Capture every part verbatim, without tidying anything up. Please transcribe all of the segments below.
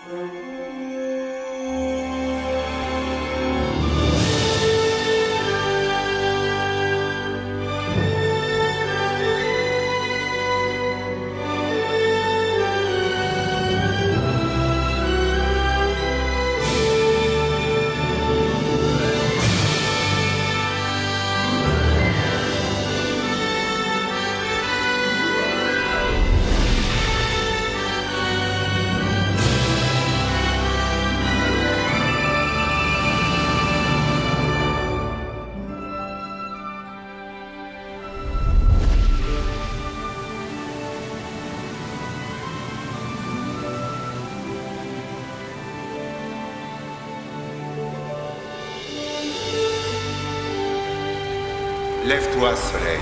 Lève-toi, soleil.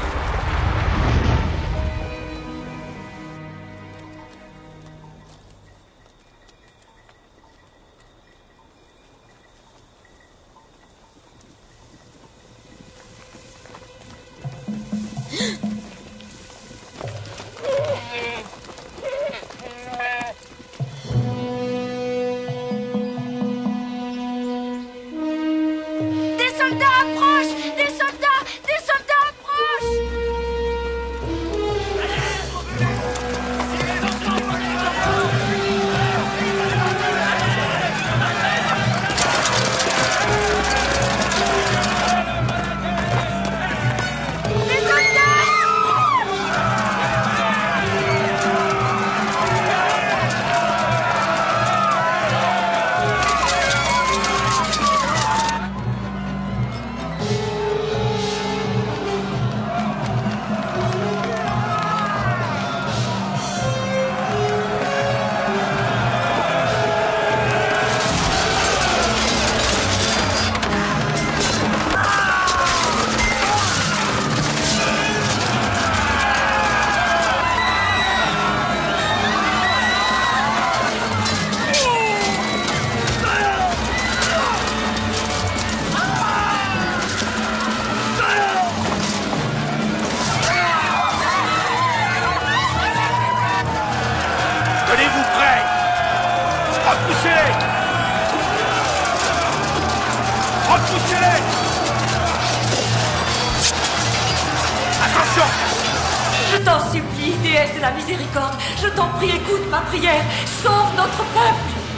Je t'en supplie, déesse de la miséricorde, je t'en prie, écoute ma prière, sauve notre peuple.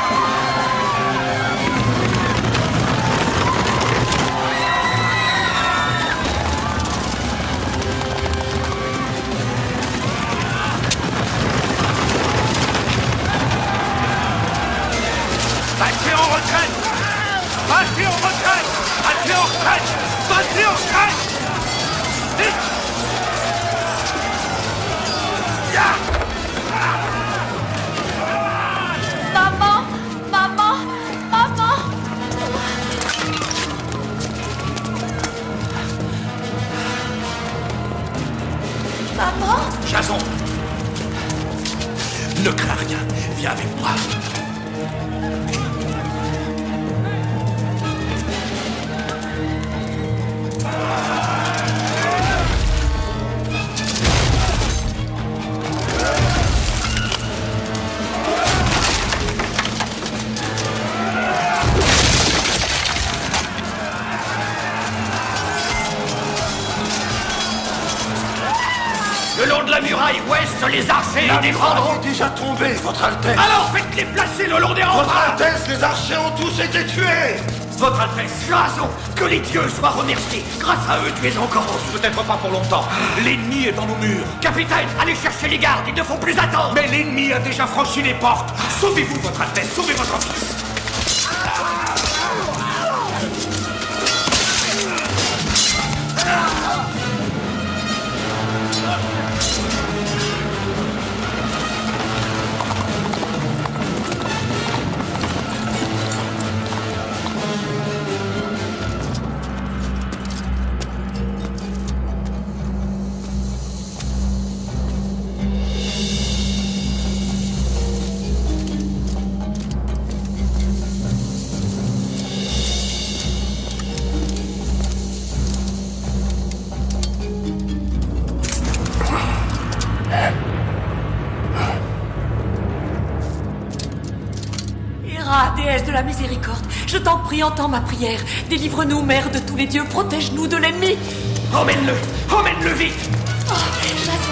Battez en retraite! Battez en retraite! Battez en retraite! Battez en retraite! Vite! Maman! Maman! Maman! Maman! Jason! Ne crains rien, viens avec moi. Le long de la muraille ouest, les archers La y défendront. muraille est déjà tombée, votre Altesse. Alors faites-les placer le long des Votre remparts. Altesse, les archers ont tous été tués. Votre Altesse, Jason, que les dieux soient remerciés. Grâce à eux, tu es encore en vie. Peut-être pas pour longtemps. L'ennemi est dans nos murs. Capitaine, allez chercher les gardes, ils ne font plus attendre. Mais l'ennemi a déjà franchi les portes. Sauvez-vous, votre Altesse, sauvez votre fils. Ah, déesse de la miséricorde, je t'en prie, entends ma prière. Délivre-nous, mère de tous les dieux, protège-nous de l'ennemi. Emmène-le, emmène-le vite. Oh, Jason.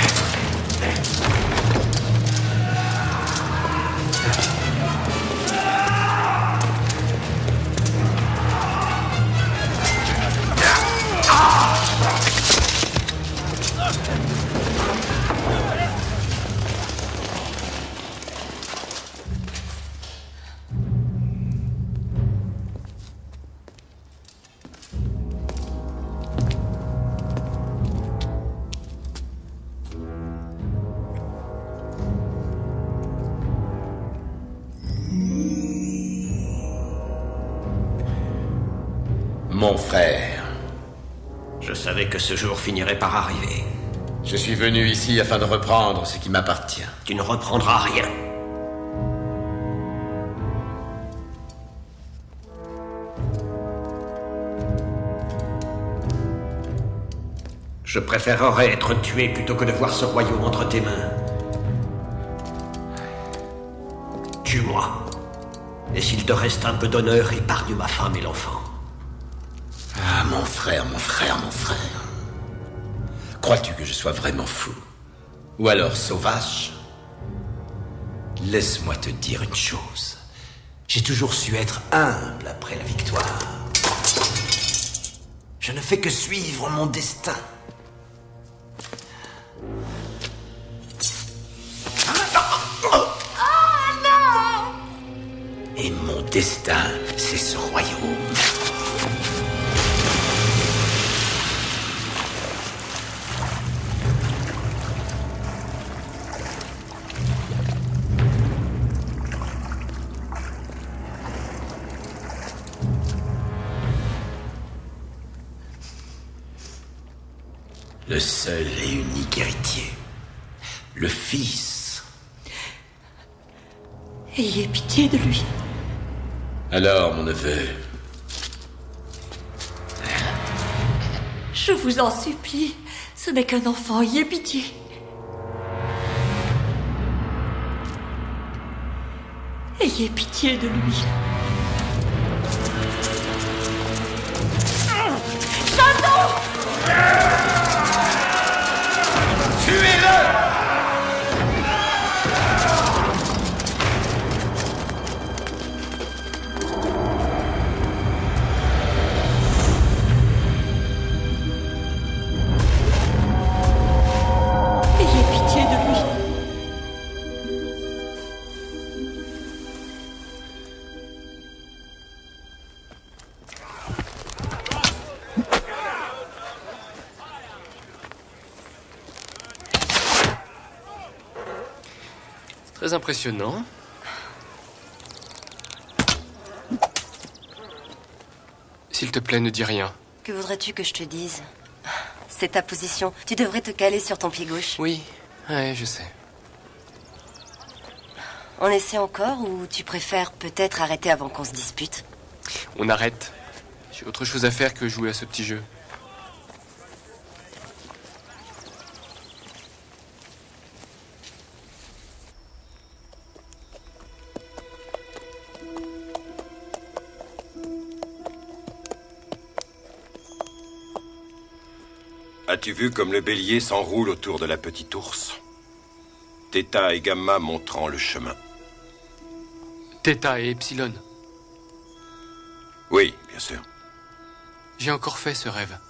Mon frère. Je savais que ce jour finirait par arriver. Je suis venu ici afin de reprendre ce qui m'appartient. Tu ne reprendras rien. Je préférerais être tué plutôt que de voir ce royaume entre tes mains. Tue-moi. Et s'il te reste un peu d'honneur, épargne ma femme et l'enfant. Ah, mon frère, mon frère, mon frère. Crois-tu que je sois vraiment fou? Ou alors sauvage? Laisse-moi te dire une chose. J'ai toujours su être humble après la victoire. Je ne fais que suivre mon destin. Et mon destin, c'est ce royaume. Le seul et unique héritier. Le fils. Ayez pitié de lui. Alors, mon neveu. Je vous en supplie. Ce n'est qu'un enfant, ayez pitié. Ayez pitié de lui. Jason! Tuez-le! Très impressionnant. S'il te plaît, ne dis rien. Que voudrais-tu que je te dise? C'est ta position. Tu devrais te caler sur ton pied gauche. Oui, ouais, je sais. On essaie encore ou tu préfères peut-être arrêter avant qu'on se dispute? On arrête. J'ai autre chose à faire que jouer à ce petit jeu. As-tu vu comme le bélier s'enroule autour de la petite ours? Theta et Gamma montrant le chemin. Theta et Epsilon. Oui, bien sûr. J'ai encore fait ce rêve.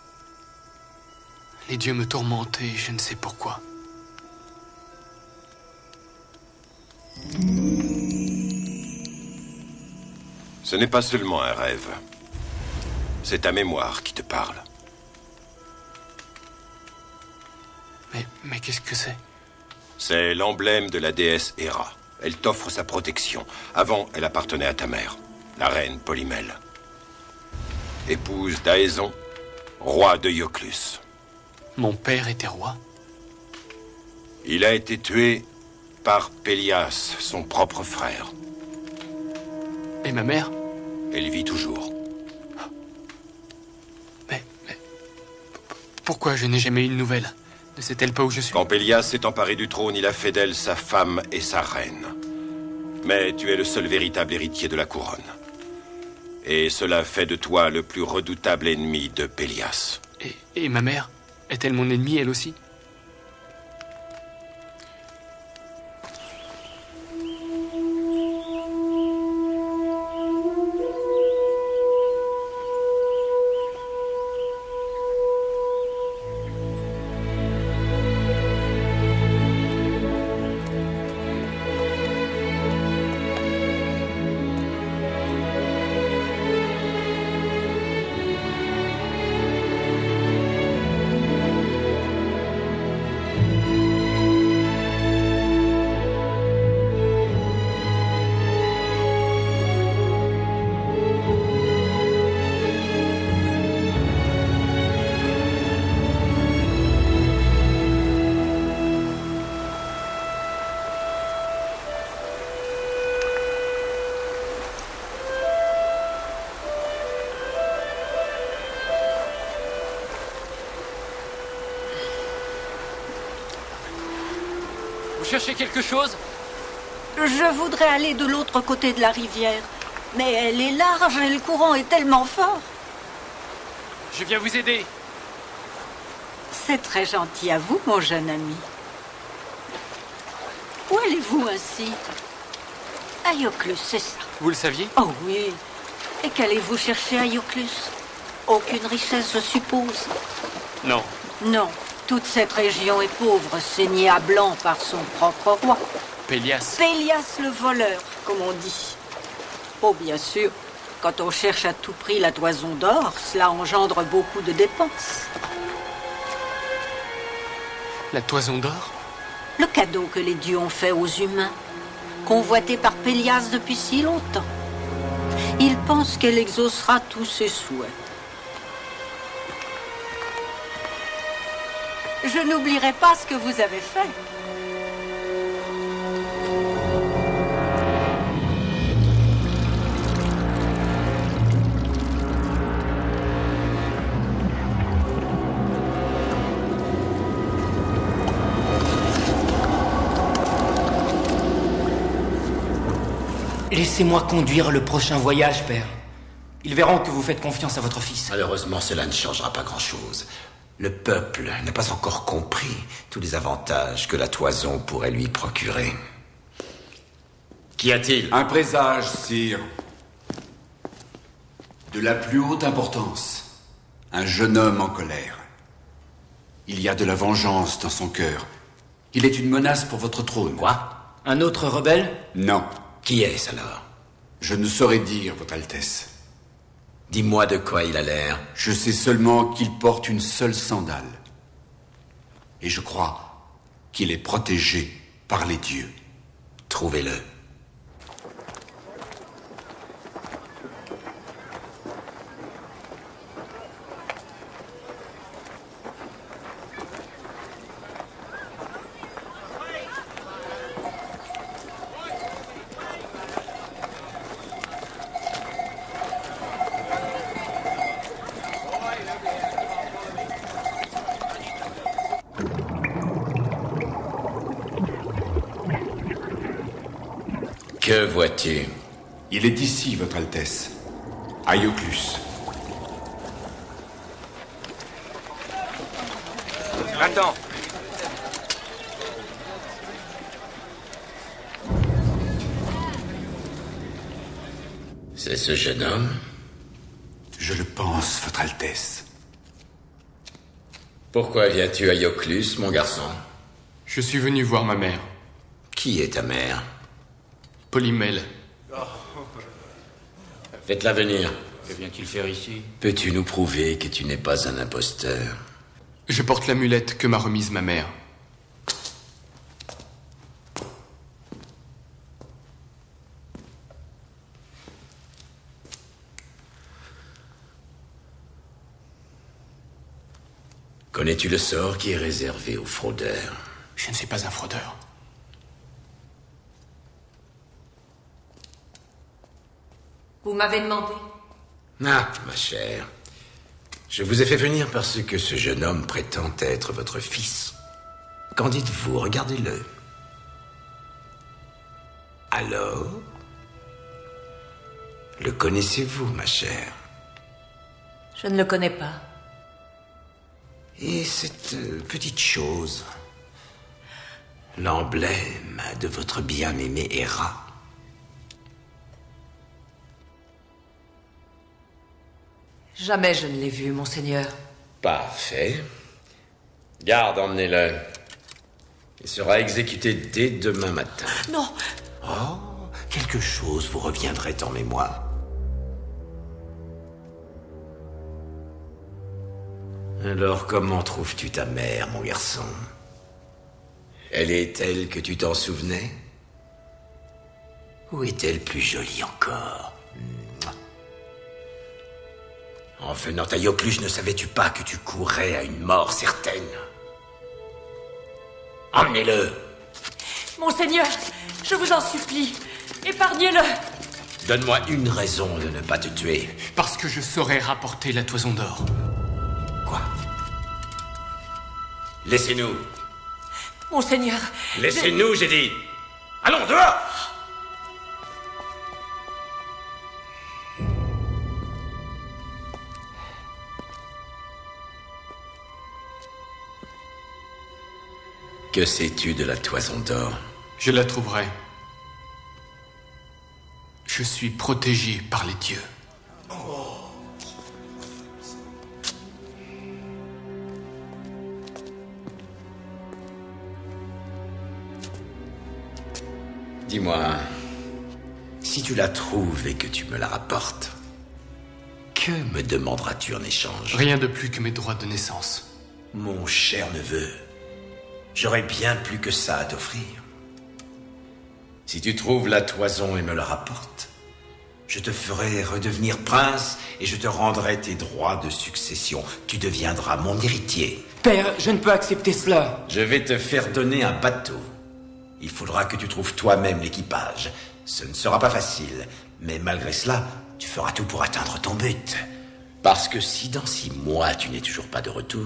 Les dieux me tourmentent et je ne sais pourquoi. Ce n'est pas seulement un rêve. C'est ta mémoire qui te parle. Mais, mais qu'est-ce que c'est? C'est l'emblème de la déesse Héra. Elle t'offre sa protection. Avant, elle appartenait à ta mère, la reine Polymèle. Épouse d'Aéson, roi de Ioclus. Mon père était roi? Il a été tué par Pélias, son propre frère. Et ma mère? Elle vit toujours. Mais, mais... Pourquoi je n'ai jamais eu de nouvelles? Ne sait-elle pas où je suis? Quand Pélias s'est emparé du trône, il a fait d'elle sa femme et sa reine. Mais tu es le seul véritable héritier de la couronne. Et cela fait de toi le plus redoutable ennemi de Pélias. Et, et ma mère? Est-elle mon ennemie, elle aussi? Vous cherchez quelque chose? Je voudrais aller de l'autre côté de la rivière. Mais elle est large et le courant est tellement fort. Je viens vous aider. C'est très gentil à vous, mon jeune ami. Où allez-vous ainsi? À Ioclus, c'est ça. Vous le saviez? Oh oui. Et qu'allez-vous chercher à Ioclus? Aucune richesse, je suppose. Non. Non. Toute cette région est pauvre, saignée à blanc par son propre roi. Pélias. Pélias le voleur, comme on dit. Oh, bien sûr, quand on cherche à tout prix la toison d'or, cela engendre beaucoup de dépenses. La toison d'or? Le cadeau que les dieux ont fait aux humains, convoité par Pélias depuis si longtemps. Il pense qu'elle exaucera tous ses souhaits. Je n'oublierai pas ce que vous avez fait. Laissez-moi conduire le prochain voyage, père. Ils verront que vous faites confiance à votre fils. Malheureusement, cela ne changera pas grand-chose. Le peuple n'a pas encore compris tous les avantages que la toison pourrait lui procurer. Qu'y a-t-il? Un présage, sire. De la plus haute importance. Un jeune homme en colère. Il y a de la vengeance dans son cœur. Il est une menace pour votre trône. Quoi? Un autre rebelle? Non. Qui est-ce alors? Je ne saurais dire, votre Altesse. Dis-moi de quoi il a l'air. Je sais seulement qu'il porte une seule sandale. Et je crois qu'il est protégé par les dieux. Trouvez-le. Que vois-tu? Il est ici, votre Altesse. À Ioclus. Attends. C'est ce jeune homme? Je le pense, votre Altesse. Pourquoi viens-tu à Ioclus, mon garçon? Je suis venu voir ma mère. Qui est ta mère? Polymèle. Faites-la venir. Que vient-il faire ici? Peux-tu nous prouver que tu n'es pas un imposteur? Je porte l'amulette que m'a remise ma mère. Connais-tu le sort qui est réservé aux fraudeurs? Je ne suis pas un fraudeur. Vous m'avez demandé? Ah, ma chère. Je vous ai fait venir parce que ce jeune homme prétend être votre fils. Qu'en dites-vous? Regardez-le. Alors? Le connaissez-vous, ma chère? Je ne le connais pas. Et cette euh, petite chose, l'emblème de votre bien-aimée Hera. Jamais je ne l'ai vu, monseigneur. Parfait. Garde, emmenez-le. Il sera exécuté dès demain matin. Non. Oh, quelque chose vous reviendrait en mémoire. Alors comment trouves-tu ta mère, mon garçon? Elle est telle que tu t'en souvenais? Ou est-elle plus jolie encore? En venant à Ioclus, ne savais-tu pas que tu courrais à une mort certaine? Emmenez-le! Monseigneur, je vous en supplie, épargnez-le! Donne-moi une raison de ne pas te tuer. Parce que je saurais rapporter la toison d'or. Quoi? Laissez-nous. Monseigneur... Laissez-nous, j'ai dit. Allons, dehors! Que sais-tu de la toison d'or? Je la trouverai. Je suis protégé par les dieux. Dis-moi, si tu la trouves et que tu me la rapportes, que me demanderas-tu en échange? Rien de plus que mes droits de naissance. Mon cher neveu, j'aurais bien plus que ça à t'offrir. Si tu trouves la toison et me la rapportes, je te ferai redevenir prince et je te rendrai tes droits de succession. Tu deviendras mon héritier. Père, je ne peux accepter cela. Je vais te faire donner un bateau. Il faudra que tu trouves toi-même l'équipage. Ce ne sera pas facile, mais malgré cela, tu feras tout pour atteindre ton but. Parce que si dans six mois tu n'es toujours pas de retour,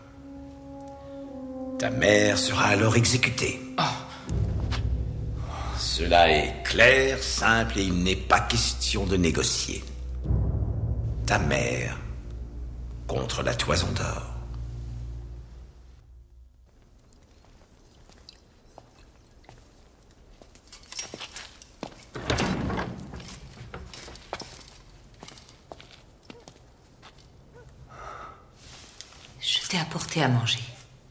ta mère sera alors exécutée. Oh. Cela est clair, simple et il n'est pas question de négocier. Ta mère contre la toison d'or. Je t'ai apporté à manger.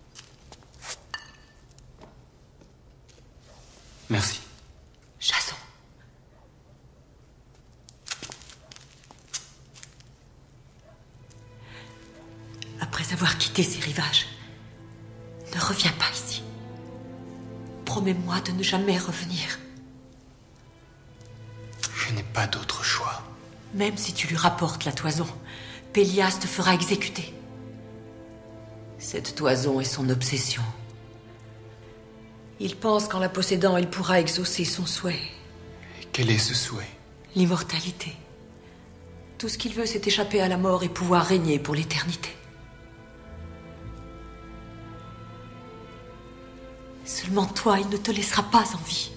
Merci. Jason. Après avoir quitté ces rivages, ne reviens pas ici. Promets-moi de ne jamais revenir. Je n'ai pas d'autre choix. Même si tu lui rapportes la toison, Pélias te fera exécuter. Cette toison est son obsession. Il pense qu'en la possédant, il pourra exaucer son souhait. Et quel est ce souhait? L'immortalité. Tout ce qu'il veut, c'est échapper à la mort et pouvoir régner pour l'éternité. Seulement toi, il ne te laissera pas en vie.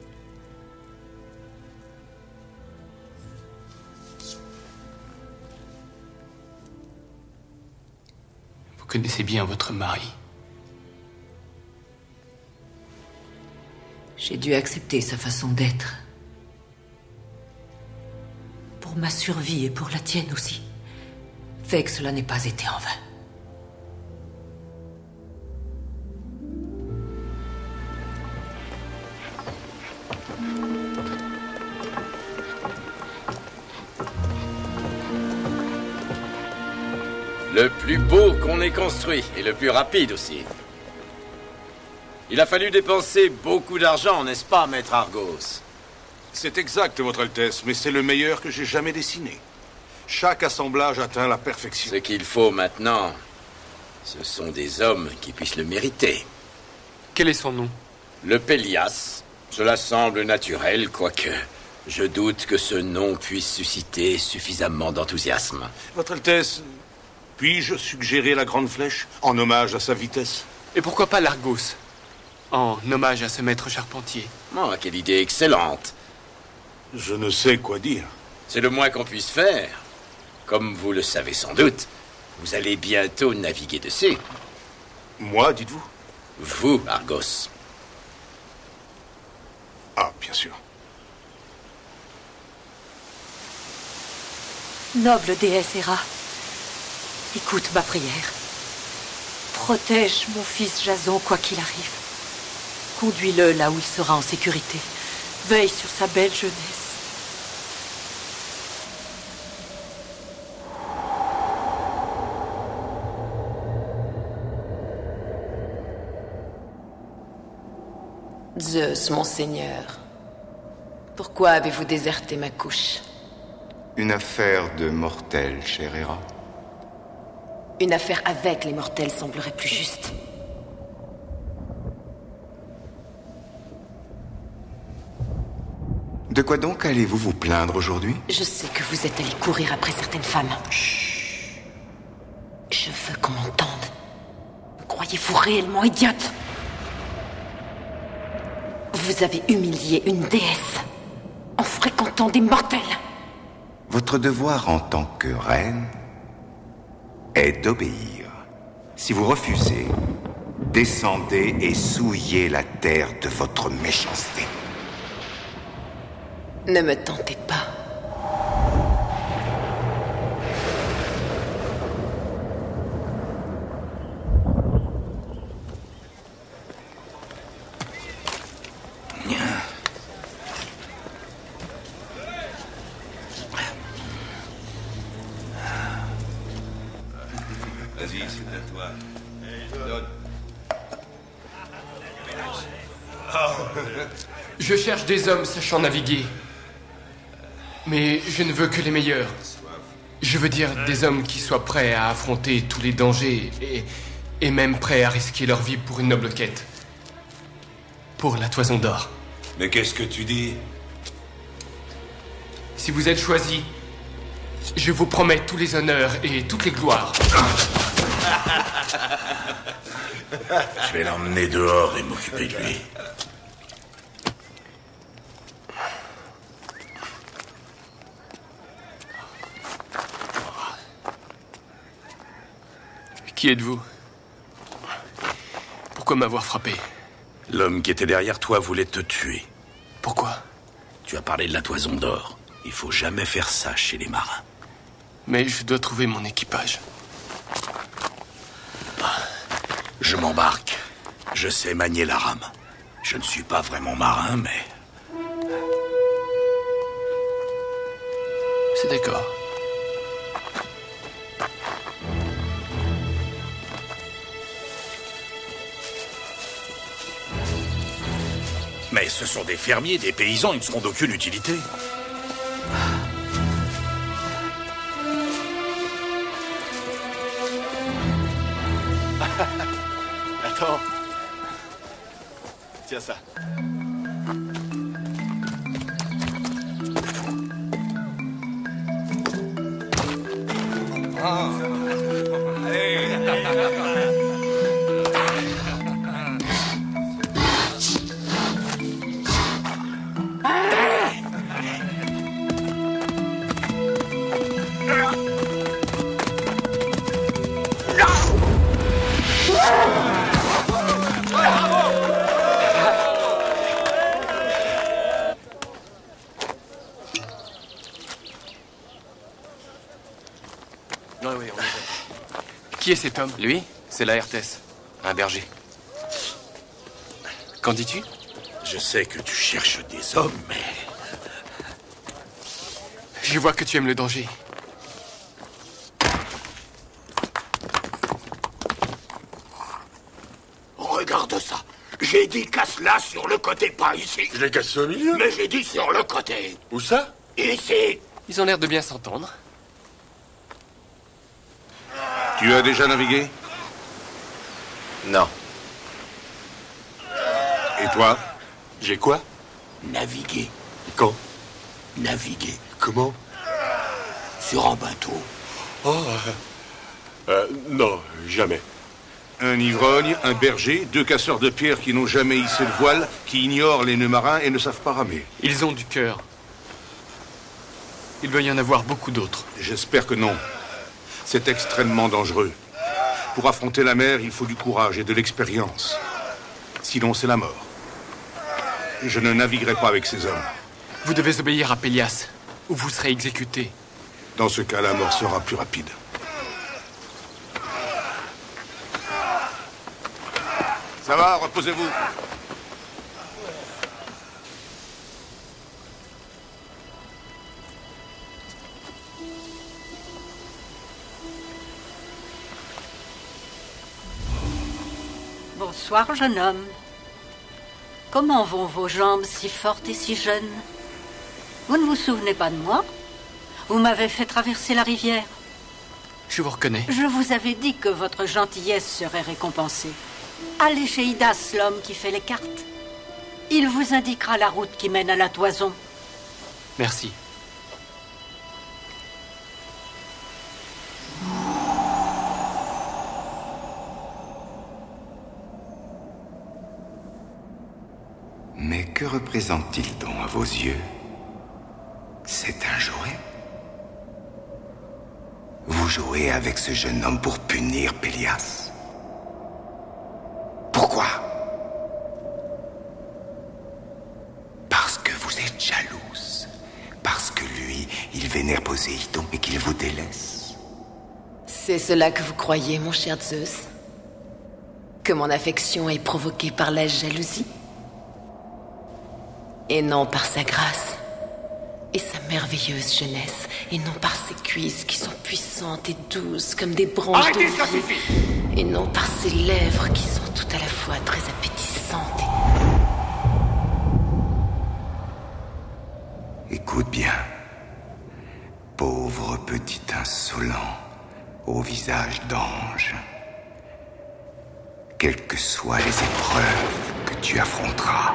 Vous connaissez bien votre mari. J'ai dû accepter sa façon d'être. Pour ma survie et pour la tienne aussi. Fais que cela n'ait pas été en vain. Le plus beau qu'on ait construit, et le plus rapide aussi. Il a fallu dépenser beaucoup d'argent, n'est-ce pas, maître Argos? C'est exact, Votre Altesse, mais c'est le meilleur que j'ai jamais dessiné. Chaque assemblage atteint la perfection. Ce qu'il faut maintenant, ce sont des hommes qui puissent le mériter. Quel est son nom? Le Pélias. Cela semble naturel, quoique je doute que ce nom puisse susciter suffisamment d'enthousiasme. Votre Altesse, puis-je suggérer la grande flèche, en hommage à sa vitesse? Et pourquoi pas l'Argos? En hommage à ce maître charpentier. Oh, quelle idée excellente. Je ne sais quoi dire. C'est le moins qu'on puisse faire. Comme vous le savez sans doute, vous allez bientôt naviguer dessus. Moi, dites-vous? Vous, Argos. Ah, bien sûr. Noble déesse Héra, écoute ma prière. Protège mon fils Jason quoi qu'il arrive. Conduis-le là où il sera en sécurité. Veille sur sa belle jeunesse. Zeus, mon seigneur, pourquoi avez-vous déserté ma couche? Une affaire de mortels, chère Héra. Une affaire avec les mortels semblerait plus juste. De quoi donc allez-vous vous plaindre aujourd'hui? Je sais que vous êtes allé courir après certaines femmes. Chut. Je veux qu'on m'entende. Croyez-vous réellement idiote? Vous avez humilié une déesse en fréquentant des mortels. Votre devoir en tant que reine est d'obéir. Si vous refusez, descendez et souillez la terre de votre méchanceté. Ne me tentez pas. Vas-y, c'est à toi. Donne. Je cherche des hommes sachant naviguer. Mais je ne veux que les meilleurs. Je veux dire des hommes qui soient prêts à affronter tous les dangers et, et même prêts à risquer leur vie pour une noble quête. Pour la toison d'or. Mais qu'est-ce que tu dis? Si vous êtes choisis, je vous promets tous les honneurs et toutes les gloires. Je vais l'emmener dehors et m'occuper de lui. Qui êtes-vous? Pourquoi m'avoir frappé? L'homme qui était derrière toi voulait te tuer. Pourquoi? Tu as parlé de la toison d'or. Il faut jamais faire ça chez les marins. Mais je dois trouver mon équipage. Je m'embarque. Je sais manier la rame. Je ne suis pas vraiment marin, mais... C'est d'accord. Mais ce sont des fermiers, des paysans, ils ne seront d'aucune utilité. Attends. Tiens ça. Oui, oui, on est... Qui est cet homme? Lui, c'est Laertes, un berger. Qu'en dis-tu? Je sais que tu cherches des hommes, mais... Je vois que tu aimes le danger. Regarde ça. J'ai dit casse-la sur le côté, pas ici. Je l'ai cassé au milieu. Mais j'ai dit sur le côté. Où ça? Ici. Ils ont l'air de bien s'entendre. Tu as déjà navigué? Non. Et toi? J'ai quoi? Naviguer. Quand? Naviguer. Comment? Sur un bateau. Oh. Euh, non, jamais. Un ivrogne, un berger, deux casseurs de pierre qui n'ont jamais hissé le voile, qui ignorent les nœuds marins et ne savent pas ramer. Ils ont du cœur. Il doit y en avoir beaucoup d'autres. J'espère que non. C'est extrêmement dangereux. Pour affronter la mer, il faut du courage et de l'expérience. Sinon, c'est la mort. Je ne naviguerai pas avec ces hommes. Vous devez obéir à Pélias, ou vous serez exécuté. Dans ce cas, la mort sera plus rapide. Ça va, reposez-vous. Bonsoir, jeune homme. Comment vont vos jambes si fortes et si jeunes? Vous ne vous souvenez pas de moi? Vous m'avez fait traverser la rivière. Je vous reconnais. Je vous avais dit que votre gentillesse serait récompensée. Allez chez Idas, l'homme qui fait les cartes. Il vous indiquera la route qui mène à la toison. Merci. Mais que représente-t-il donc à vos yeux? C'est un jouet? Vous jouez avec ce jeune homme pour punir Pélias. Pourquoi? Parce que vous êtes jalouse. Parce que lui, il vénère Poséidon et qu'il vous délaisse. C'est cela que vous croyez, mon cher Zeus? Que mon affection est provoquée par la jalousie? Et non par sa grâce et sa merveilleuse jeunesse, et non par ses cuisses qui sont puissantes et douces comme des branches Arrêtez, d'olivier, ça suffit! et non par ses lèvres qui sont tout à la fois très appétissantes et... Écoute bien, pauvre petit insolent au visage d'ange. Quelles que soient les épreuves que tu affronteras,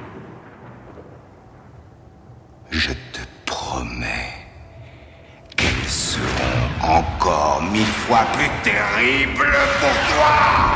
je te promets qu'elles seront encore mille fois plus terribles pour toi!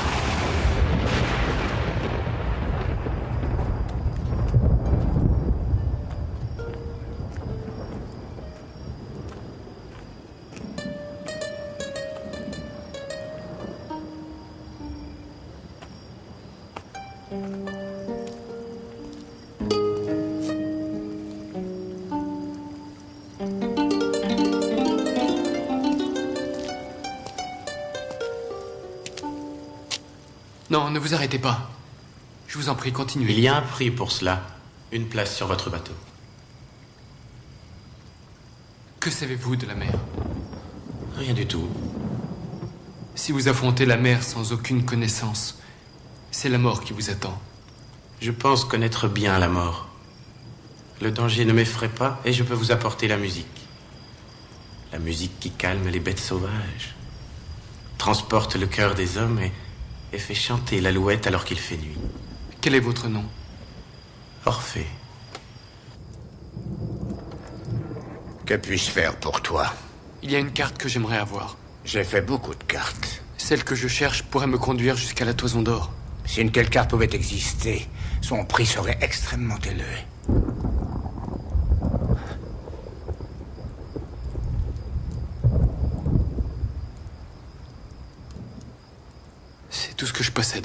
Non, ne vous arrêtez pas. Je vous en prie, continuez. Il y a un prix pour cela. Une place sur votre bateau. Que savez-vous de la mer? Rien du tout. Si vous affrontez la mer sans aucune connaissance, c'est la mort qui vous attend. Je pense connaître bien la mort. Le danger ne m'effraie pas et je peux vous apporter la musique. La musique qui calme les bêtes sauvages, transporte le cœur des hommes et... et fait chanter l'alouette alors qu'il fait nuit. Quel est votre nom? Orphée. Que puis-je faire pour toi? Il y a une carte que j'aimerais avoir. J'ai fait beaucoup de cartes. Celle que je cherche pourrait me conduire jusqu'à la Toison d'Or. Si une telle carte pouvait exister, son prix serait extrêmement élevé. C'est tout ce que je possède.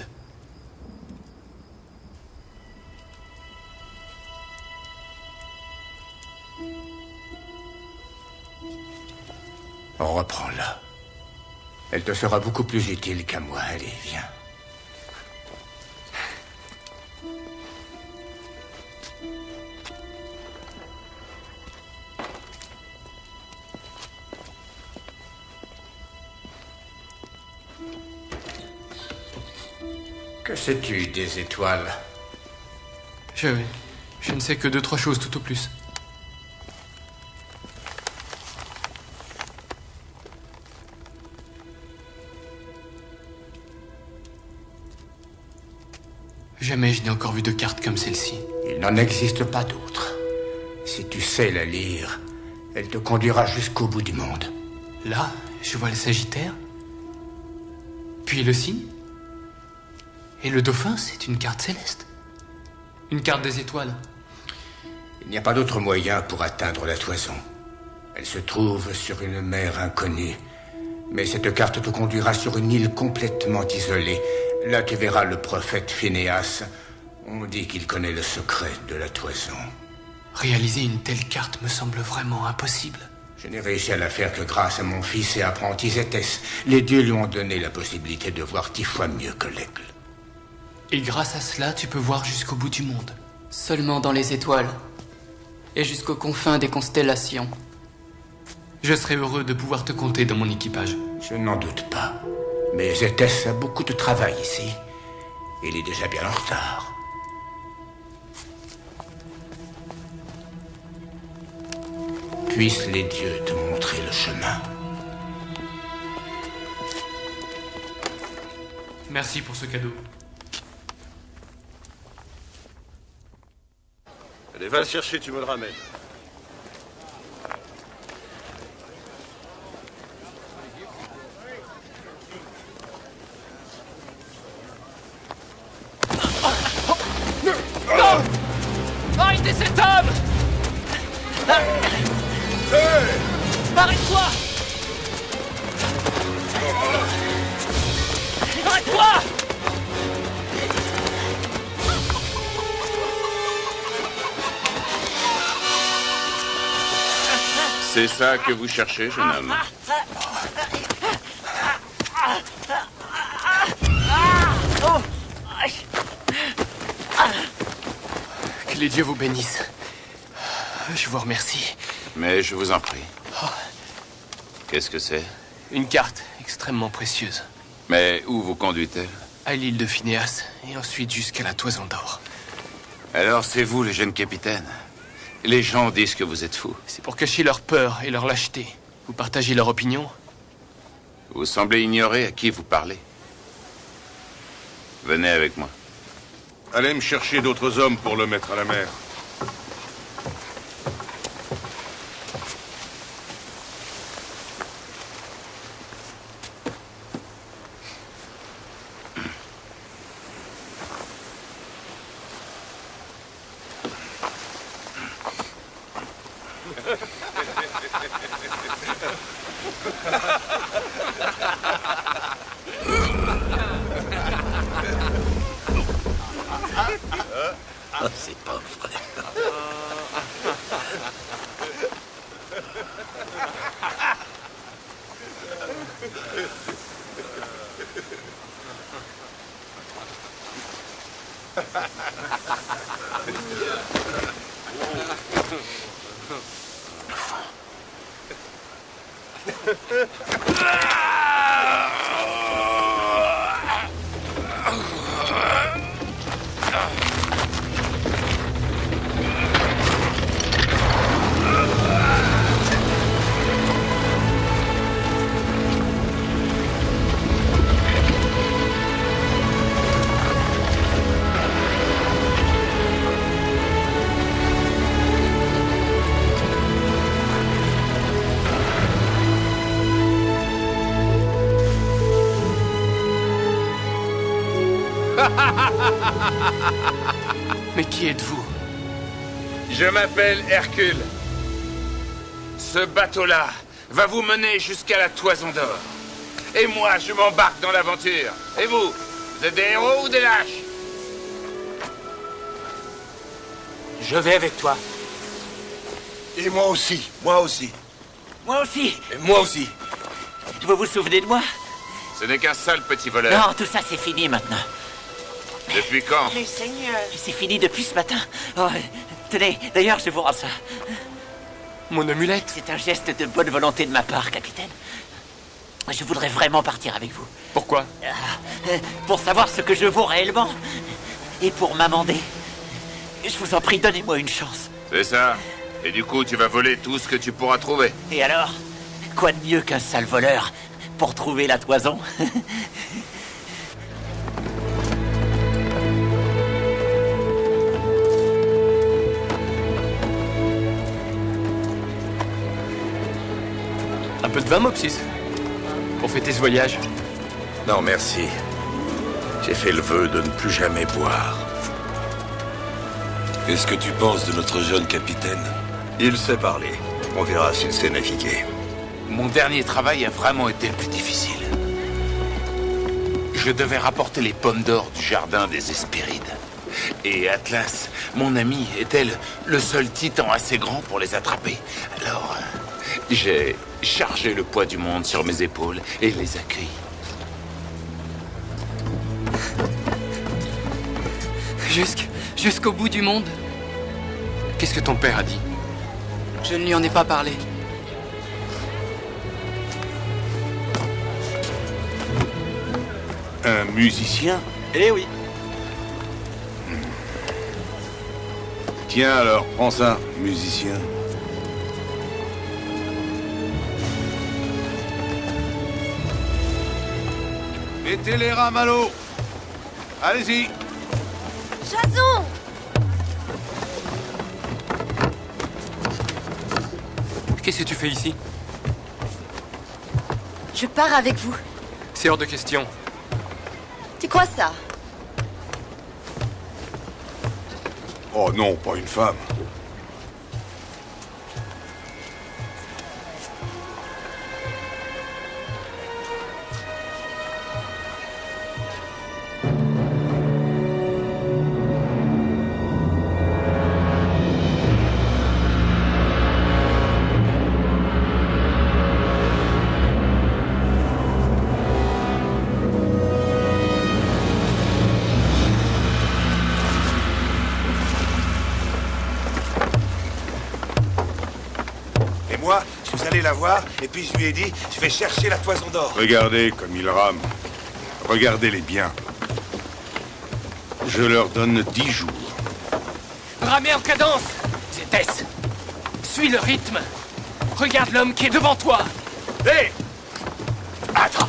Reprends-la. Elle te sera beaucoup plus utile qu'à moi. Allez, viens. Que sais-tu des étoiles? Je... je ne sais que deux, trois choses tout au plus. Jamais je n'ai encore vu de carte comme celle-ci. Il n'en existe pas d'autre. Si tu sais la lire, elle te conduira jusqu'au bout du monde. Là, je vois le Sagittaire. Puis le cygne. Et le dauphin, c'est une carte céleste. Une carte des étoiles. Il n'y a pas d'autre moyen pour atteindre la toison. Elle se trouve sur une mer inconnue. Mais cette carte te conduira sur une île complètement isolée. Là que verra le prophète Phinéas. On dit qu'il connaît le secret de la toison. Réaliser une telle carte me semble vraiment impossible. Je n'ai réussi à la faire que grâce à mon fils et apprenti Zétès. Les dieux lui ont donné la possibilité de voir dix fois mieux que l'aigle. Et grâce à cela, tu peux voir jusqu'au bout du monde. Seulement dans les étoiles. Et jusqu'aux confins des constellations. Je serais heureux de pouvoir te compter dans mon équipage. Je n'en doute pas. Mais Zétès a beaucoup de travail ici. Il est déjà bien en retard. Puissent les dieux te montrer le chemin. Merci pour ce cadeau. Allez, va le chercher, tu me le ramènes. Non! Arrêtez cet homme! Arrête-toi! Arrête-toi! C'est ça que vous cherchez, jeune homme? Que les dieux vous bénissent. Je vous remercie. Mais je vous en prie. Qu'est-ce que c'est? Une carte extrêmement précieuse. Mais où vous conduit-elle? À l'île de Phinéas, et ensuite jusqu'à la Toison d'Or. Alors c'est vous, le jeune capitaine. Les gens disent que vous êtes fou. C'est pour cacher leur peur et leur lâcheté. Vous partagez leur opinion? Vous semblez ignorer à qui vous parlez. Venez avec moi. Allez me chercher d'autres hommes pour le mettre à la mer. Ah, c'est pas vrai. Mais qui êtes-vous? Je m'appelle Hercule. Ce bateau-là va vous mener jusqu'à la Toison d'Or. Et moi, je m'embarque dans l'aventure. Et vous, vous êtes des héros ou des lâches? Je vais avec toi. Et moi aussi, moi aussi. Moi aussi. Et moi aussi. Vous vous souvenez de moi? Ce n'est qu'un sale petit voleur. Non, tout ça c'est fini maintenant. Depuis quand? Les seigneurs. C'est fini depuis ce matin. Oh, tenez, d'ailleurs, je vous rends ça. Mon amulette? C'est un geste de bonne volonté de ma part, capitaine. Je voudrais vraiment partir avec vous. Pourquoi? euh, Pour savoir ce que je vaux réellement. Et pour m'amender. Je vous en prie, donnez-moi une chance. C'est ça. Et du coup, tu vas voler tout ce que tu pourras trouver. Et alors? Quoi de mieux qu'un sale voleur pour trouver la toison? Un peu de vin, Mopsis, pour fêter ce voyage. Non, merci. J'ai fait le vœu de ne plus jamais boire. Qu'est-ce que tu penses de notre jeune capitaine? Il sait parler. On verra s'il sait naviguer. Mon dernier travail a vraiment été le plus difficile. Je devais rapporter les pommes d'or du jardin des Hespérides. Et Atlas, mon ami, était le, le seul titan assez grand pour les attraper. Alors, euh, j'ai chargé le poids du monde sur mes épaules et les accueilli. Jusqu', jusqu'au bout du monde? Qu'est-ce que ton père a dit? Je ne lui en ai pas parlé. Un musicien? Eh oui. Tiens alors, prends ça, musicien. Mettez les rames à l'eau. Allez-y. Jason! Qu'est-ce que tu fais ici? Je pars avec vous. C'est hors de question. Tu crois ça? Oh non, pas une femme. La voir, et puis je lui ai dit, je vais chercher la toison d'or. Regardez comme ils rament. Regardez-les bien. Je leur donne dix jours. Ramez en cadence! Zétès! Suis le rythme! Regarde l'homme qui est devant toi! Hé! Hey! Attends!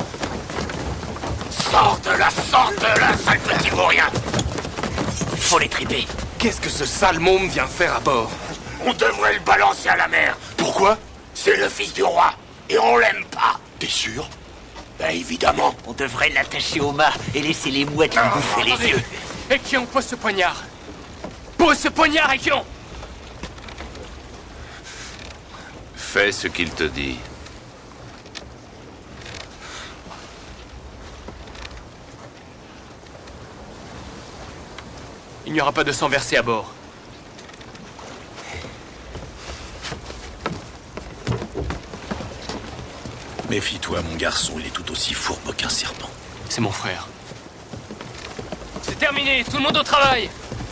Sors de là, sors de là, sale petit vaurien! Il faut les triper. Qu'est-ce que ce sale môme vient faire à bord? On devrait le balancer à la mer. Pourquoi? C'est le fils du roi, et on l'aime pas. T'es sûr? Ben évidemment. On devrait l'attacher au mât et laisser les mouettes lui bouffer les yeux. Echion, pose ce poignard. Pose ce poignard, Echion. Fais ce qu'il te dit. Il n'y aura pas de sang versé à bord. Méfie-toi, mon garçon, il est tout aussi fourbe qu'un serpent. C'est mon frère. C'est terminé, tout le monde au travail!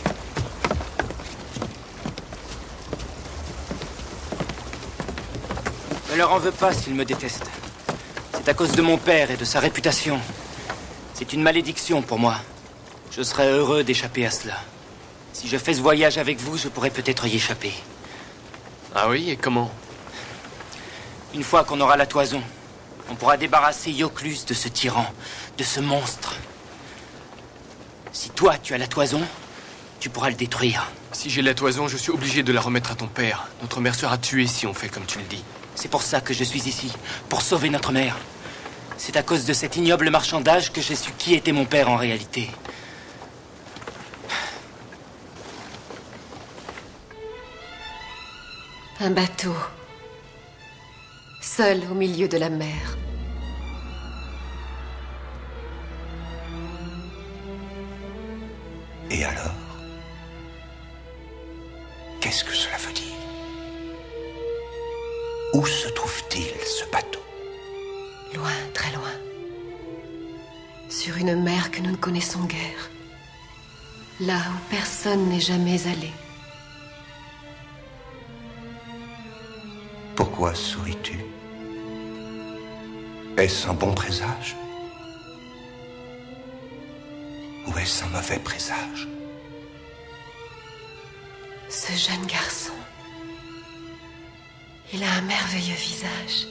Ne leur en veux pas s'ils me détestent. C'est à cause de mon père et de sa réputation. C'est une malédiction pour moi. Je serais heureux d'échapper à cela. Si je fais ce voyage avec vous, je pourrais peut-être y échapper. Ah oui, et comment? Une fois qu'on aura la toison, on pourra débarrasser Ioclus de ce tyran, de ce monstre. Si toi, tu as la toison, tu pourras le détruire. Si j'ai la toison, je suis obligé de la remettre à ton père. Notre mère sera tuée si on fait comme tu le dis. C'est pour ça que je suis ici, pour sauver notre mère. C'est à cause de cet ignoble marchandage que j'ai su qui était mon père en réalité. Un bateau. Seul au milieu de la mer. Et alors? Qu'est-ce que cela veut dire? Où se trouve-t-il, ce bateau? Loin, très loin. Sur une mer que nous ne connaissons guère. Là où personne n'est jamais allé. Pourquoi souris-tu? Est-ce un bon présage? Ou est-ce un mauvais présage? Ce jeune garçon. Il a un merveilleux visage.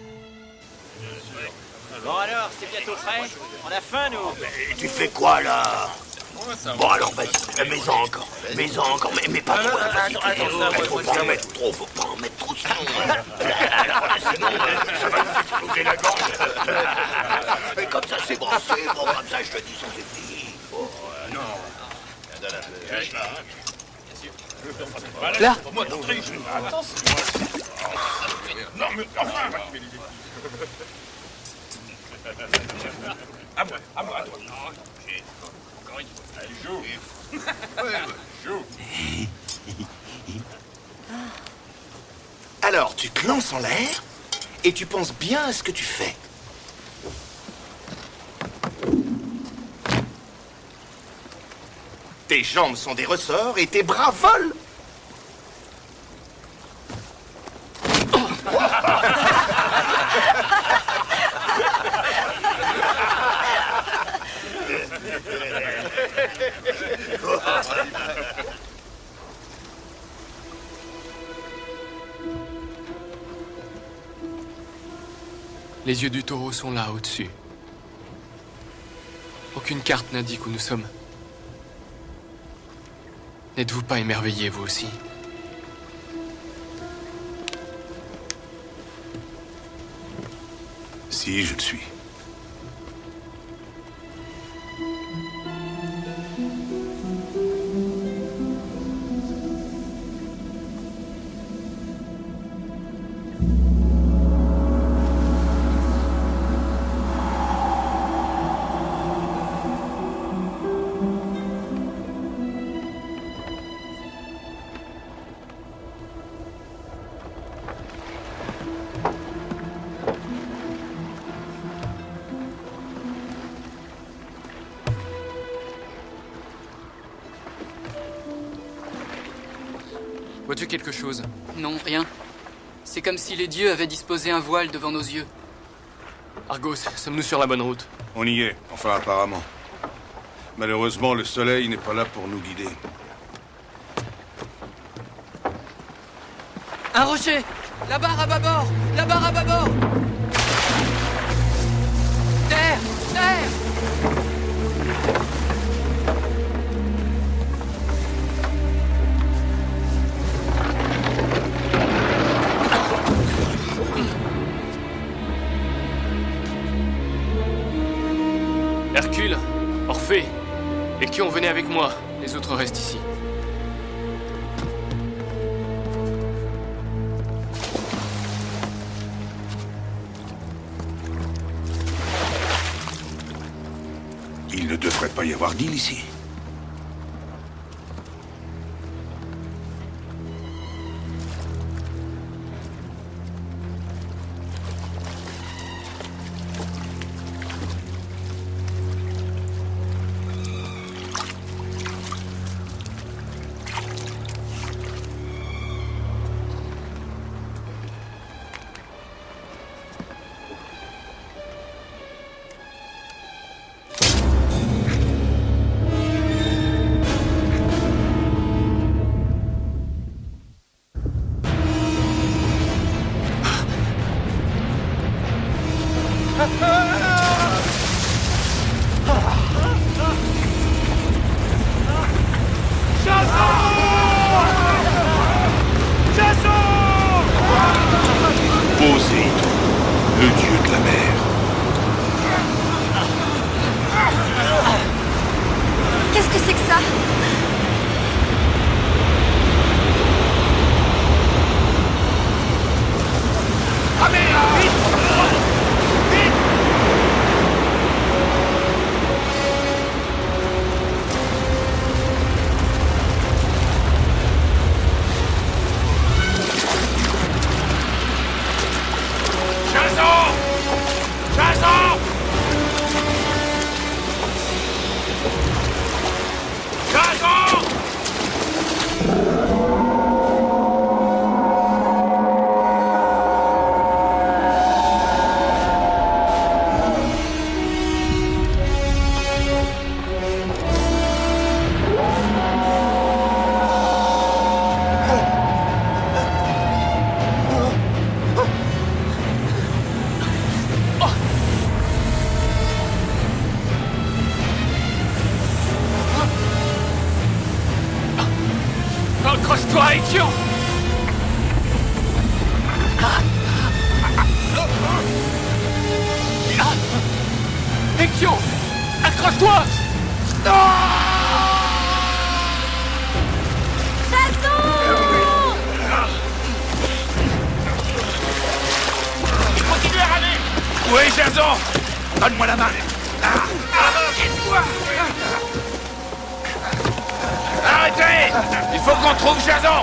Bon alors, c'est bientôt prêt? On a faim, nous? Mais tu fais quoi, là? Bon, alors, vas-y, mets-en encore. Mets-en encore, mais, mais pas trop, vas-y. Pas trop, pas en mettre trop, faut pas en mettre trop, sinon... Alors, c'est bon. Ça va nous exploser la gorge. Mais comme ça, c'est bon, c'est bon. Comme ça, je te dis, ça c'est fini. Oh, non. Là. Moi, d'entrée, je... Attention. Non, mais enfin. À moi, à moi, à toi. Encore une fois. Allez, joue. Ouais, joue. Alors, tu te lances en l'air et tu penses bien à ce que tu fais. Tes jambes sont des ressorts et tes bras volent. Les yeux du taureau sont là, au-dessus. Aucune carte n'indique où nous sommes. N'êtes-vous pas émerveillé, vous aussi? Si, je le suis. Vois-tu quelque chose? Non, rien. C'est comme si les dieux avaient disposé un voile devant nos yeux. Argos, sommes-nous sur la bonne route? On y est, enfin apparemment. Malheureusement, le soleil n'est pas là pour nous guider. Un rocher! La barre à bâbord! La barre à bâbord! Terre! Terre! Hercule, Orphée, et qui ont venez avec moi. Les autres restent ici. Il ne devrait pas y avoir d'île ici. Poséidon, le dieu de la mer. Qu'est-ce que c'est que ça? Ah mais vite! Vite! Jason! Jason! Jason! Accroche-toi, Echion! Attention! Accroche-toi! Continuez à ramer! Oui, Jason! Donne-moi la main! Arrêtez! Il faut qu'on trouve Jason!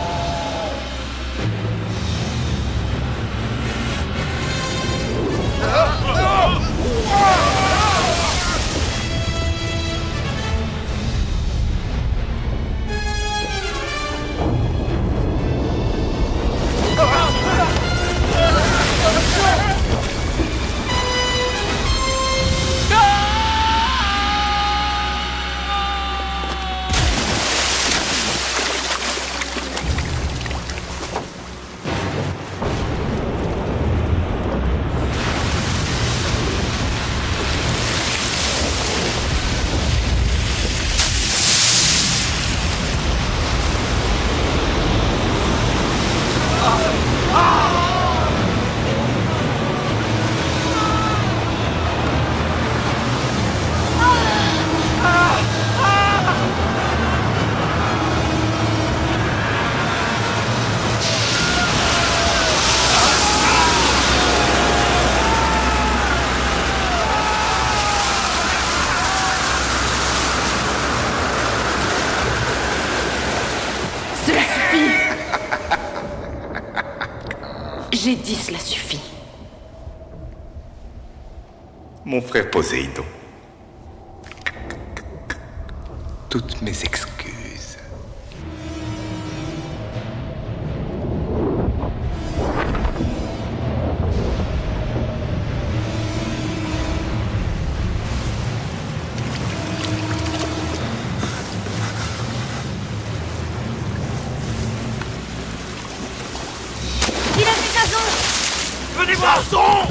J'ai dit cela suffit. Mon frère Poséidon. Toutes mes excuses. Il a vu Jason! Venez voir son!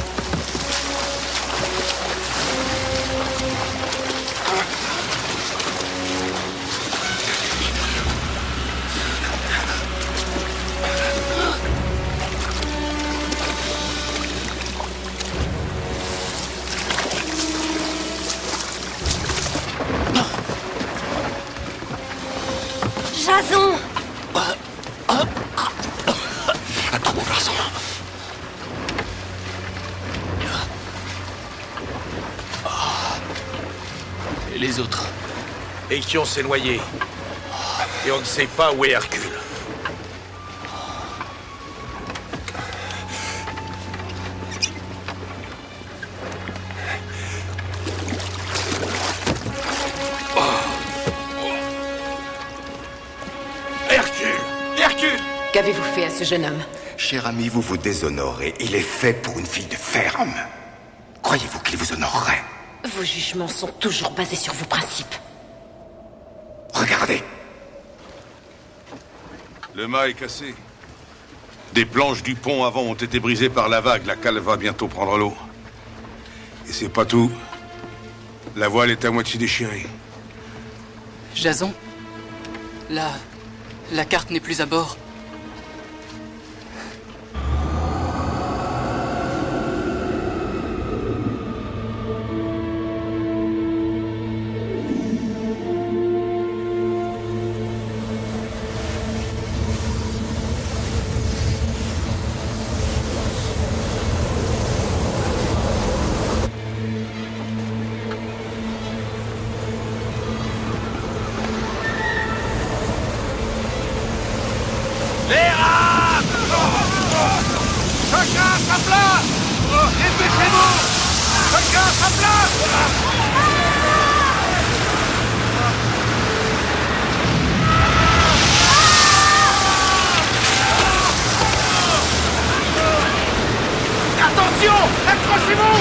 Jason! Attends, garçon. Et les autres? Echion s'est noyé. Et on ne sait pas où est Hercule. Hercule! Hercule! Qu'avez-vous fait à ce jeune homme? Cher ami, vous vous déshonorez. Il est fait pour une fille de ferme. Croyez-vous qu'il vous honorerait? Vos jugements sont toujours basés sur vos principes. Regardez. Le mât est cassé. Des planches du pont avant ont été brisées par la vague. La cale va bientôt prendre l'eau. Et c'est pas tout. La voile est à moitié déchirée. Jason? La... la carte n'est plus à bord. Les rames! Chacun à sa place! Dépêchez-vous! Chacun à sa place! Attention! Accrochez-vous!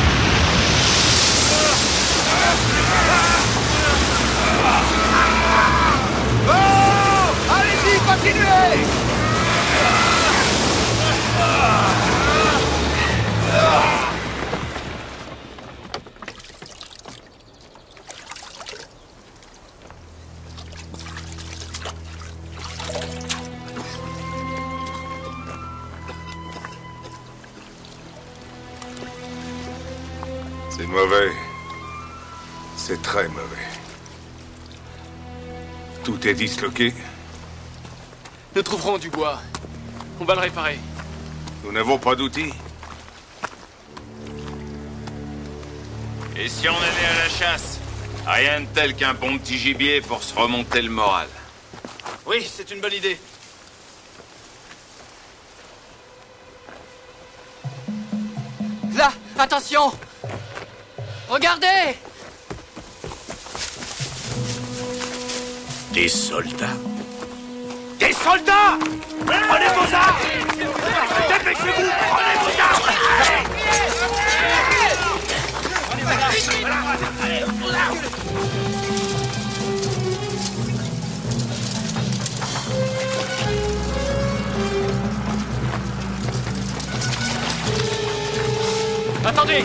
Oh! Allez-y, continuez! C'est mauvais. C'est très mauvais. Tout est disloqué. Nous trouverons du bois. On va le réparer. Nous n'avons pas d'outils. Et si on allait à la chasse? Rien de tel qu'un bon petit gibier pour se remonter le moral. Oui, c'est une bonne idée. Là, attention! Regardez! Des soldats. Des soldats! Prenez vos armes! Dépêchez-vous! Prenez vos armes! Attendez!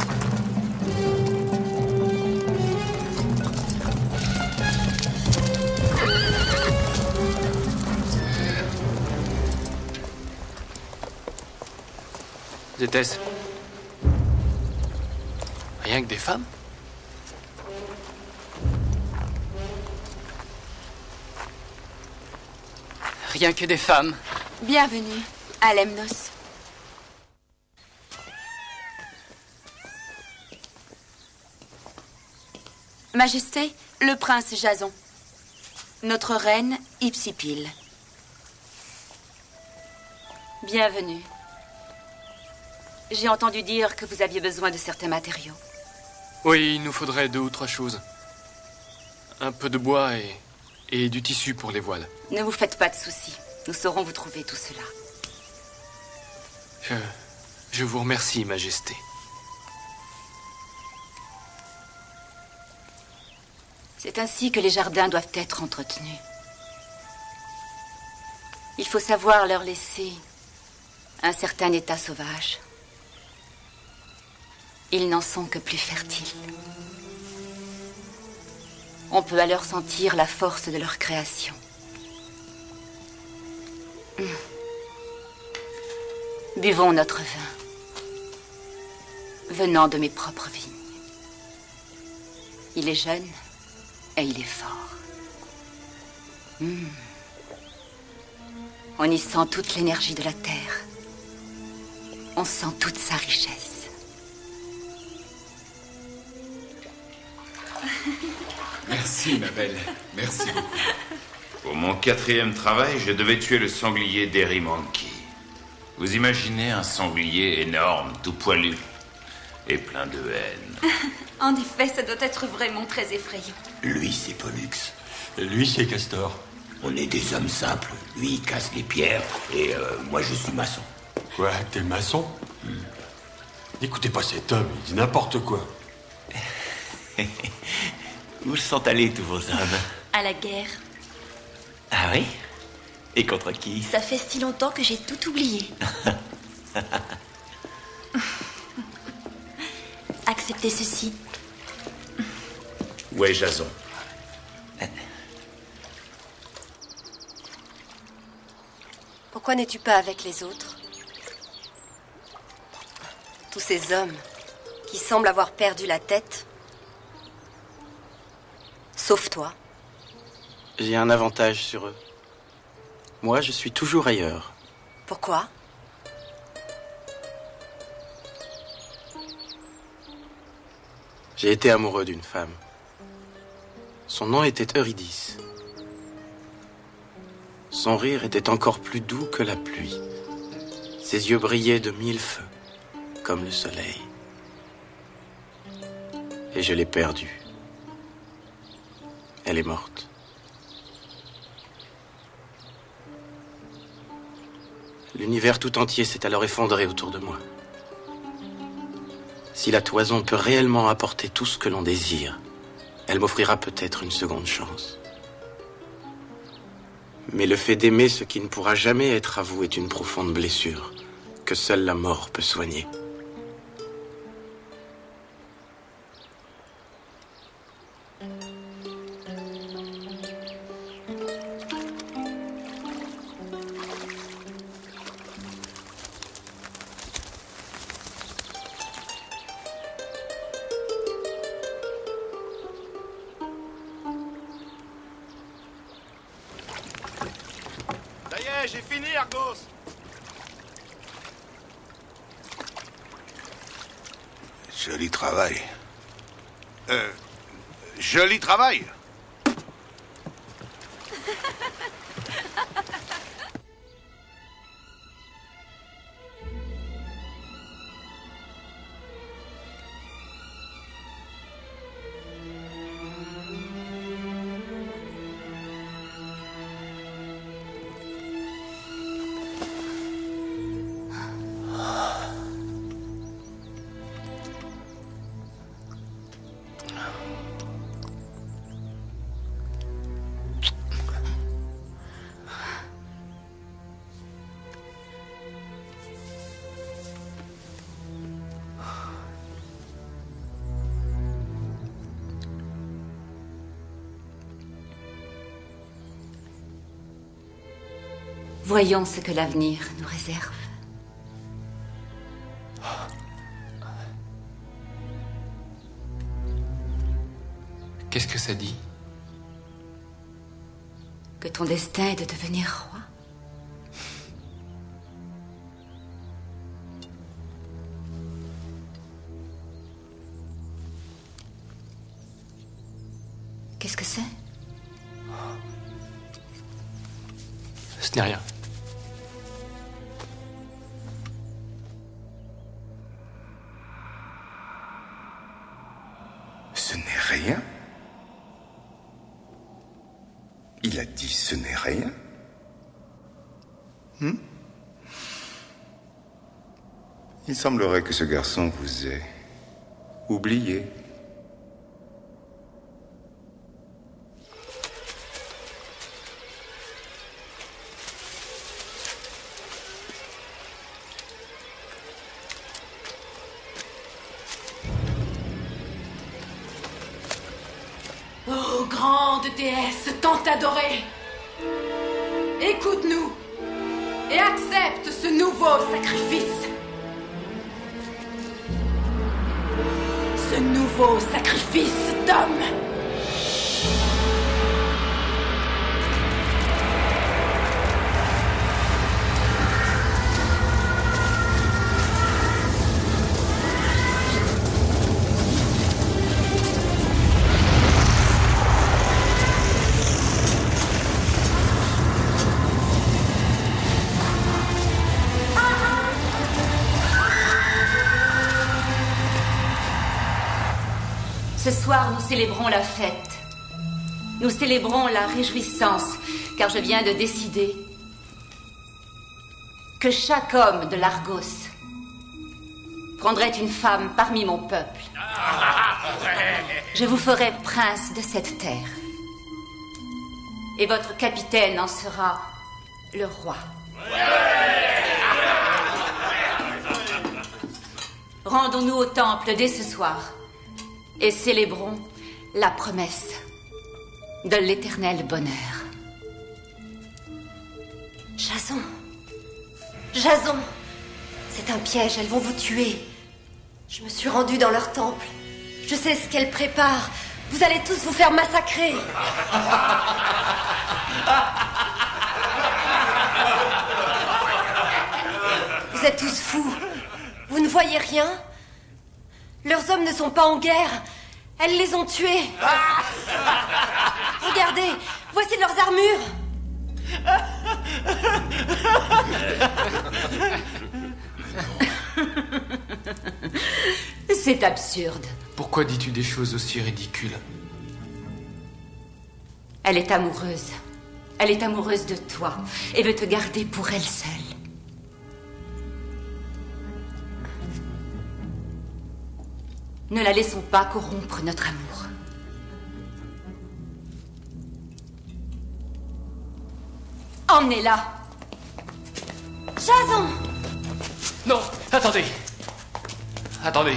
Zétès. Rien que des femmes? Rien que des femmes. Bienvenue à Lemnos. Majesté, le prince Jason. Notre reine Hypsipyle. Bienvenue. J'ai entendu dire que vous aviez besoin de certains matériaux. Oui, il nous faudrait deux ou trois choses. Un peu de bois et, et du tissu pour les voiles. Ne vous faites pas de soucis. Nous saurons vous trouver tout cela. Je, je vous remercie, Majesté. C'est ainsi que les jardins doivent être entretenus. Il faut savoir leur laisser un certain état sauvage. Ils n'en sont que plus fertiles. On peut alors sentir la force de leur création. Mmh. Buvons notre vin, venant de mes propres vignes. Il est jeune et il est fort. Mmh. On y sent toute l'énergie de la terre. On sent toute sa richesse. Merci, ma belle. Merci beaucoup. Pour mon quatrième travail, je devais tuer le sanglier d'Eri Monkey. Vous imaginez un sanglier énorme, tout poilu et plein de haine. En effet, ça doit être vraiment très effrayant. Lui, c'est Pollux. Lui, c'est Castor. On est des hommes simples. Lui, il casse les pierres et euh, moi, je suis maçon. Quoi, t'es maçon? hmm. N'écoutez pas cet homme, il dit n'importe quoi. Où sont allés tous vos hommes? À la guerre. Ah oui? Et contre qui? Ça fait si longtemps que j'ai tout oublié. Acceptez ceci. Où est Jason? Pourquoi n'es-tu pas avec les autres? Tous ces hommes qui semblent avoir perdu la tête. Sauf toi. J'ai un avantage sur eux. Moi, je suis toujours ailleurs. Pourquoi? J'ai été amoureux d'une femme. Son nom était Eurydice. Son rire était encore plus doux que la pluie. Ses yeux brillaient de mille feux, comme le soleil. Et je l'ai perdue. Elle est morte. L'univers tout entier s'est alors effondré autour de moi. Si la toison peut réellement apporter tout ce que l'on désire, elle m'offrira peut-être une seconde chance. Mais le fait d'aimer ce qui ne pourra jamais être à vous est une profonde blessure que seule la mort peut soigner. Ça y est, j'ai fini, Argos. Joli travail. Euh... Joli travail. Voyons ce que l'avenir nous réserve. Qu'est-ce que ça dit? Que ton destin est de devenir roi. Qu'est-ce que c'est? Ce n'est rien. Ce n'est rien? Il a dit ce n'est rien? Hmm? Il semblerait que ce garçon vous ait oublié. Oh, grande déesse tant adorée, écoute-nous et accepte ce nouveau sacrifice. Ce nouveau sacrifice d'homme. Ce soir, nous célébrons la fête. Nous célébrons la réjouissance, car je viens de décider que chaque homme de l'Argos prendrait une femme parmi mon peuple. Je vous ferai prince de cette terre. Et votre capitaine en sera le roi. Rendons-nous au temple dès ce soir. Et célébrons la promesse de l'éternel bonheur. Jason. Jason. C'est un piège, elles vont vous tuer. Je me suis rendue dans leur temple. Je sais ce qu'elles préparent. Vous allez tous vous faire massacrer. Vous êtes tous fous. Vous ne voyez rien? Leurs hommes ne sont pas en guerre. Elles les ont tués. Regardez, voici leurs armures. C'est absurde. Pourquoi dis-tu des choses aussi ridicules? Elle est amoureuse. Elle est amoureuse de toi et veut te garder pour elle seule. Ne la laissons pas corrompre notre amour. Emmenez-la. Jason! Non, attendez. Attendez.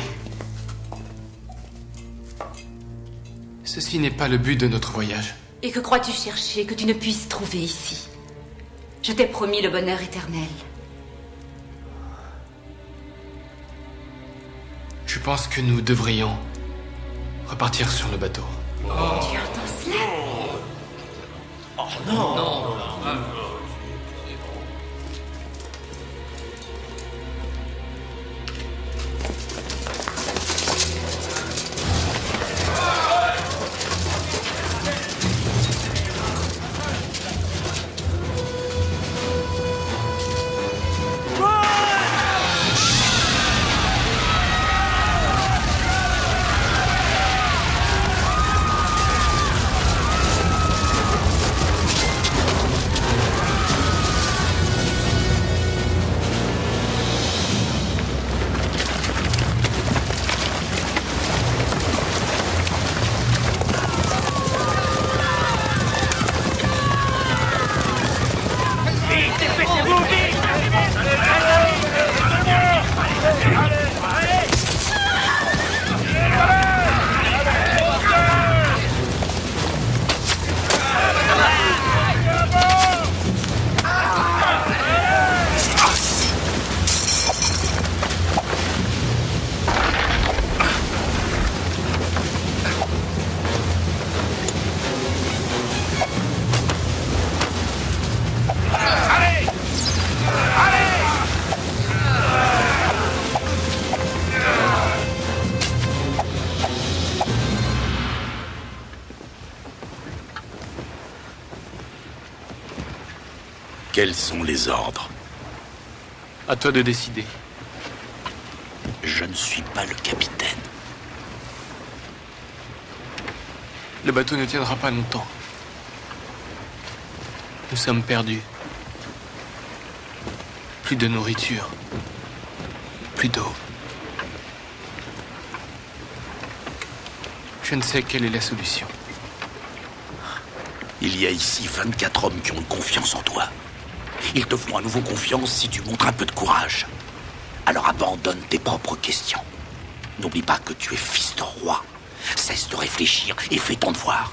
Ceci n'est pas le but de notre voyage. Et que crois-tu chercher que tu ne puisses trouver ici? Je t'ai promis le bonheur éternel. Je pense que nous devrions repartir sur le bateau. Oh. Tu entends cela? Oh non, non. Quels sont les ordres? À toi de décider. Je ne suis pas le capitaine. Le bateau ne tiendra pas longtemps. Nous sommes perdus. Plus de nourriture. Plus d'eau. Je ne sais quelle est la solution. Il y a ici vingt-quatre hommes qui ont confiance en toi. Ils te feront à nouveau confiance si tu montres un peu de courage. Alors abandonne tes propres questions. N'oublie pas que tu es fils de roi. Cesse de réfléchir et fais ton devoir.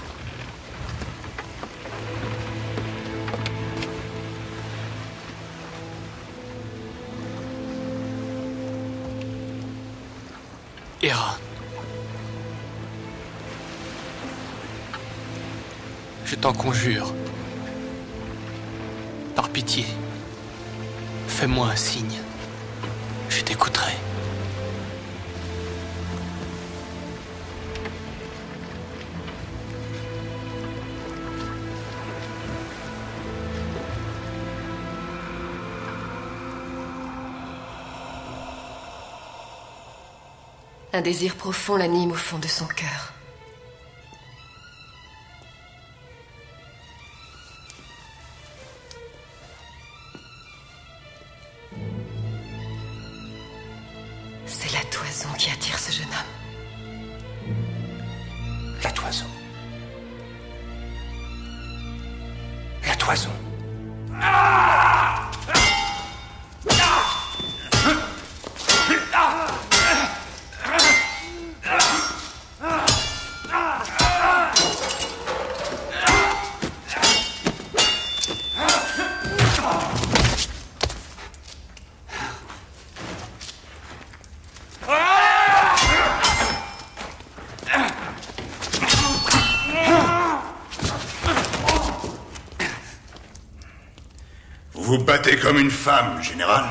Hera. Je t'en conjure. Par pitié, fais-moi un signe. Je t'écouterai. Un désir profond l'anime au fond de son cœur. C'est la toison qui attire ce jeune homme. La toison. La toison. Vous battez comme une femme, général.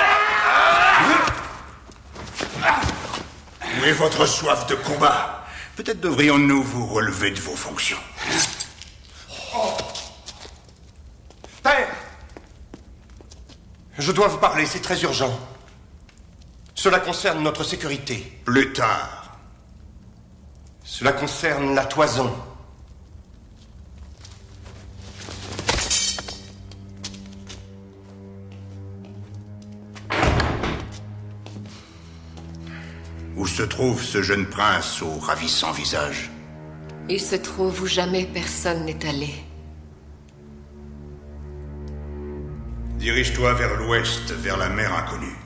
Où est votre soif de combat? Peut-être devrions-nous vous relever de vos fonctions. Père! Je dois vous parler, c'est très urgent. Cela concerne notre sécurité. Plus tard. Cela concerne la toison. Où se trouve ce jeune prince au ravissant visage? Il se trouve où jamais personne n'est allé. Dirige-toi vers l'ouest, vers la mer inconnue.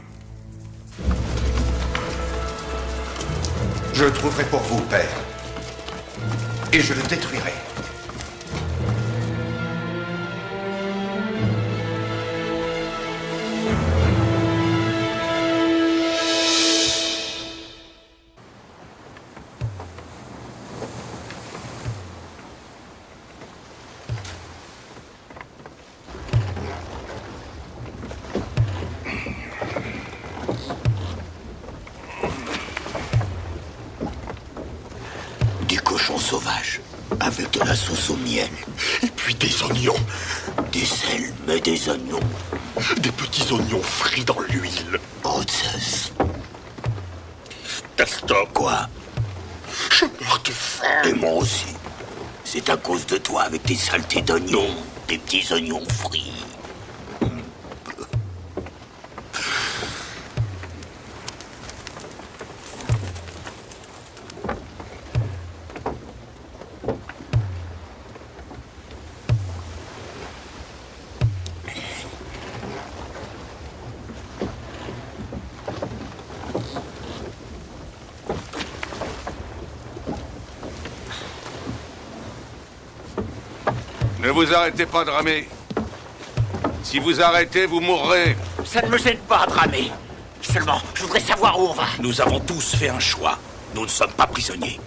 Je le trouverai pour vous, père. Et je le détruirai. Sauvage, avec de la sauce au miel, et puis des oignons, des sels, mais des oignons, des petits oignons frits dans l'huile. Grotzes. Tastor. Quoi? Je meurs de faim. Et moi aussi. C'est à cause de toi avec tes saletés d'oignons, des petits oignons frits. Ne vous arrêtez pas de ramer. Si vous arrêtez, vous mourrez. Ça ne me gêne pas de ramer. Seulement, je voudrais savoir où on va. Nous avons tous fait un choix. Nous ne sommes pas prisonniers.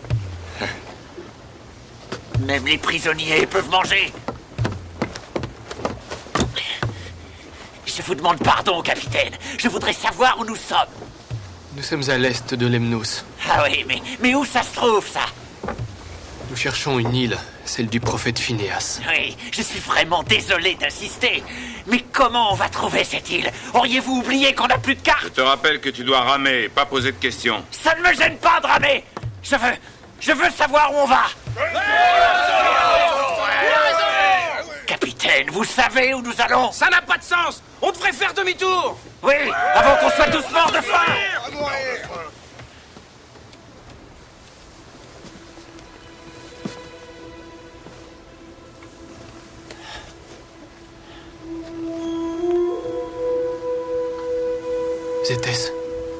Même les prisonniers peuvent manger. Je vous demande pardon, capitaine. Je voudrais savoir où nous sommes. Nous sommes à l'est de Lemnos. Ah oui, mais, mais où ça se trouve, ça? Nous cherchons une île, celle du prophète Phinéas. Oui, je suis vraiment désolé d'insister. Mais comment on va trouver cette île? Auriez-vous oublié qu'on n'a plus de carte? Je te rappelle que tu dois ramer, pas poser de questions. Ça ne me gêne pas de ramer. Je veux... Je veux savoir où on va. Capitaine, vous savez où nous allons? Ça n'a pas de sens. On devrait faire demi-tour. Oui, avant qu'on soit tous morts de faim. Zétès.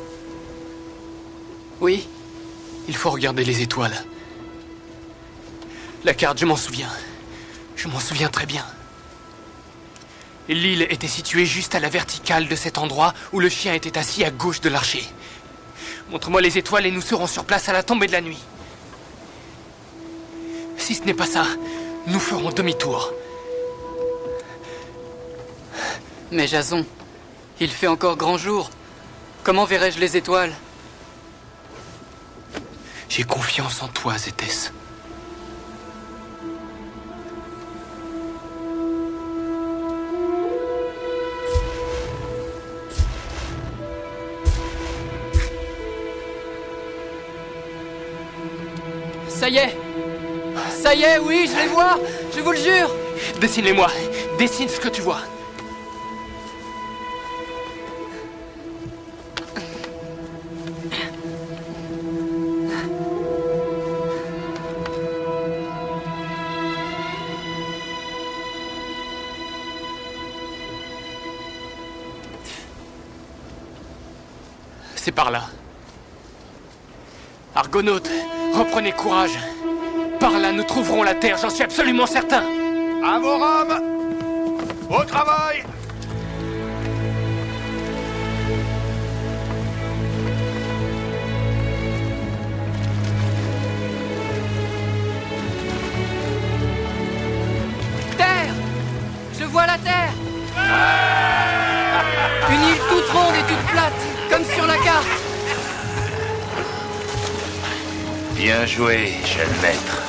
Oui? Il faut regarder les étoiles. La carte, je m'en souviens. Je m'en souviens très bien. L'île était située juste à la verticale de cet endroit où le chien était assis à gauche de l'archer. Montre-moi les étoiles et nous serons sur place à la tombée de la nuit. Si ce n'est pas ça, nous ferons demi-tour. Mais Jason, il fait encore grand jour. Comment verrai-je les étoiles? J'ai confiance en toi, Zétès. Ça y est! Ça y est, oui, je les vois! Je vous le jure! Dessine-les-moi. Dessine ce que tu vois. C'est par là. Argonautes, reprenez courage. Par là, nous trouverons la Terre, j'en suis absolument certain. À vos rames! Au travail! Terre! Je vois la Terre! Une île toute ronde et toute plate, comme sur la carte. Bien joué, jeune maître.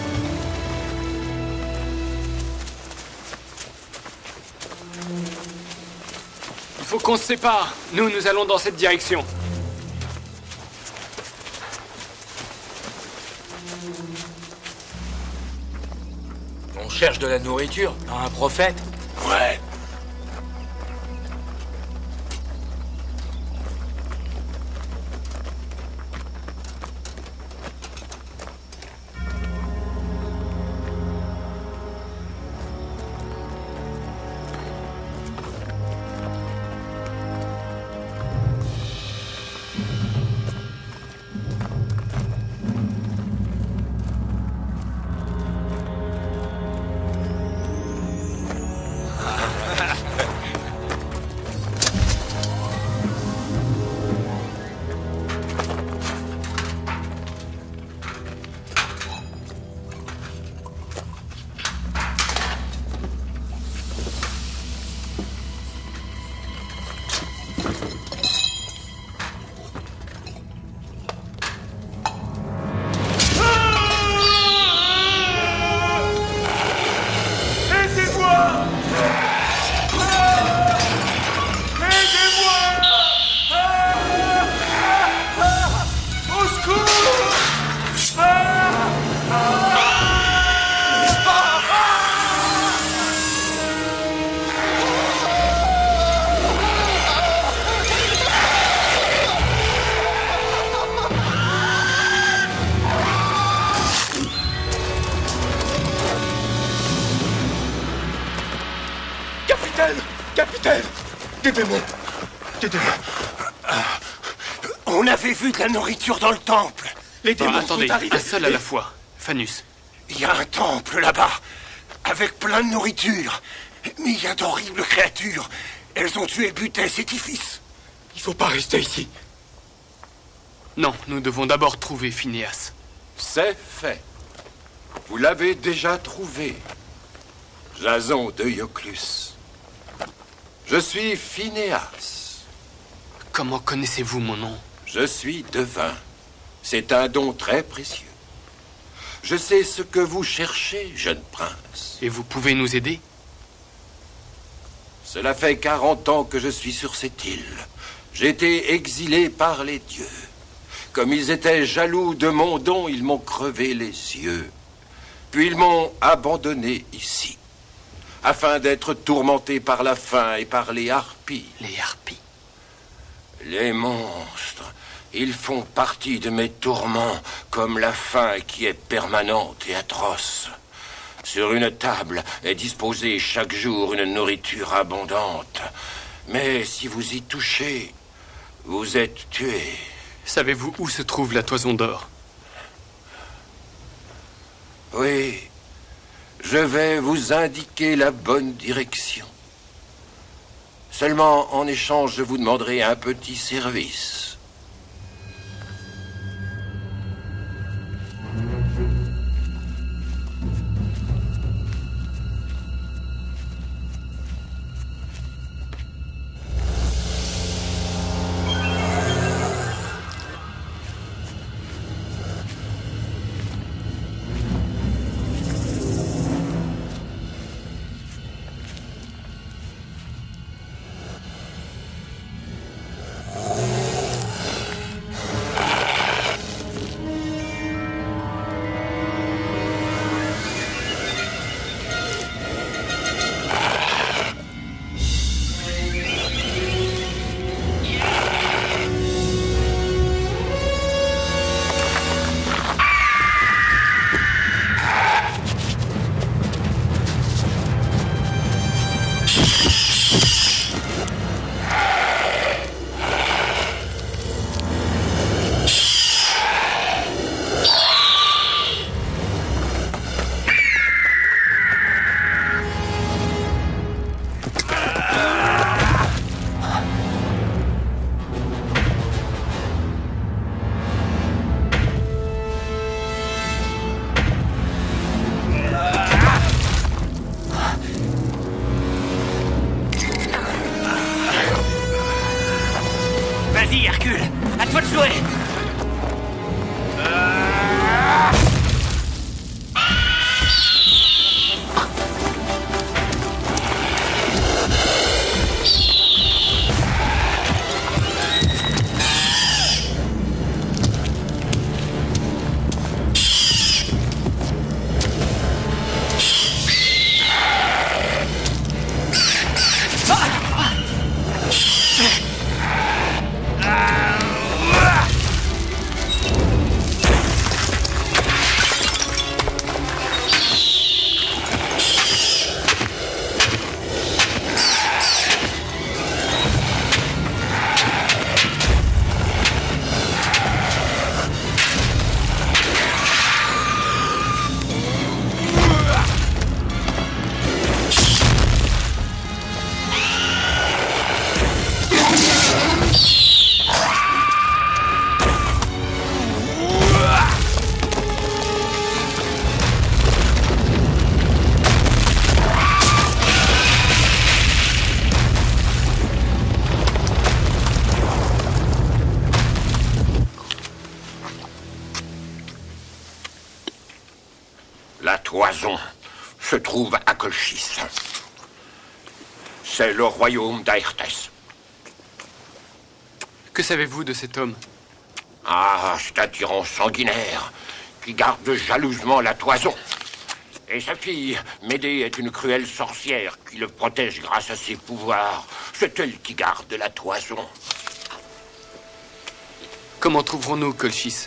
Il faut qu'on se sépare. Nous, nous allons dans cette direction. On cherche de la nourriture, un prophète. Ouais. Capitaine! Aidez-moi! Aidez-moi! On avait vu de la nourriture dans le temple. Les démons Ah, attendez, sont arrivés. un seul à la fois. Fanus. Il y a un temple là-bas, avec plein de nourriture. Mais il y a d'horribles créatures. Elles ont tué Butès et Tiphys. Il faut pas rester ici. Non, nous devons d'abord trouver Phinéas. C'est fait. Vous l'avez déjà trouvé. Jason de Ioclus. Je suis Phinéas. Comment connaissez-vous mon nom? Je suis devin. C'est un don très précieux. Je sais ce que vous cherchez, jeune prince. Et vous pouvez nous aider? Cela fait quarante ans que je suis sur cette île. J'ai été exilé par les dieux. Comme ils étaient jaloux de mon don, ils m'ont crevé les yeux. Puis ils m'ont abandonné ici, afin d'être tourmenté par la faim et par les harpies. Les harpies? Les monstres, ils font partie de mes tourments, comme la faim qui est permanente et atroce. Sur une table est disposée chaque jour une nourriture abondante. Mais si vous y touchez, vous êtes tué. Savez-vous où se trouve la toison d'or? Oui, je vais vous indiquer la bonne direction. Seulement, en échange, je vous demanderai un petit service. Vas-y, Hercule, à toi de jouer. La toison se trouve à Colchis. C'est le royaume d'Aertes. Que savez-vous de cet homme? Ah, c'est un tyran sanguinaire qui garde jalousement la toison. Et sa fille, Médée, est une cruelle sorcière qui le protège grâce à ses pouvoirs. C'est elle qui garde la toison. Comment trouverons-nous Colchis?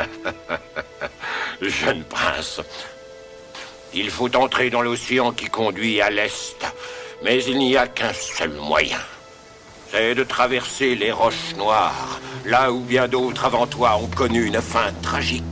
Jeune prince, il faut entrer dans l'océan qui conduit à l'est, mais il n'y a qu'un seul moyen. C'est de traverser les roches noires, là où bien d'autres avant toi ont connu une fin tragique.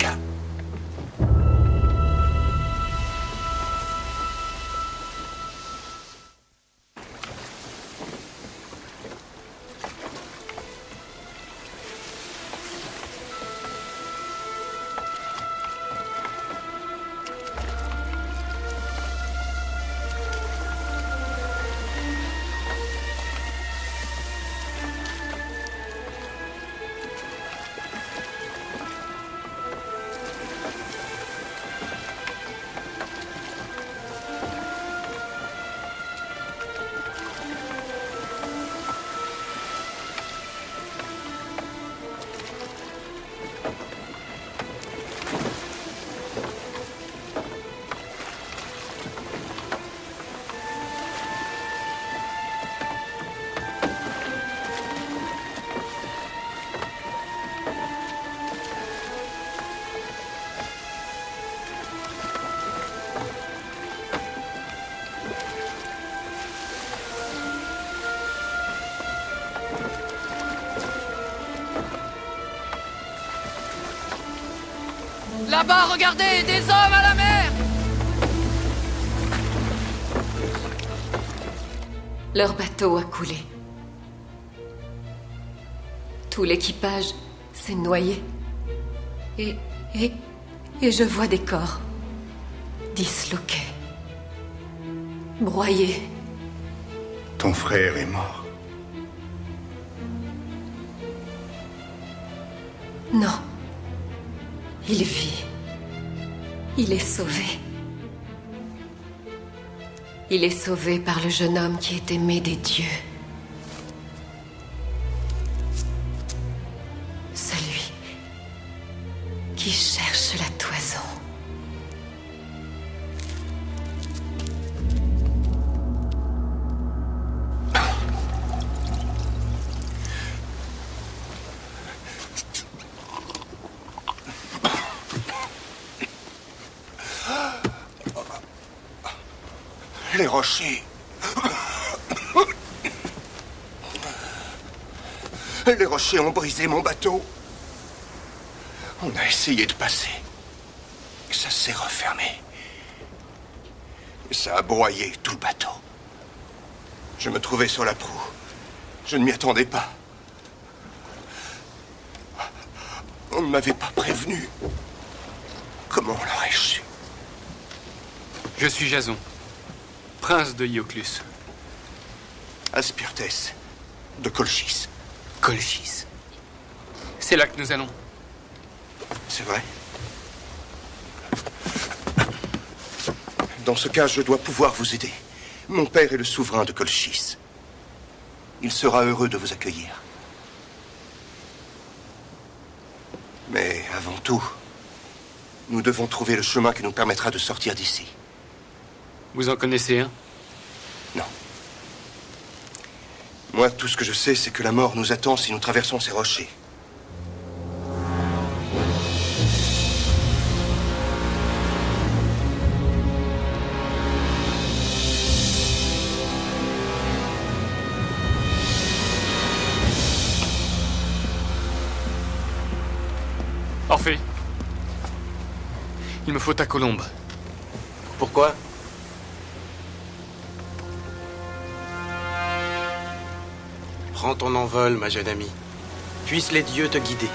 Là-bas, regardez, des hommes à la mer! Leur bateau a coulé. Tout l'équipage s'est noyé. Et, et, et je vois des corps disloqués, broyés. Ton frère est mort. Non. Il vit. Il est sauvé. Il est sauvé par le jeune homme qui est aimé des dieux. Celui qui cherche la toison. Les rochers. Les rochers ont brisé mon bateau. On a essayé de passer. Ça s'est refermé. Ça a broyé tout le bateau. Je me trouvais sur la proue. Je ne m'y attendais pas. On ne m'avait pas prévenu. Comment l'aurais-je su? Je suis Jason, prince de Ioclus. Aspyrtès, de Colchis. Colchis. C'est là que nous allons. C'est vrai. Dans ce cas, je dois pouvoir vous aider. Mon père est le souverain de Colchis. Il sera heureux de vous accueillir. Mais avant tout, nous devons trouver le chemin qui nous permettra de sortir d'ici. Vous en connaissez un? Non. Moi, tout ce que je sais, c'est que la mort nous attend si nous traversons ces rochers. Orphée. Il me faut ta colombe. Pourquoi? Prends ton envol, ma jeune amie. Puissent les dieux te guider.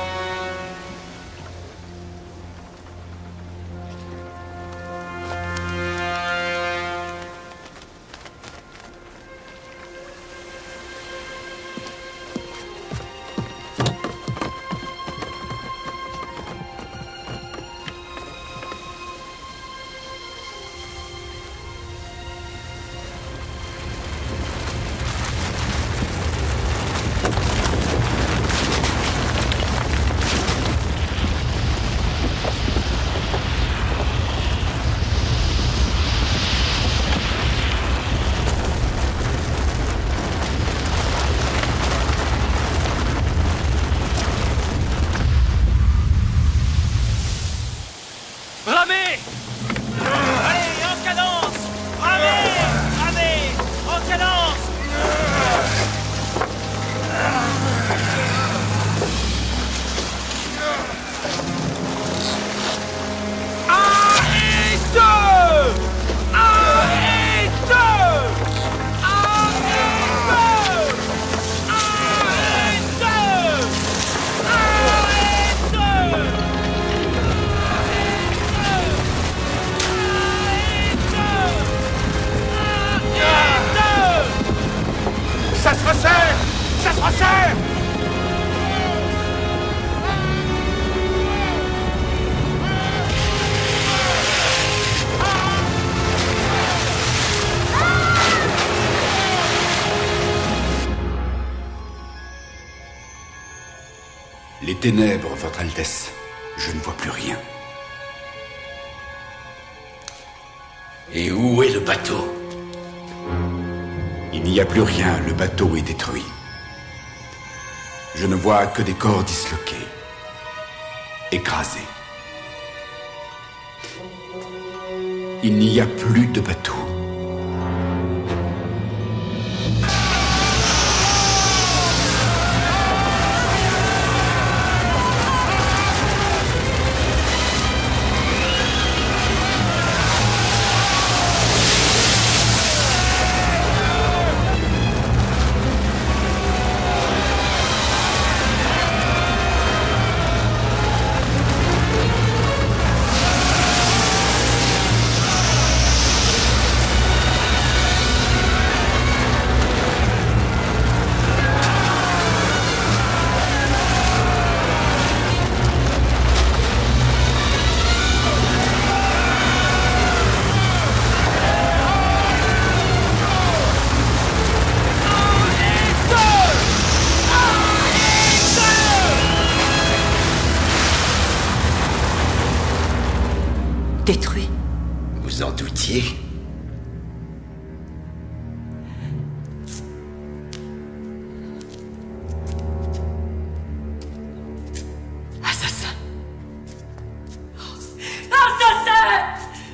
Les ténèbres, Votre Altesse. Je ne vois plus rien. Et où est le bateau? Il n'y a plus rien, le bateau est détruit. Je ne vois que des corps disloqués, écrasés. Il n'y a plus de bateau. détruit. Vous en doutiez? Assassin! Assassin!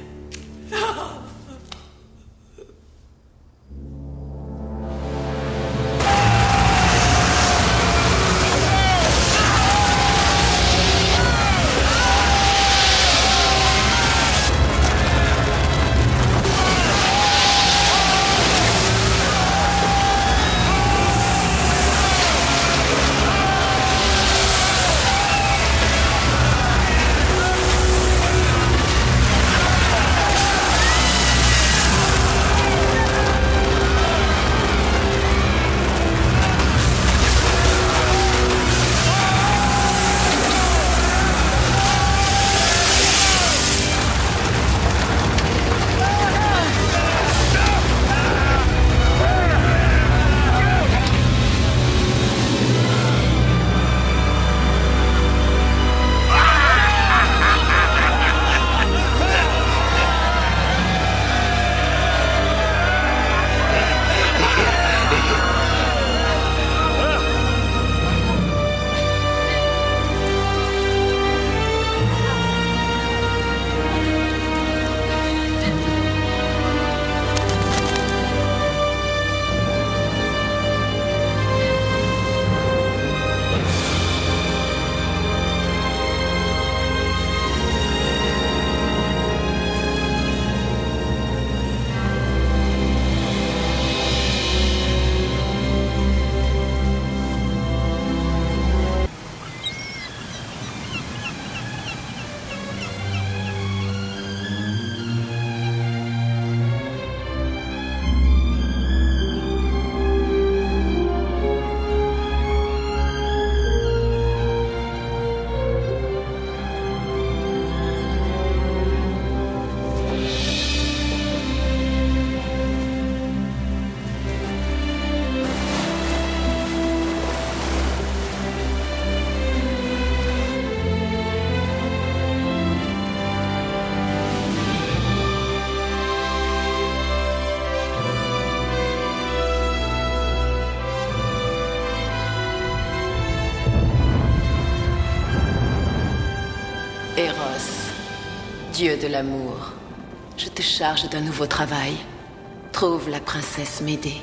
Eros, dieu de l'amour, je te charge d'un nouveau travail. Trouve la princesse Médée.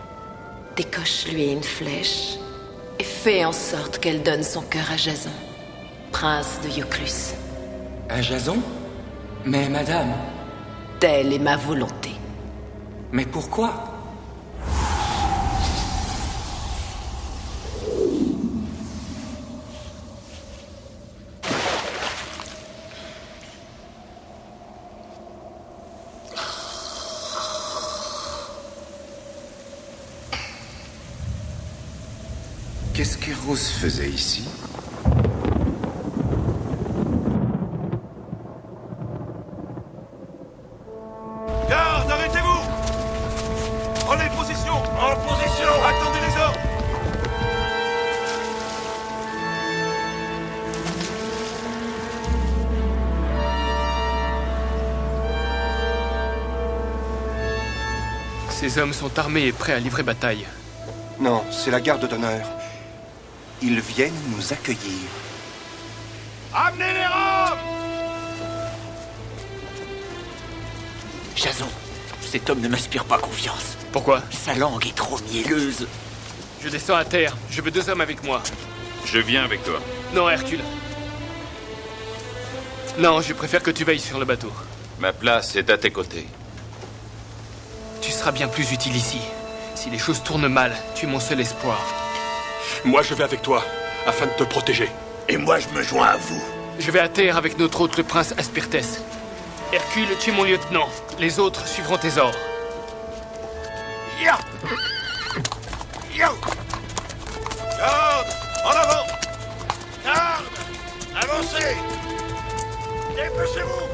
Décoche-lui une flèche et fais en sorte qu'elle donne son cœur à Jason, prince de Ioclus. À Jason? Mais madame... Telle est ma volonté. Mais pourquoi? Qu'est-ce qu'Eros faisait ici? Garde, arrêtez-vous! Prenez position! En position! Attendez les ordres! Ces hommes sont armés et prêts à livrer bataille. Non, c'est la garde d'honneur. Ils viennent nous accueillir. Amenez les robes! Jason, cet homme ne m'inspire pas confiance. Pourquoi? Sa langue est trop mielleuse. Je descends à terre. Je veux deux hommes avec moi. Je viens avec toi. Non, Hercule. Non, je préfère que tu veilles sur le bateau. Ma place est à tes côtés. Tu seras bien plus utile ici. Si les choses tournent mal, tu es mon seul espoir. Moi, je vais avec toi, afin de te protéger. Et moi, je me joins à vous. Je vais à terre avec notre hôte, le prince Aspyrtès. Hercule, tu es mon lieutenant. Les autres suivront tes ordres. Yo! Yo! Garde! En avant! Garde! Avancez! Dépêchez-vous!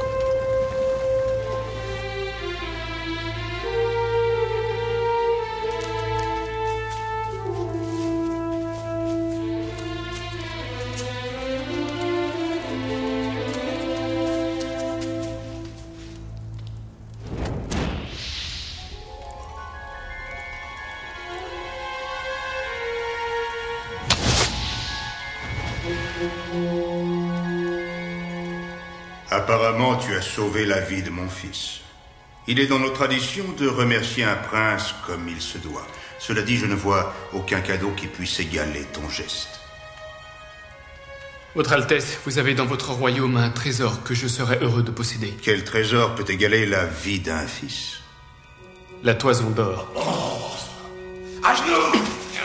Apparemment, tu as sauvé la vie de mon fils. Il est dans nos traditions de remercier un prince comme il se doit. Cela dit, je ne vois aucun cadeau qui puisse égaler ton geste. Votre Altesse, vous avez dans votre royaume un trésor que je serais heureux de posséder. Quel trésor peut égaler la vie d'un fils? La toison d'or. Oh. À genoux!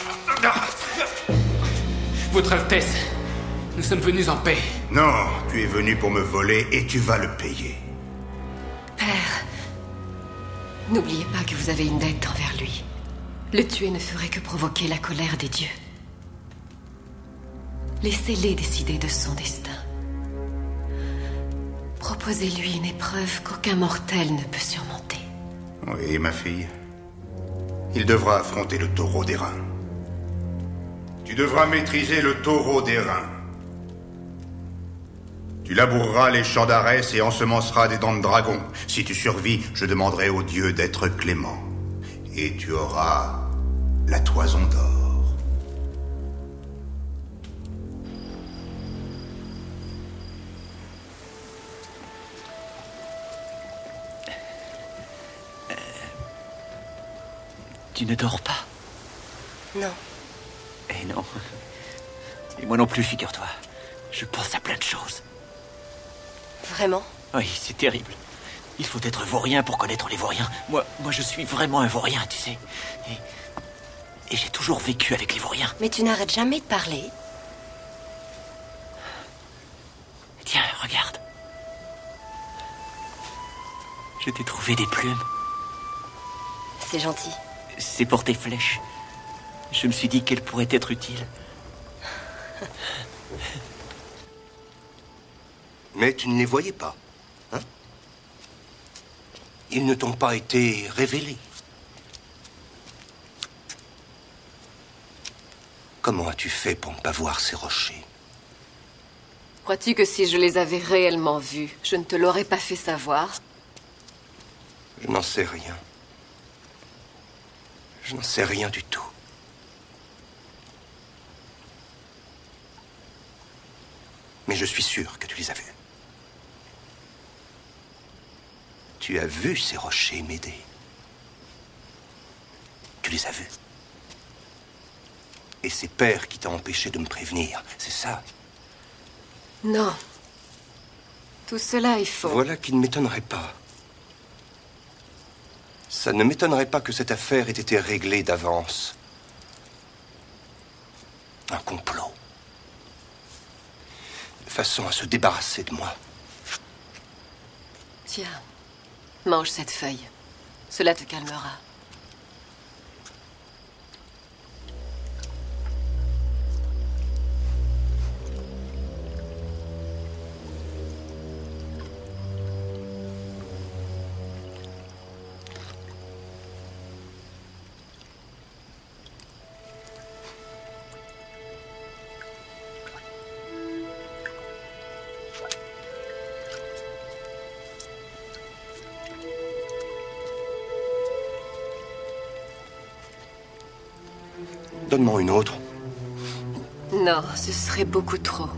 Votre Altesse, nous sommes venus en paix. Non, tu es venu pour me voler et tu vas le payer. Père, n'oubliez pas que vous avez une dette envers lui. Le tuer ne ferait que provoquer la colère des dieux. Laissez-les décider de son destin. Proposez-lui une épreuve qu'aucun mortel ne peut surmonter. Oui, ma fille. Il devra affronter le taureau d'airain. Tu devras maîtriser le taureau d'airain. Tu laboureras les champs d'Arès et ensemenceras des dents de dragon. Si tu survis, je demanderai aux dieux d'être cléments. Et tu auras la toison d'or. Tu ne dors pas? Non. Eh non. Et moi non plus, figure-toi. Je pense à plein de choses. Vraiment? Oui, c'est terrible. Il faut être vaurien pour connaître les vauriens. Moi, moi, je suis vraiment un vaurien, tu sais. Et, et j'ai toujours vécu avec les vauriens. Mais tu n'arrêtes jamais de parler. Tiens, regarde. Je t'ai trouvé des plumes. C'est gentil. C'est pour tes flèches. Je me suis dit qu'elles pourraient être utiles. Mais tu ne les voyais pas, hein? Ils ne t'ont pas été révélés. Comment as-tu fait pour ne pas voir ces rochers? Crois-tu que si je les avais réellement vus, je ne te l'aurais pas fait savoir? Je n'en sais rien. Je n'en sais rien du tout. Mais je suis sûr que tu les as vus. Tu as vu ces rochers m'aider. Tu les as vus. Et c'est Père qui t'a empêché de me prévenir, c'est ça? Non. Tout cela est faux. Voilà qui ne m'étonnerait pas. Ça ne m'étonnerait pas que cette affaire ait été réglée d'avance. Un complot. De façon à se débarrasser de moi. Tiens, mange cette feuille. Cela te calmera. Donne-moi une autre. Non, ce serait beaucoup trop.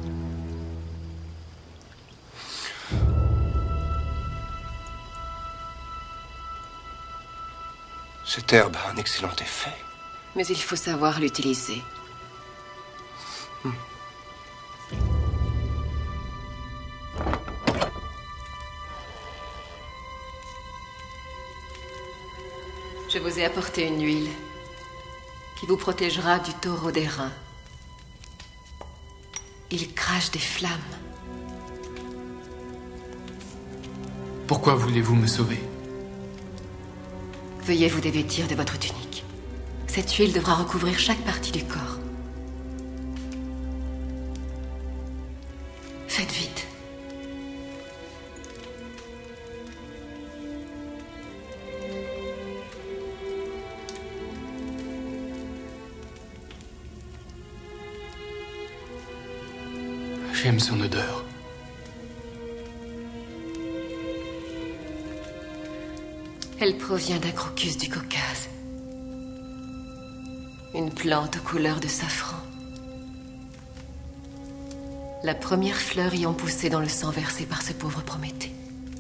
Cette herbe a un excellent effet. Mais il faut savoir l'utiliser. Hmm. Je vous ai apporté une huile qui vous protégera du taureau d'airain. Il crache des flammes. Pourquoi voulez-vous me sauver? Veuillez vous dévêtir de votre tunique. Cette huile devra recouvrir chaque partie du corps. Faites vite. J'aime son odeur. Elle provient d'un crocus du Caucase. Une plante aux couleurs de safran. La première fleur y ont poussé dans le sang versé par ce pauvre Prométhée.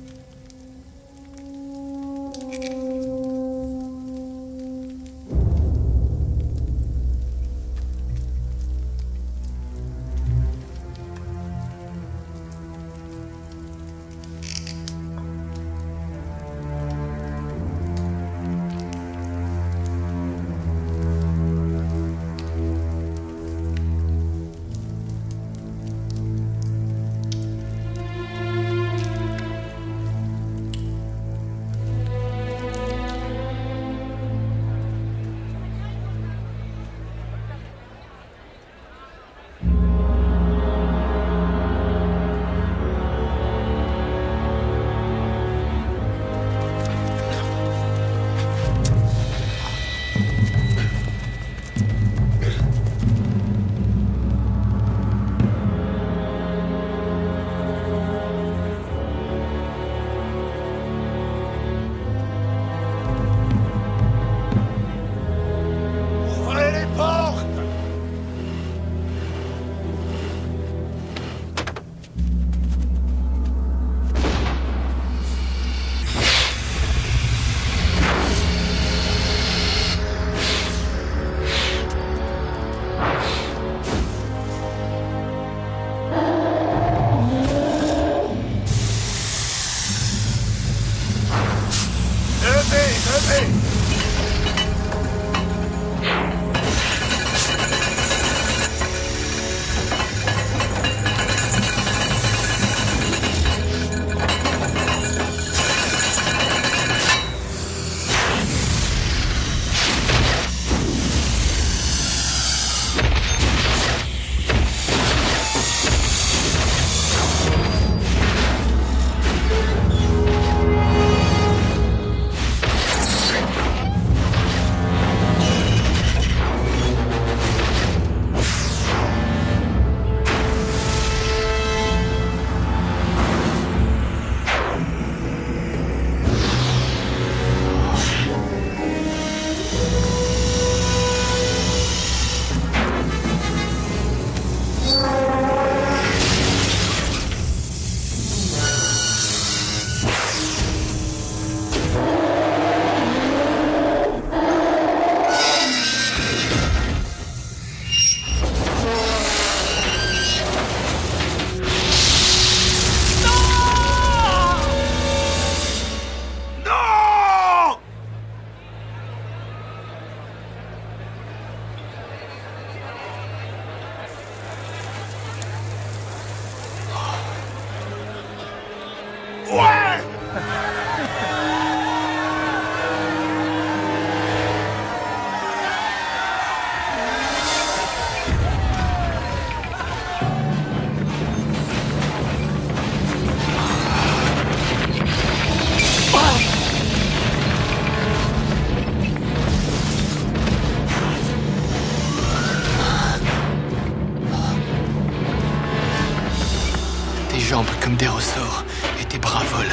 Jambes comme des ressorts et tes bras volent.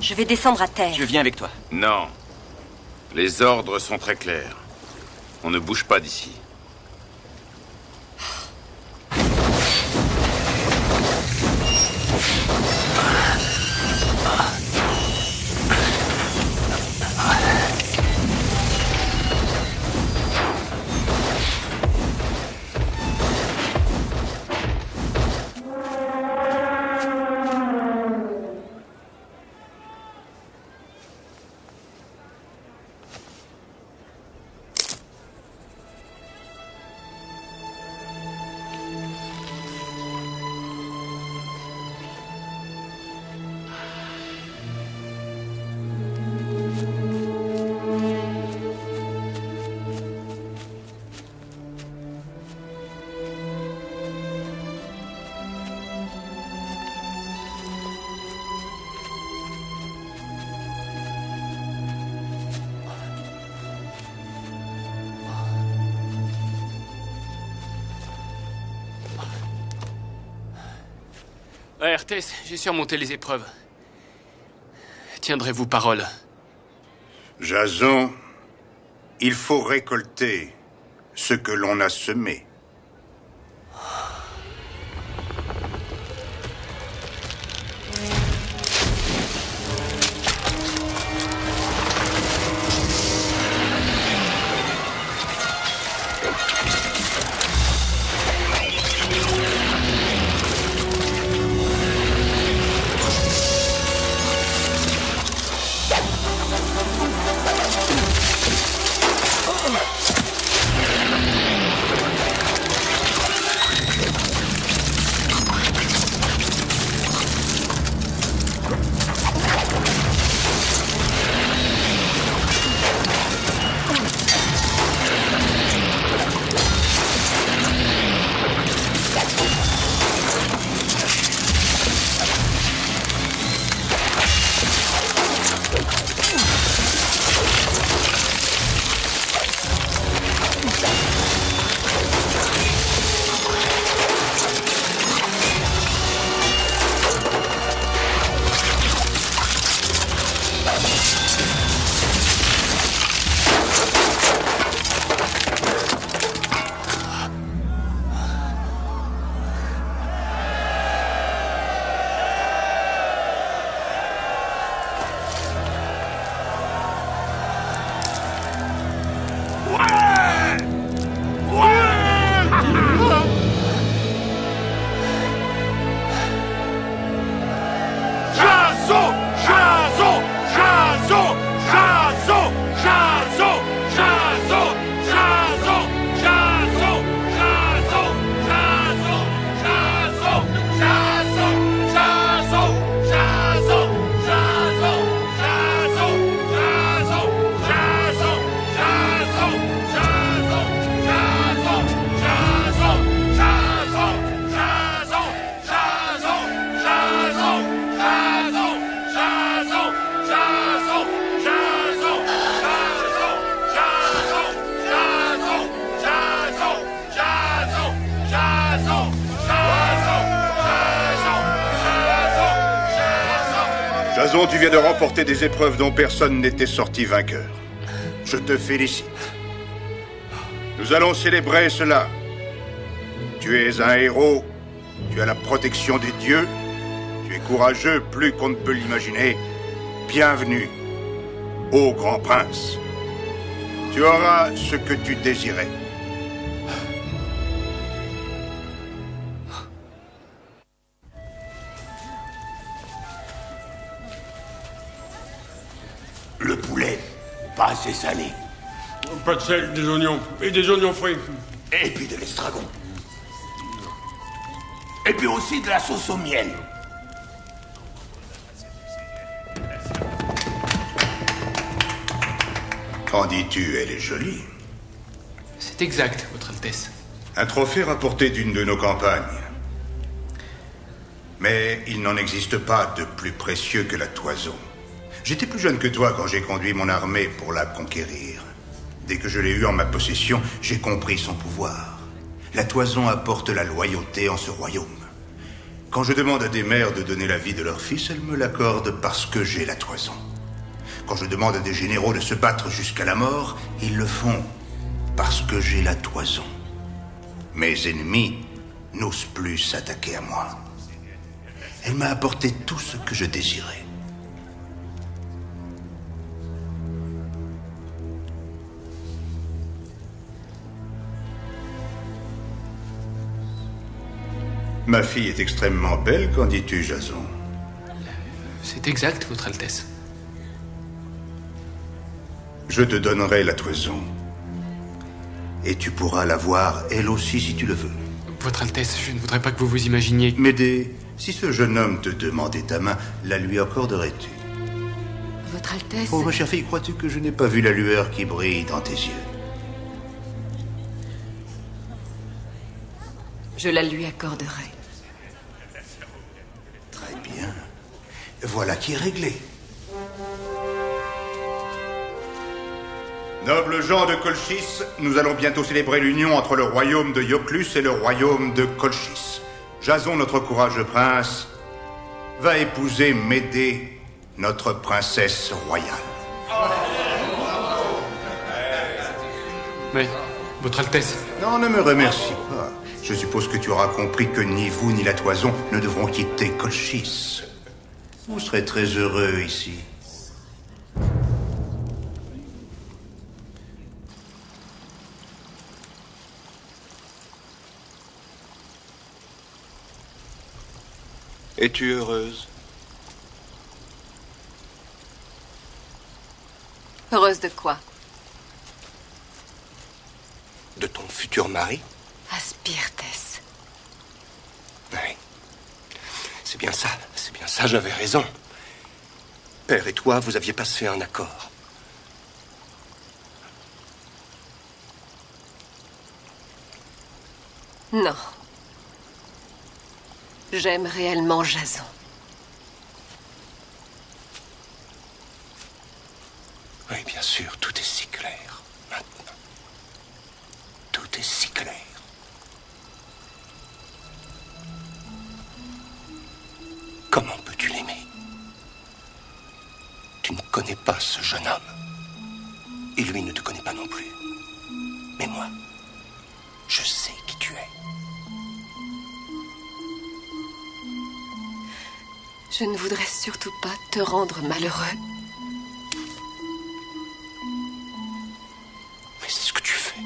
Je vais descendre à terre. Je viens avec toi. Non. Les ordres sont très clairs. On ne bouge pas d'ici. Arthès, j'ai surmonté les épreuves. Tiendrez-vous parole? Jason, il faut récolter ce que l'on a semé. Jason, tu viens de remporter des épreuves dont personne n'était sorti vainqueur. Je te félicite. Nous allons célébrer cela. Tu es un héros, tu as la protection des dieux, tu es courageux plus qu'on ne peut l'imaginer. Bienvenue, ô grand prince. Tu auras ce que tu désirais. Le poulet, pas assez salé. Pas de sel, des oignons. Et des oignons frits. Et puis de l'estragon. Et puis aussi de la sauce au miel. Qu'en dis-tu, elle est jolie. C'est exact, Votre Altesse. Un trophée rapporté d'une de nos campagnes. Mais il n'en existe pas de plus précieux que la toison. J'étais plus jeune que toi quand j'ai conduit mon armée pour la conquérir. Dès que je l'ai eue en ma possession, j'ai compris son pouvoir. La toison apporte la loyauté en ce royaume. Quand je demande à des mères de donner la vie de leur fils, elles me l'accordent parce que j'ai la toison. Quand je demande à des généraux de se battre jusqu'à la mort, ils le font parce que j'ai la toison. Mes ennemis n'osent plus s'attaquer à moi. Elle m'a apporté tout ce que je désirais. Ma fille est extrêmement belle, qu'en dis-tu, Jason? C'est exact, Votre Altesse. Je te donnerai la toison. Et tu pourras la voir, elle aussi, si tu le veux. Votre Altesse, je ne voudrais pas que vous vous imaginiez... Médée, si ce jeune homme te demandait ta main, la lui accorderais-tu? Votre Altesse... Oh, ma chère fille, crois-tu que je n'ai pas vu la lueur qui brille dans tes yeux? Je la lui accorderai. Très bien. Voilà qui est réglé. Nobles gens de Colchis, nous allons bientôt célébrer l'union entre le royaume de Ioclus et le royaume de Colchis. Jason, notre courageux prince, va épouser Médée, notre princesse royale. Mais, Votre Altesse... Non, ne me remercie pas. Je suppose que tu auras compris que ni vous ni la toison ne devront quitter Colchis. Vous serez très heureux ici. Es-tu heureuse? Heureuse de quoi? De ton futur mari? Aspirtes. Oui. C'est bien ça, c'est bien ça, j'avais raison. Père et toi, vous aviez passé un accord. Non. J'aime réellement Jason. Oui, bien sûr, tout est si clair, maintenant. Tout est si clair. Comment peux-tu l'aimer? Tu ne connais pas ce jeune homme. Et lui ne te connaît pas non plus. Mais moi, je sais qui tu es. Je ne voudrais surtout pas te rendre malheureux. Mais c'est ce que tu fais.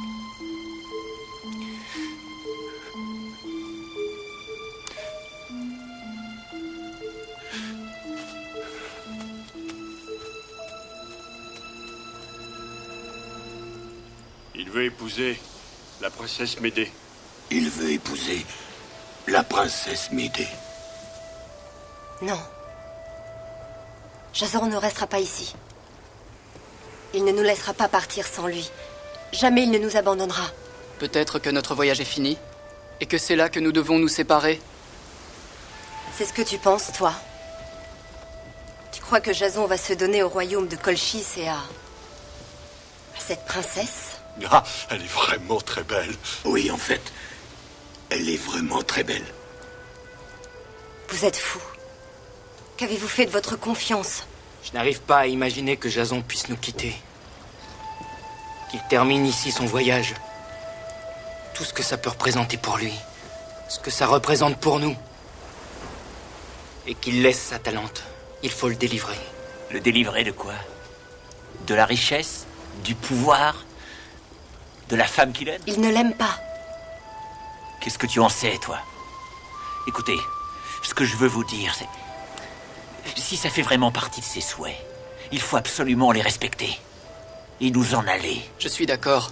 Il veut épouser la princesse Médée. Il veut épouser la princesse Médée. Non. Jason ne restera pas ici. Il ne nous laissera pas partir sans lui. Jamais il ne nous abandonnera. Peut-être que notre voyage est fini, et que c'est là que nous devons nous séparer. C'est ce que tu penses, toi? Tu crois que Jason va se donner au royaume de Colchis et à... à cette princesse? Ah, elle est vraiment très belle. Oui, en fait, elle est vraiment très belle. Vous êtes fou. Qu'avez-vous fait de votre confiance? Je n'arrive pas à imaginer que Jason puisse nous quitter. Qu'il termine ici son voyage. Tout ce que ça peut représenter pour lui. Ce que ça représente pour nous. Et qu'il laisse sa Talente. Il faut le délivrer. Le délivrer de quoi? De la richesse? Du pouvoir? De la femme qu'il aime? Il ne l'aime pas. Qu'est-ce que tu en sais, toi? Écoutez, ce que je veux vous dire, c'est... Si ça fait vraiment partie de ses souhaits, il faut absolument les respecter. Et nous en aller. Je suis d'accord.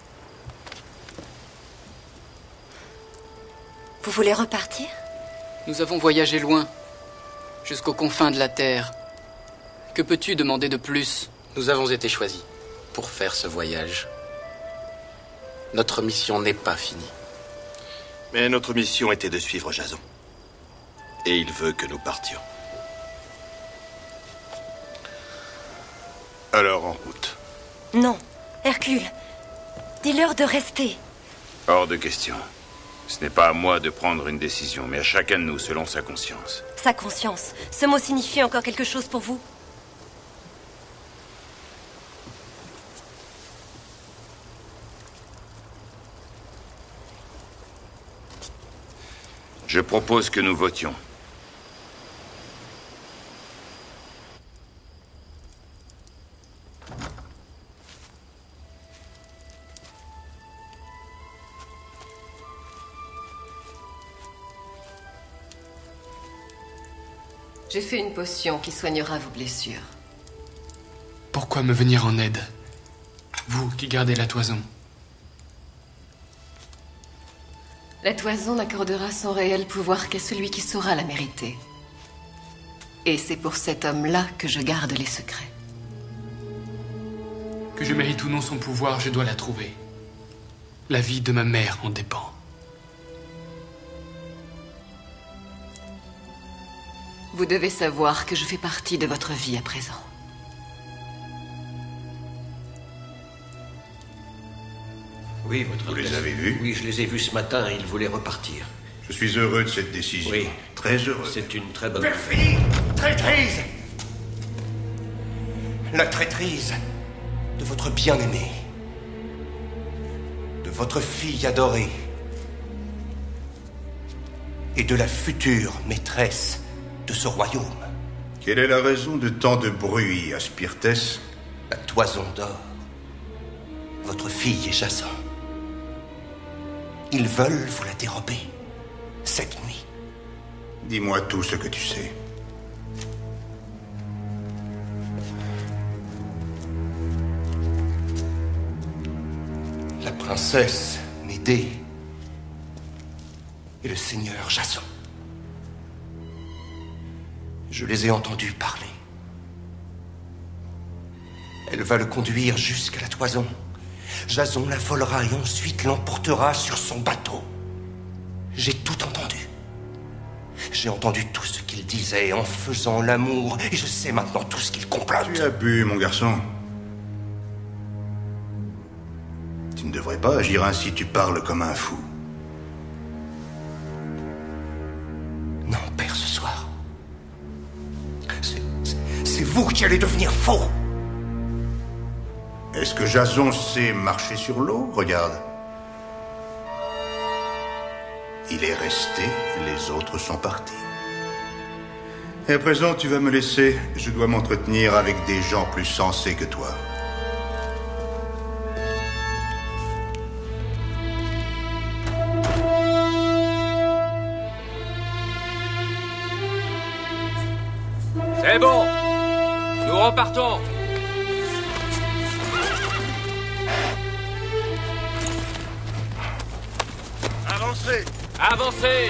Vous voulez repartir? Nous avons voyagé loin, jusqu'aux confins de la Terre. Que peux-tu demander de plus? Nous avons été choisis pour faire ce voyage. Notre mission n'est pas finie. Mais notre mission était de suivre Jason. Et il veut que nous partions. Alors en route. Non. Hercule, dis-leur de rester. Hors de question. Ce n'est pas à moi de prendre une décision, mais à chacun de nous selon sa conscience. Sa conscience. Ce mot signifie encore quelque chose pour vous? Je propose que nous votions. J'ai fait une potion qui soignera vos blessures. Pourquoi me venir en aide? Vous qui gardez la toison. La toison n'accordera son réel pouvoir qu'à celui qui saura la mériter. Et c'est pour cet homme-là que je garde les secrets. Que je mérite ou non son pouvoir, je dois la trouver. La vie de ma mère en dépend. Vous devez savoir que je fais partie de votre vie à présent. Oui, votre Vous les avez vus? Oui, je les ai vus ce matin et ils voulaient repartir. Je suis heureux de cette décision. Oui. Très heureux. C'est une très bonne... Perfidie! Traîtrise! La traîtrise de votre bien-aimé. De votre fille adorée. Et de la future maîtresse de ce royaume. Quelle est la raison de tant de bruit à Spirtès? La toison d'or. Votre fille et Jason. Ils veulent vous la dérober. Cette nuit. Dis-moi tout ce que tu sais. La princesse Médée et le seigneur Jason. Je les ai entendus parler. Elle va le conduire jusqu'à la toison. Jason la volera et ensuite l'emportera sur son bateau. J'ai tout entendu. J'ai entendu tout ce qu'il disait en faisant l'amour et je sais maintenant tout ce qu'il complote. Tu as bu, mon garçon. Tu ne devrais pas agir ainsi, tu parles comme un fou. Non, père, ce soir. C'est, c'est, c'est vous qui allez devenir faux. Est-ce que Jason sait marcher sur l'eau? Regarde. Il est resté, les autres sont partis. Et à présent, tu vas me laisser. Je dois m'entretenir avec des gens plus sensés que toi. C'est bon. Nous repartons. Avancez! Avancez!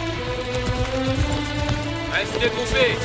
Restez groupés!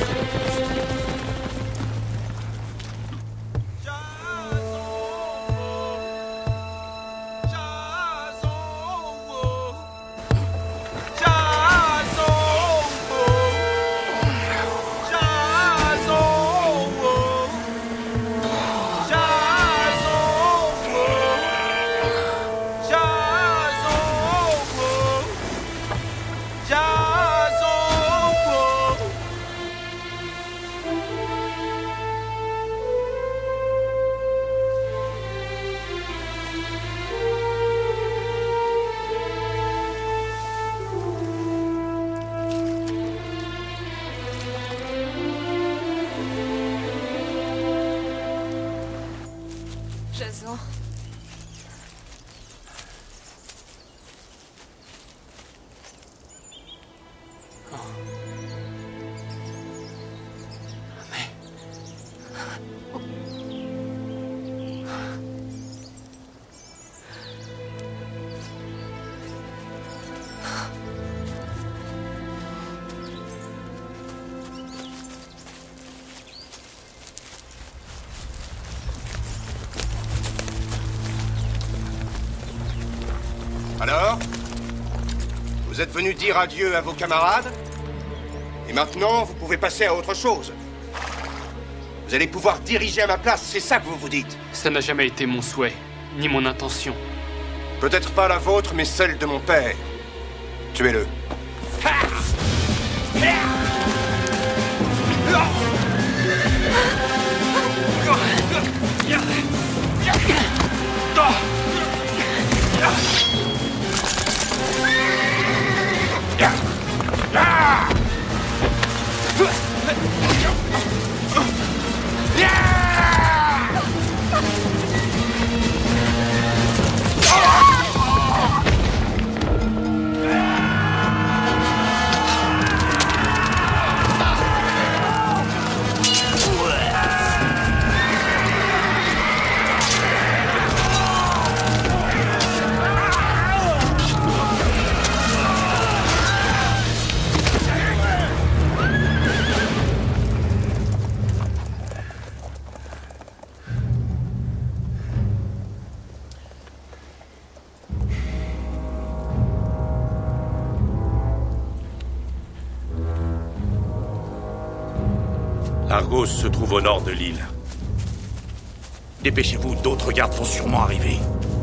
Jason. Alors? Vous êtes venu dire adieu à vos camarades? Et maintenant, vous pouvez passer à autre chose. Vous allez pouvoir diriger à ma place, c'est ça que vous vous dites? Ça n'a jamais été mon souhait, ni mon intention. Peut-être pas la vôtre, mais celle de mon père. Tuez-le. Largos se trouve au nord de l'île. Dépêchez-vous, d'autres gardes vont sûrement arriver.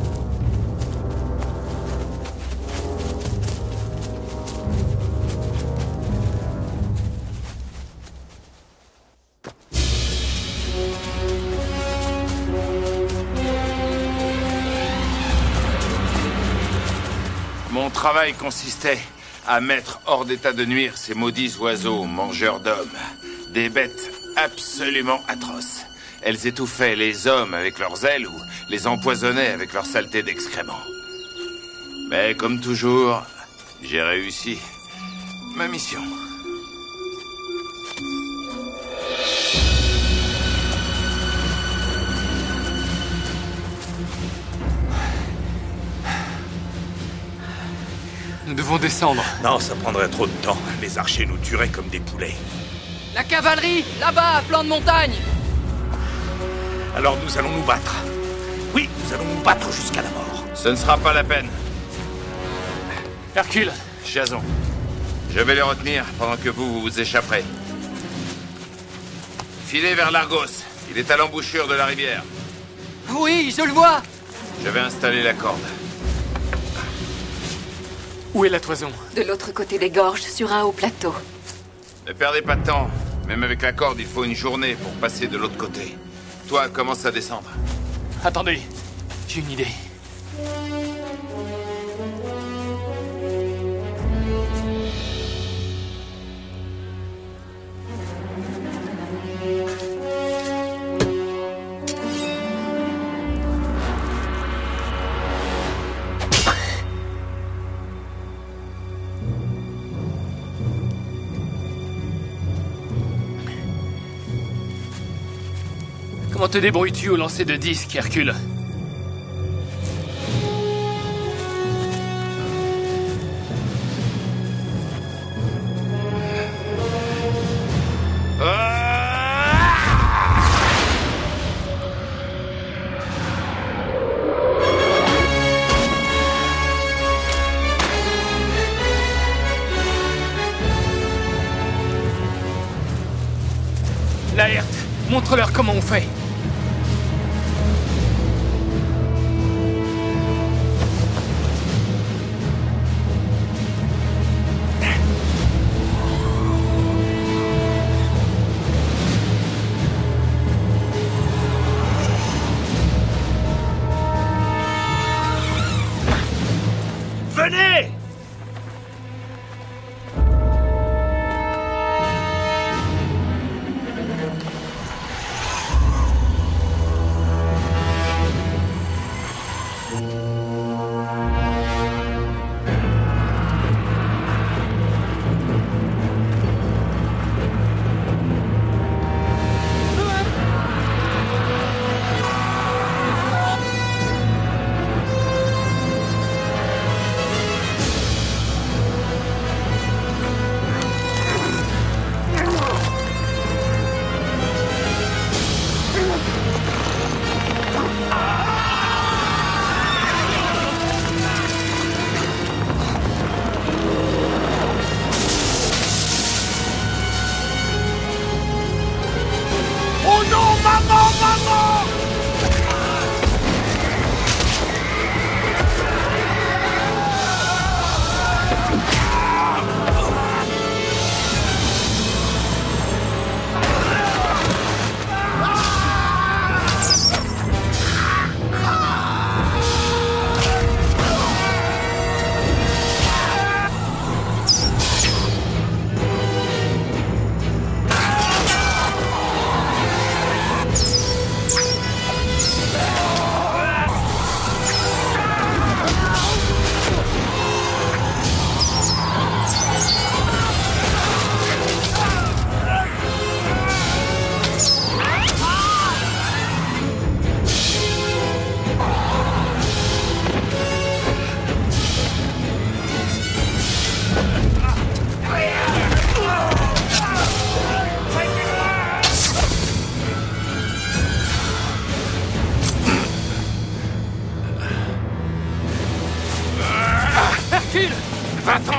Mon travail consistait à mettre hors d'état de nuire ces maudits oiseaux mangeurs d'hommes. Des bêtes absolument atroces. Elles étouffaient les hommes avec leurs ailes ou les empoisonnaient avec leur saleté d'excréments. Mais comme toujours, j'ai réussi ma mission. Nous devons descendre. Non, ça prendrait trop de temps. Les archers nous tueraient comme des poulets. La cavalerie, là-bas, à flanc de montagne. Alors nous allons nous battre. Oui, nous allons nous battre jusqu'à la mort. Ce ne sera pas la peine. Hercule. Jason, je vais les retenir pendant que vous, vous vous échapperez. Filez vers Largos. Il est à l'embouchure de la rivière. Oui, je le vois. Je vais installer la corde. Où est la toison? De l'autre côté des gorges, sur un haut plateau. Ne perdez pas de temps. Même avec la corde, il faut une journée pour passer de l'autre côté. Toi, commence à descendre. Attendez, j'ai une idée. Comment te débrouilles-tu au lancer de disques, Hercule? Laerte, montre-leur comment on fait. Venez!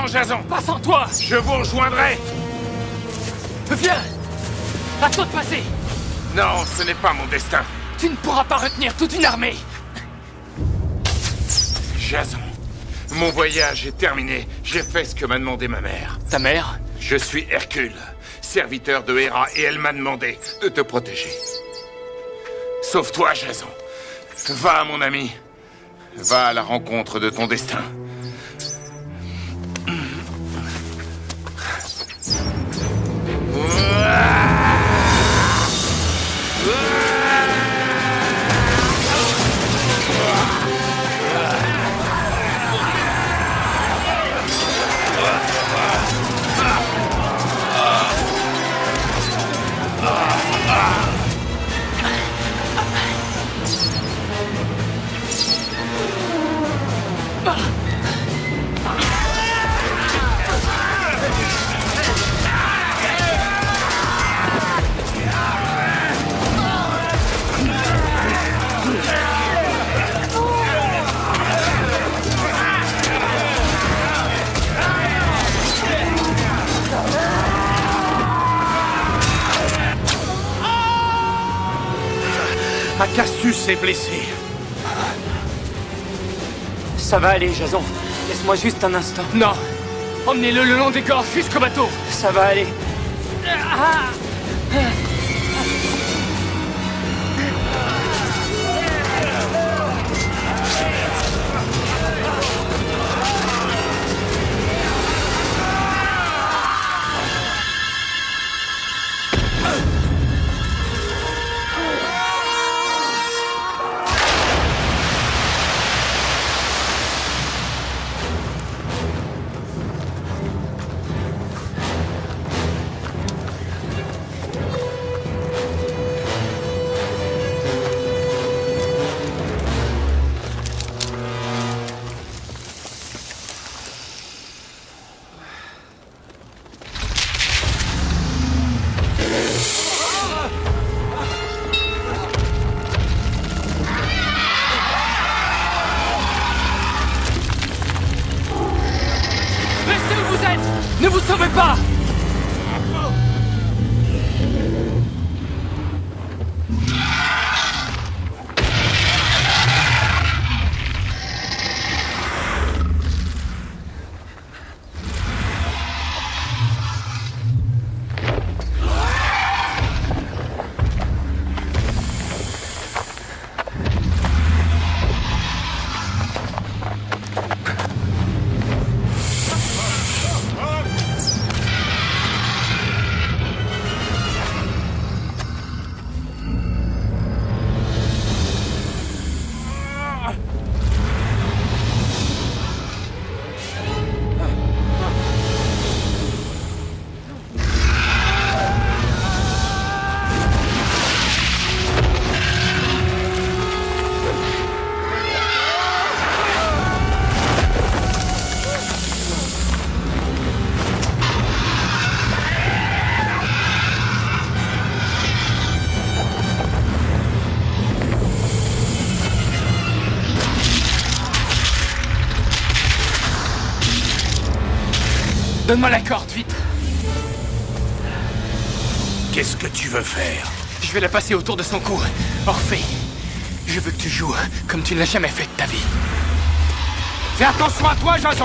Jason. Pas sans toi. Je vous rejoindrai. Viens. À toi de passer. Non, ce n'est pas mon destin. Tu ne pourras pas retenir toute une armée. Jason, mon voyage est terminé. J'ai fait ce que m'a demandé ma mère. Ta mère? Je suis Hercule, serviteur de Héra, et elle m'a demandé de te protéger. Sauve-toi, Jason. Va, mon ami. Va à la rencontre de ton destin. Acastus est blessé. Ça va aller, Jason. Laisse-moi juste un instant. Non. Emmenez-le le long des gorges jusqu'au bateau. Ça va aller. Ne vous sauvez pas! Donne-moi la corde, vite. Qu'est-ce que tu veux faire? Je vais la passer autour de son cou. Orphée, je veux que tu joues comme tu ne l'as jamais fait de ta vie. Fais attention à toi, Jason!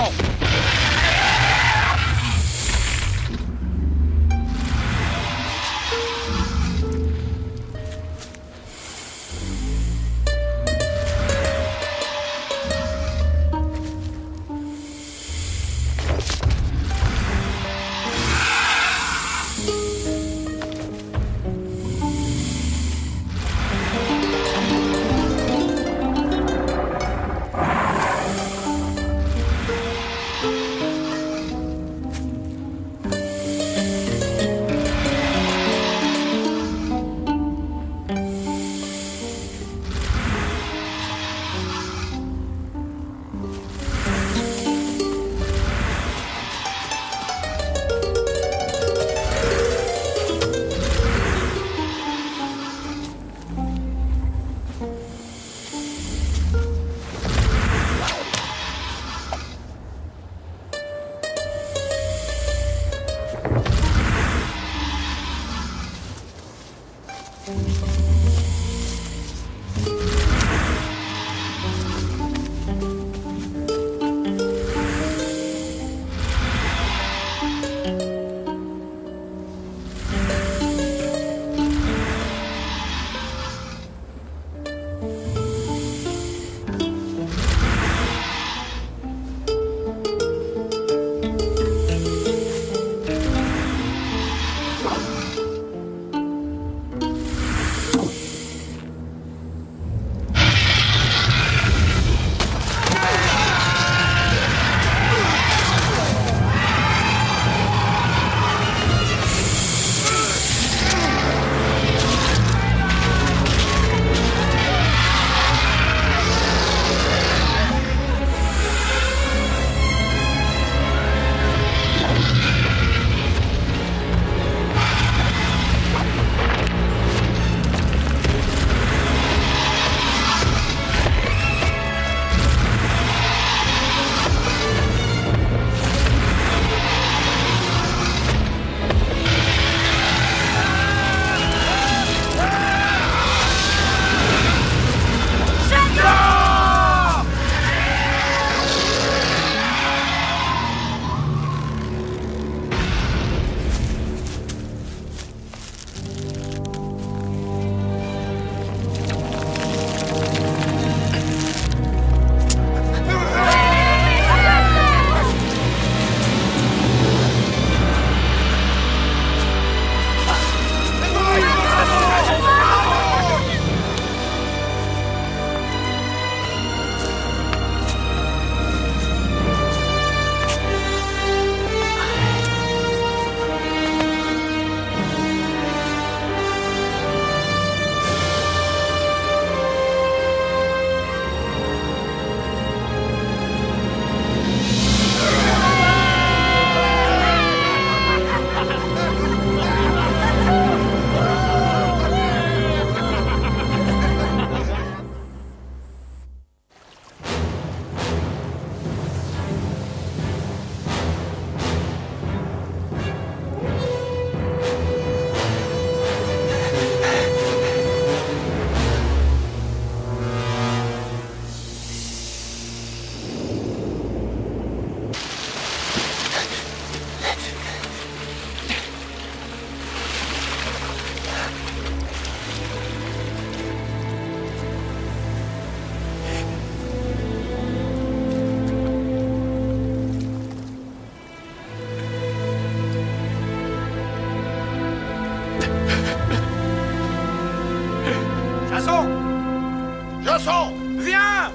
Jason, viens!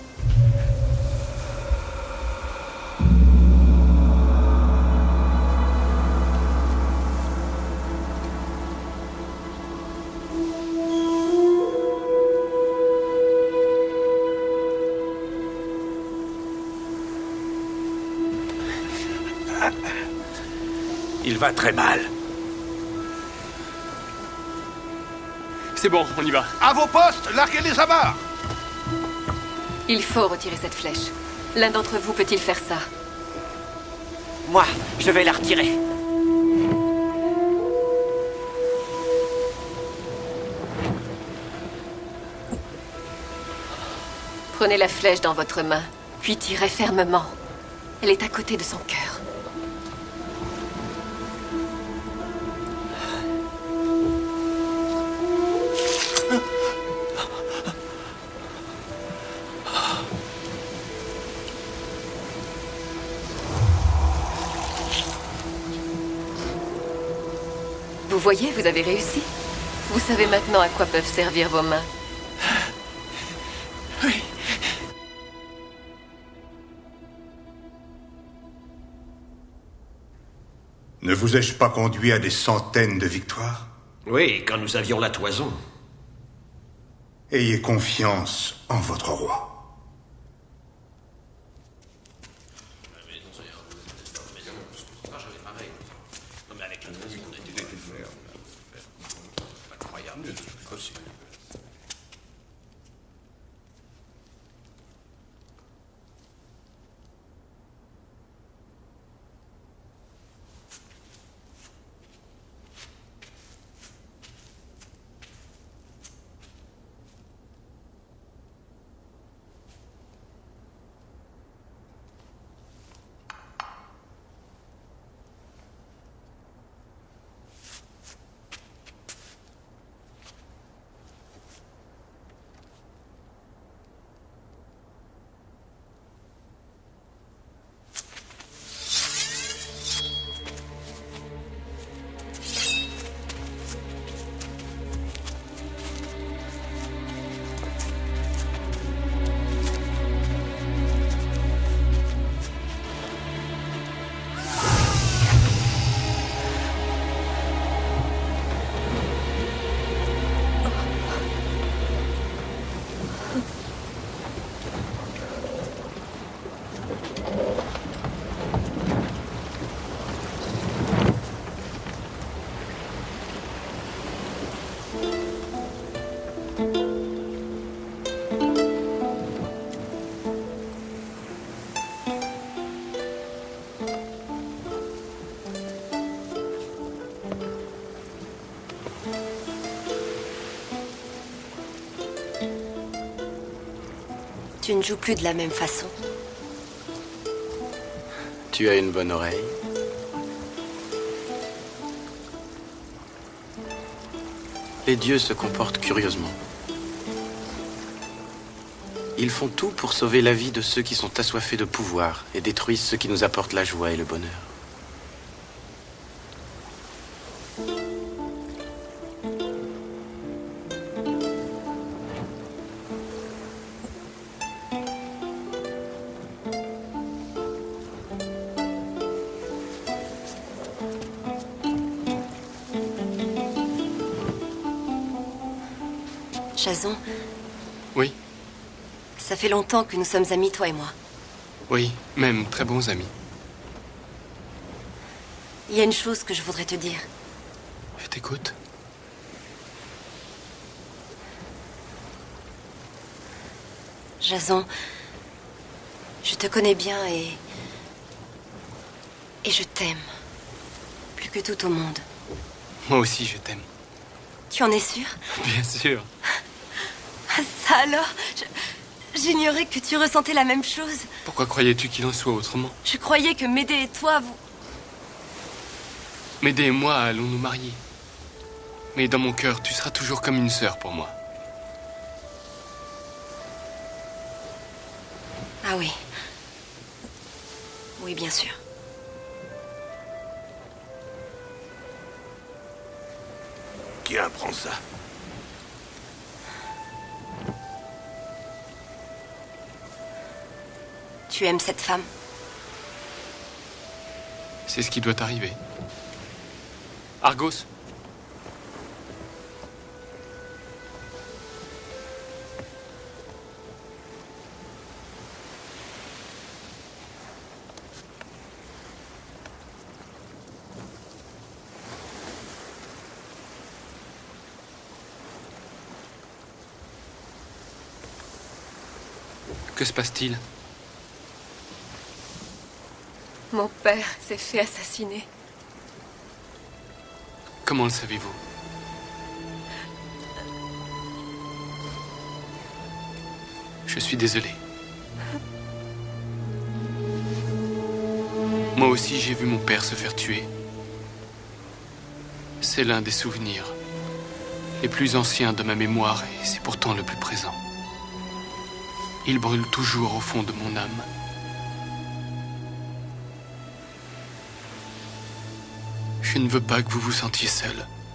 Il va très mal. C'est bon, on y va. À vos postes, larguez les amarres! Il faut retirer cette flèche. L'un d'entre vous peut-il faire ça? Moi, je vais la retirer. Prenez la flèche dans votre main, puis tirez fermement. Elle est à côté de son cœur. Vous voyez, vous avez réussi. Vous savez maintenant à quoi peuvent servir vos mains. Oui. Ne vous ai-je pas conduit à des centaines de victoires? Oui, quand nous avions la toison. Ayez confiance en votre roi. Tu ne joues plus de la même façon. Tu as une bonne oreille. Les dieux se comportent curieusement. Ils font tout pour sauver la vie de ceux qui sont assoiffés de pouvoir et détruisent ceux qui nous apportent la joie et le bonheur. Jason? Oui. Ça fait longtemps que nous sommes amis, toi et moi. Oui, même très bons amis. Il y a une chose que je voudrais te dire. Je t'écoute. Jason, je te connais bien et... Et je t'aime. Plus que tout au monde. Moi aussi, je t'aime. Tu en es sûr? Bien sûr. Ah, ça alors? Je- J'ignorais que tu ressentais la même chose. Pourquoi croyais-tu qu'il en soit autrement? Je croyais que Médée et toi, vous... Médée et moi allons nous marier. Mais dans mon cœur, tu seras toujours comme une sœur pour moi. Ah oui. Oui, bien sûr. Qui apprend ça? tu aimes cette femme. C'est ce qui doit arriver. Argos. Que se passe-t-il? Mon père s'est fait assassiner. Comment le savez-vous? Je suis désolé. Moi aussi, j'ai vu mon père se faire tuer. C'est l'un des souvenirs les plus anciens de ma mémoire et c'est pourtant le plus présent. Il brûle toujours au fond de mon âme. Je ne veux pas que vous vous sentiez seul.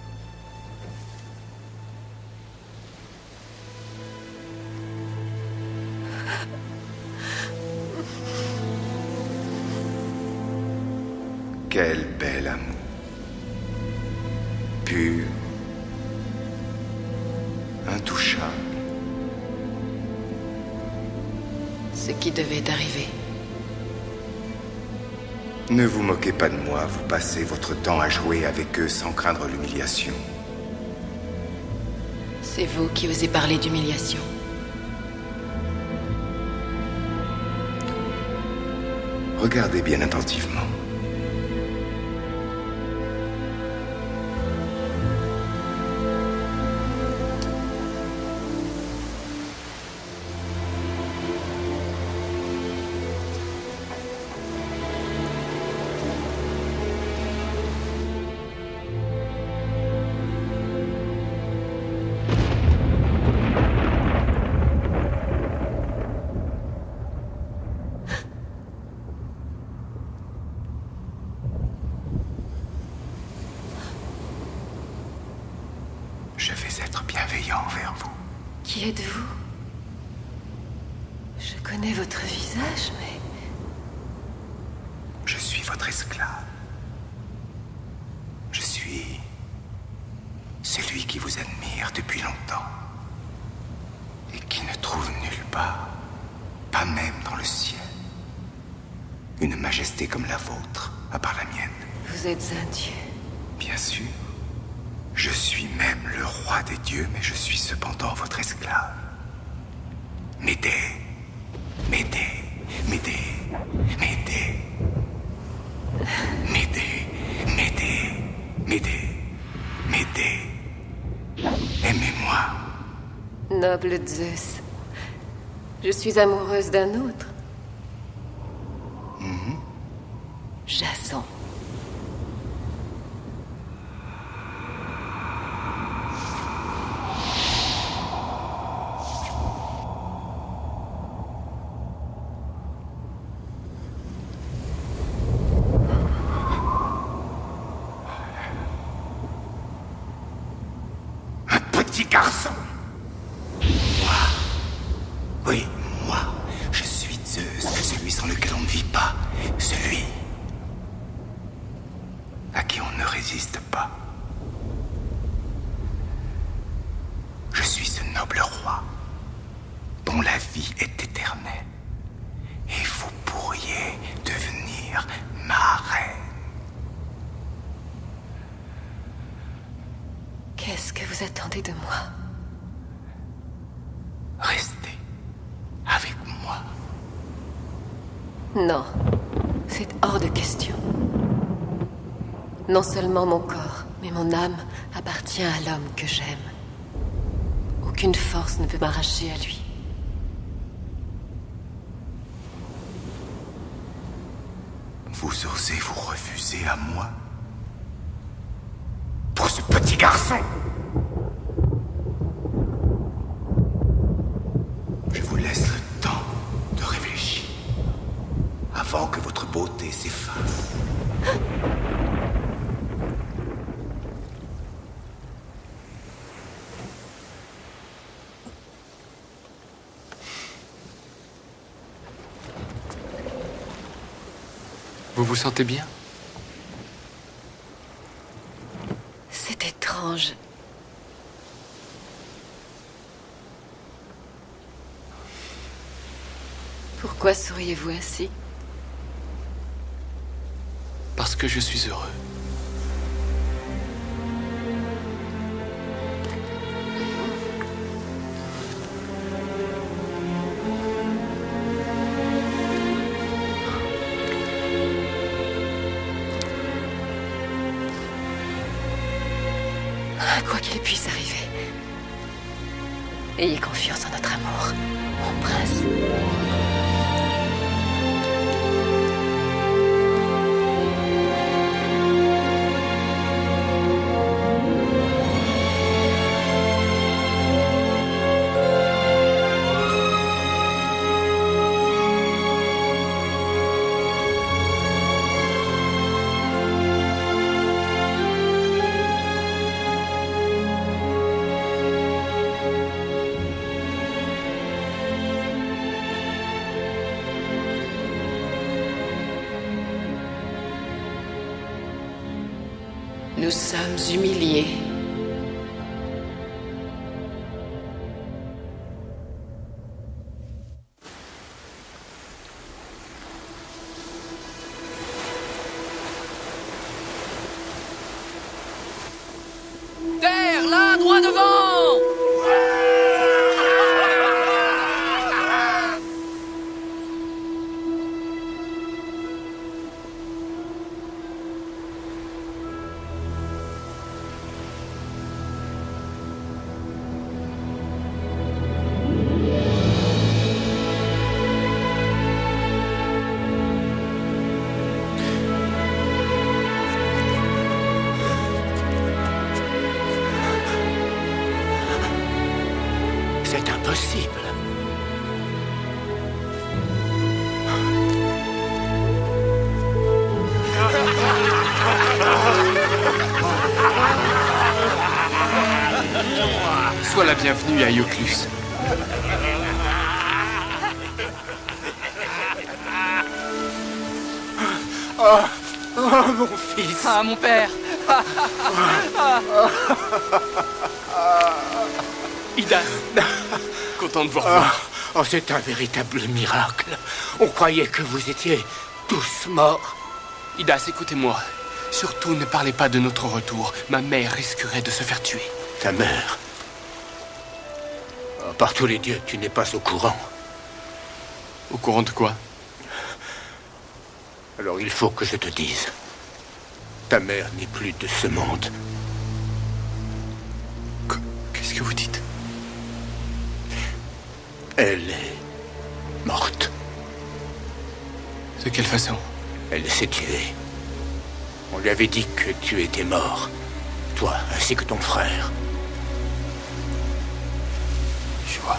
Quel bel amour. Pur. Intouchable. Ce qui devait arriver. Ne vous moquez pas de moi, vous passez votre temps à jouer avec eux sans craindre l'humiliation. C'est vous qui osez parler d'humiliation. Regardez bien attentivement. Je vais être bienveillant envers vous. Qui êtes-vous? Je connais votre visage, mais... Je suis votre esclave. Je suis celui qui vous admire depuis longtemps et qui ne trouve nulle part, pas même dans le ciel, une majesté comme la vôtre, à part la mienne. Vous êtes un dieu. Bien sûr. Je suis même le roi des dieux, mais je suis cependant votre esclave. M'aidez, m'aidez, m'aidez, m'aidez, m'aidez, m'aidez, m'aidez, m'aidez. Aimez-moi. Noble Zeus, je suis amoureuse d'un autre. Mm-hmm. Jason. Petit garçon. Moi. Oui, moi. Je suis Zeus, celui sans lequel on ne vit pas. Celui à qui on ne résiste pas. Je suis ce noble roi dont la vie est éternelle. Et vous pourriez devenir ma reine. Qu'est-ce que vous attendez de moi? Restez avec moi. Non, c'est hors de question. Non seulement mon corps, mais mon âme appartient à l'homme que j'aime. Aucune force ne peut m'arracher à lui. Vous osez vous refuser à moi? Pour ce petit garçon? Je vous laisse le temps de réfléchir avant que votre beauté s'efface. Vous vous sentez bien? C'est étrange. Pourquoi souriez-vous ainsi? Parce que je suis heureux. Quoi qu'il puisse arriver, ayez confiance en notre amour, mon prince. Nous sommes humiliés. Terre, là, droit devant! C'est impossible. Sois la bienvenue à Ioclus. Oh, oh, mon fils. Ah, mon père. Idas, content de vous Oh, revoir. oh, c'est un véritable miracle. On croyait que vous étiez tous morts. Idas, écoutez-moi. Surtout ne parlez pas de notre retour. Ma mère risquerait de se faire tuer. Ta mère? Oh, par tous les dieux, tu n'es pas au courant. Au courant de quoi? Alors il faut que je te dise. Ta mère n'est plus de ce monde. Qu'est-ce que vous dites? Elle est morte. De quelle façon? Elle s'est tuée. On lui avait dit que tu étais mort. Toi, ainsi que ton frère. Je vois.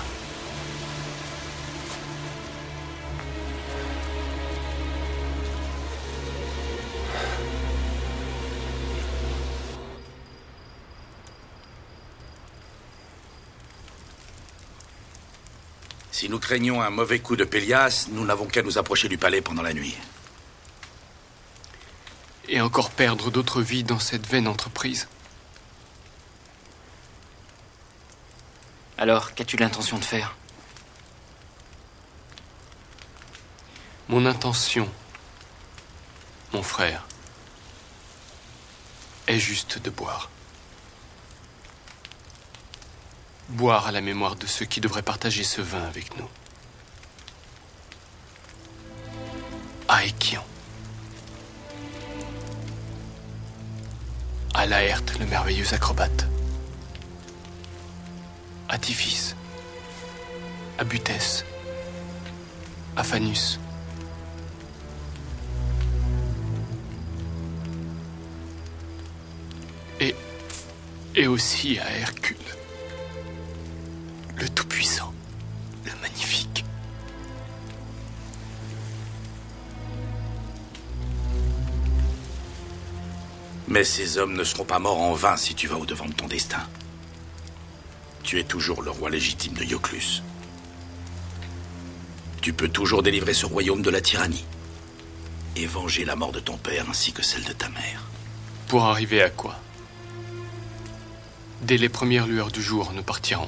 Si nous craignons un mauvais coup de Pélias, nous n'avons qu'à nous approcher du palais pendant la nuit. Et encore perdre d'autres vies dans cette vaine entreprise. Alors, qu'as-tu l'intention de faire? Mon intention, mon frère, est juste de boire. Boire à la mémoire de ceux qui devraient partager ce vin avec nous. À Échion. À Laerte, le merveilleux acrobate. À Tiphys. À Butès. À Phanus. Et, et aussi à Hercule. Le Tout-Puissant, le Magnifique. Mais ces hommes ne seront pas morts en vain si tu vas au-devant de ton destin. Tu es toujours le roi légitime de Ioclus. Tu peux toujours délivrer ce royaume de la tyrannie. et venger la mort de ton père ainsi que celle de ta mère. Pour arriver à quoi? Dès les premières lueurs du jour, nous partirons.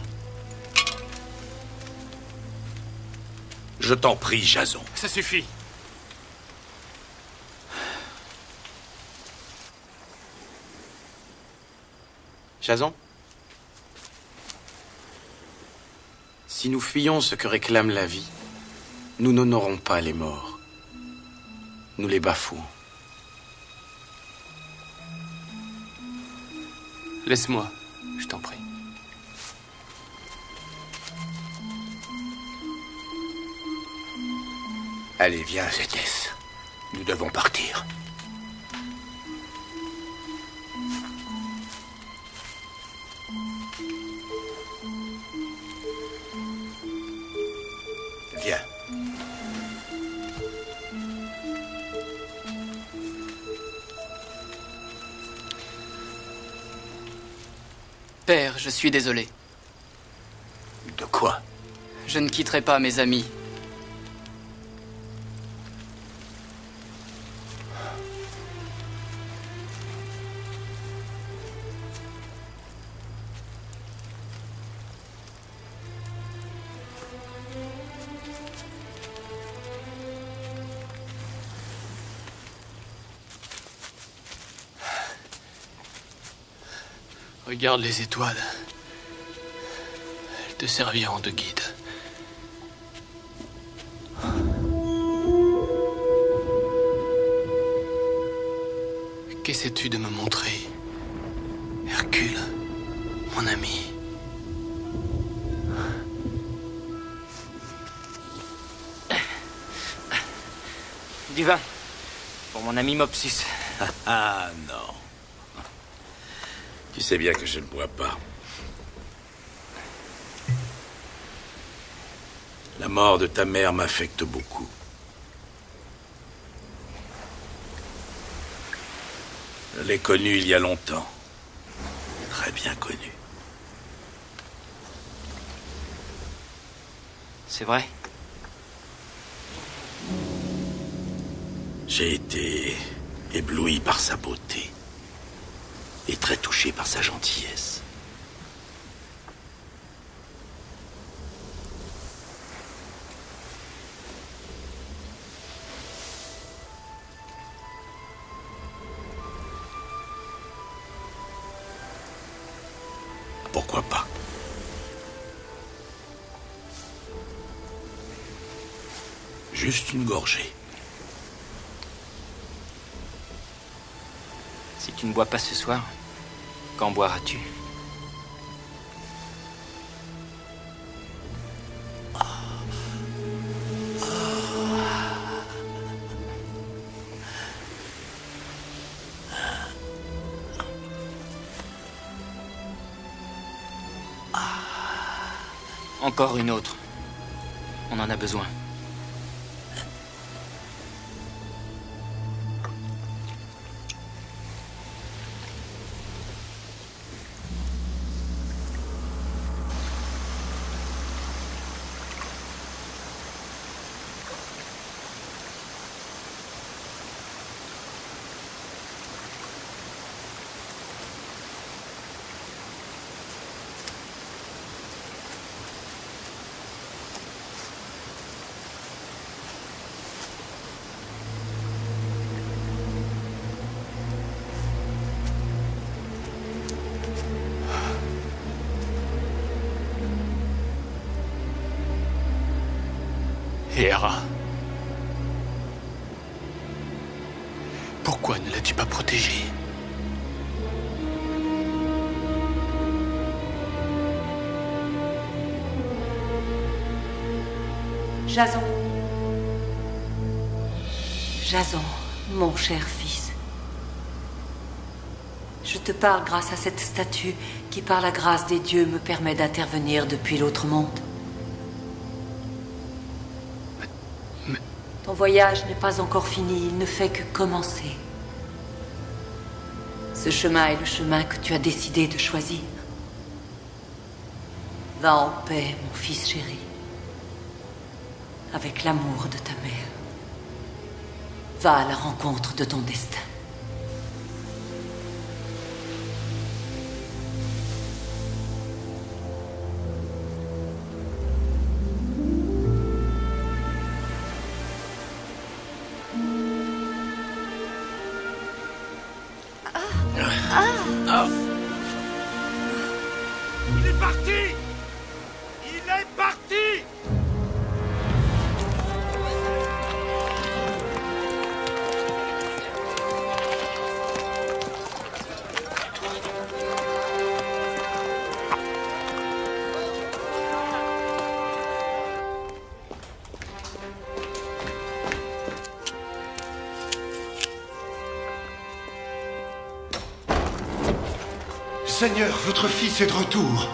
Je t'en prie, Jason. Ça suffit. Jason? Si nous fuyons ce que réclame la vie, nous n'honorons pas les morts. Nous les bafouons. Laisse-moi, je t'en prie. Allez, viens, Zétès. Nous devons partir. Viens. Père, je suis désolé. De quoi? Je ne quitterai pas mes amis. Regarde les étoiles. Elles te serviront de guide. Qu'essaies-tu de me montrer, Hercule, mon ami? Du vin, pour mon ami Mopsus. Ah non. Tu sais bien que je ne bois pas. La mort de ta mère m'affecte beaucoup. Je l'ai connue il y a longtemps. Très bien connue. C'est vrai? J'ai été ébloui par sa beauté et très touché par sa gentillesse. Pourquoi pas? Juste une gorgée. Si tu ne bois pas ce soir, quand boiras-tu? Encore une autre. On en a besoin. Héra. Pourquoi ne l'as-tu pas protégée? Jason. Jason, mon cher fils. Je te parle grâce à cette statue qui, par la grâce des dieux, me permet d'intervenir depuis l'autre monde. Ton voyage n'est pas encore fini, il ne fait que commencer. Ce chemin est le chemin que tu as décidé de choisir. Va en paix, mon fils chéri, avec l'amour de ta mère. Va à la rencontre de ton destin. Il est parti! Il est parti! Seigneur, votre fils est de retour.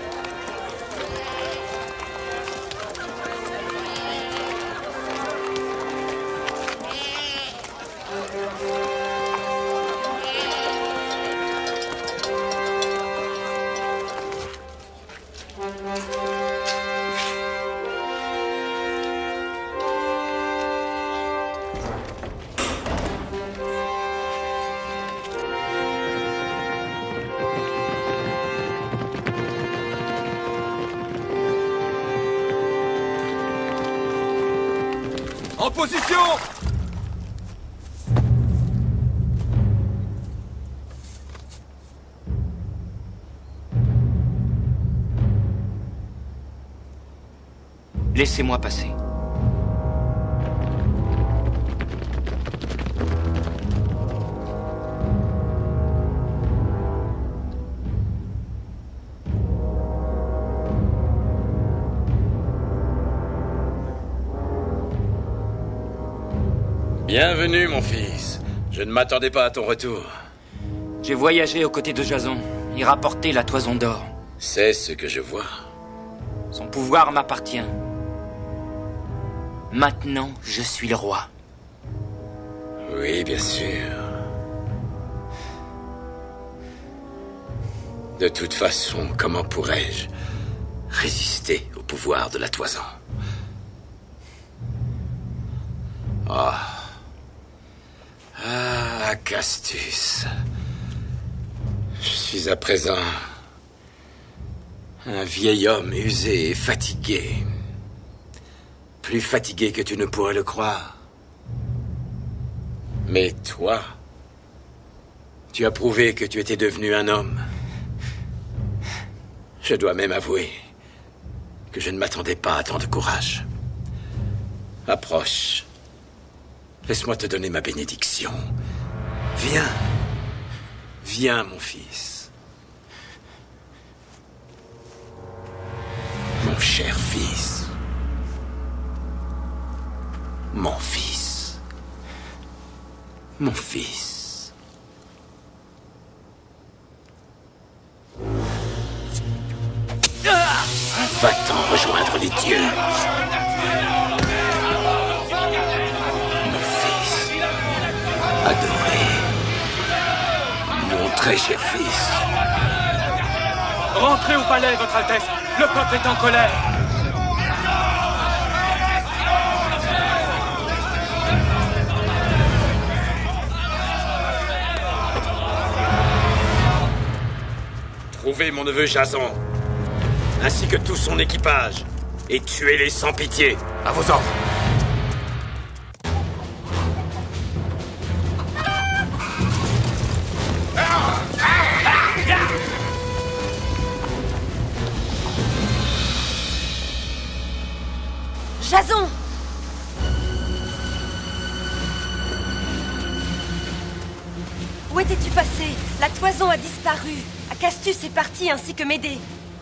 En position! Laissez-moi passer. Bienvenue, mon fils. Je ne m'attendais pas à ton retour. J'ai voyagé aux côtés de Jason. Il rapportait la toison d'or. C'est ce que je vois. Son pouvoir m'appartient. Maintenant, je suis le roi. Oui, bien sûr. De toute façon, comment pourrais-je résister au pouvoir de la toison? Oh. Ah, Castus. Je suis à présent un vieil homme usé et fatigué. Plus fatigué que tu ne pourrais le croire. Mais toi, tu as prouvé que tu étais devenu un homme. Je dois même avouer que je ne m'attendais pas à tant de courage. Approche. Laisse-moi te donner ma bénédiction. Viens. Viens, mon fils. Mon cher fils. Mon fils. Mon fils. Va-t'en rejoindre les dieux. Adoré. Mon très cher fils. Rentrez au palais, Votre Altesse. Le peuple est en colère. Trouvez mon neveu Jason, ainsi que tout son équipage, et tuez-les sans pitié. À vos ordres. Jason! Où étais-tu passé? La toison a disparu. Acastus est parti ainsi que Médée.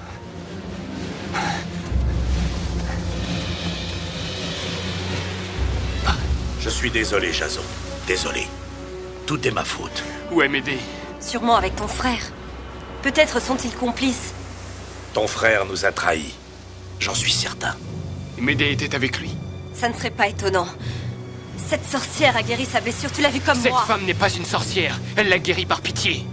Je suis désolé, Jason. Désolé. Tout est ma faute. Où est Médée? Sûrement avec ton frère. Peut-être sont-ils complices. Ton frère nous a trahis. J'en suis certain. Médée était avec lui. Ça ne serait pas étonnant. Cette sorcière a guéri sa blessure, tu l'as vu comme Cette moi. Cette femme n'est pas une sorcière. Elle l'a guérie par pitié.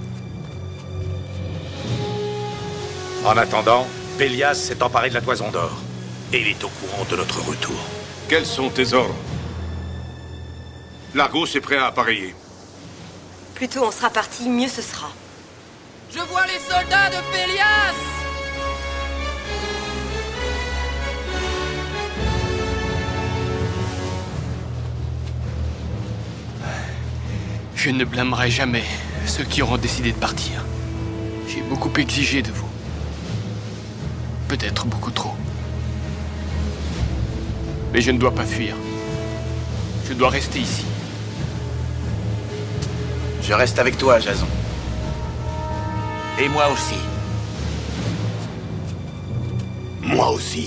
En attendant, Pélias s'est emparé de la toison d'or. Et il est au courant de notre retour. Quels sont tes ordres? Largos est prêt à appareiller. Plus tôt on sera parti, mieux ce sera. Je vois les soldats de Pélias! Je ne blâmerai jamais ceux qui auront décidé de partir. J'ai beaucoup exigé de vous. Peut-être beaucoup trop. Mais je ne dois pas fuir. Je dois rester ici. Je reste avec toi, Jason. Et moi aussi. Moi aussi.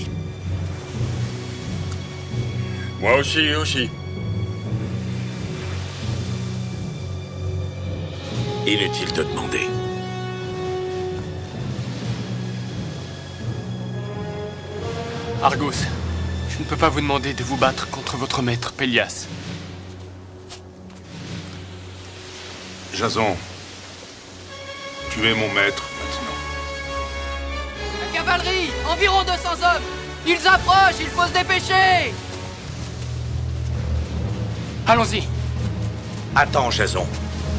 Moi aussi, aussi. Inutile de demander. Argos, je ne peux pas vous demander de vous battre contre votre maître, Pélias. Jason, tu es mon maître maintenant. La cavalerie! Environ deux cents hommes! Ils approchent! Il faut se dépêcher! Allons-y. Attends, Jason.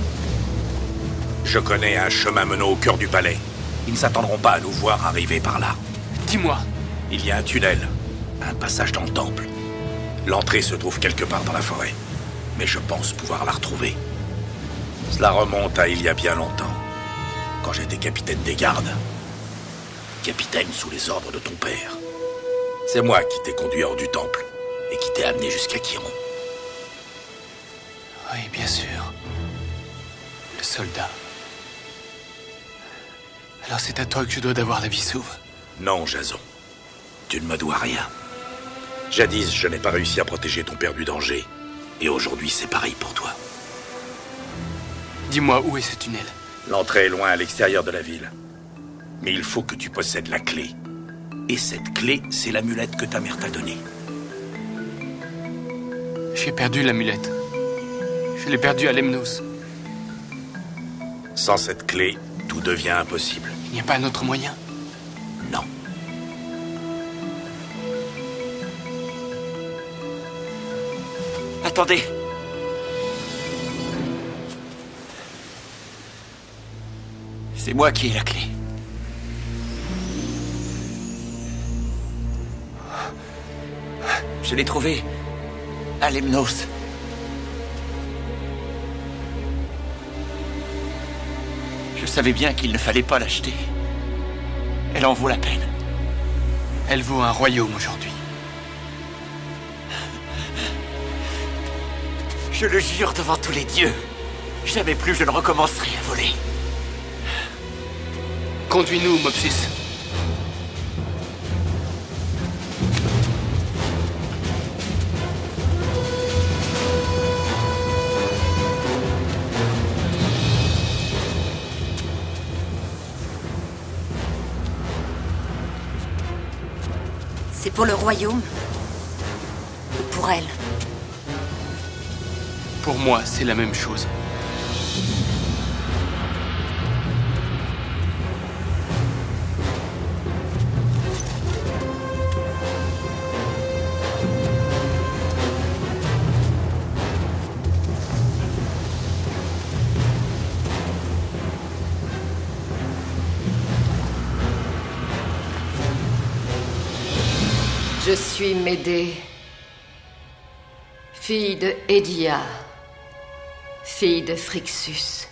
Je connais un chemin menant au cœur du palais. Ils ne s'attendront pas à nous voir arriver par là. Dis-moi. Il y a un tunnel, un passage dans le temple. L'entrée se trouve quelque part dans la forêt. Mais je pense pouvoir la retrouver. Cela remonte à il y a bien longtemps, quand j'étais capitaine des gardes. Capitaine sous les ordres de ton père. C'est moi qui t'ai conduit hors du temple et qui t'ai amené jusqu'à Chiron. Oui, bien sûr. Le soldat. Alors c'est à toi que je dois d'avoir la vie sauve. Non, Jason. Tu ne me dois rien. Jadis, je n'ai pas réussi à protéger ton père du danger. Et aujourd'hui, c'est pareil pour toi. Dis-moi, où est ce tunnel? L'entrée est loin à l'extérieur de la ville. Mais il faut que tu possèdes la clé. Et cette clé, c'est l'amulette que ta mère t'a donnée. J'ai perdu l'amulette. Je l'ai perdue à Lemnos. Sans cette clé, tout devient impossible. Il n'y a pas un autre moyen? Non. Attendez. C'est moi qui ai la clé. Je l'ai trouvée à Lemnos. Je savais bien qu'il ne fallait pas l'acheter. Elle en vaut la peine. Elle vaut un royaume aujourd'hui. Je le jure devant tous les dieux. Jamais plus je ne recommencerai à voler. Conduis-nous, Mopsus. C'est pour le royaume? Ou pour elle? Pour moi, c'est la même chose. Je suis Médée, fille de Édia, fille de Phrixus.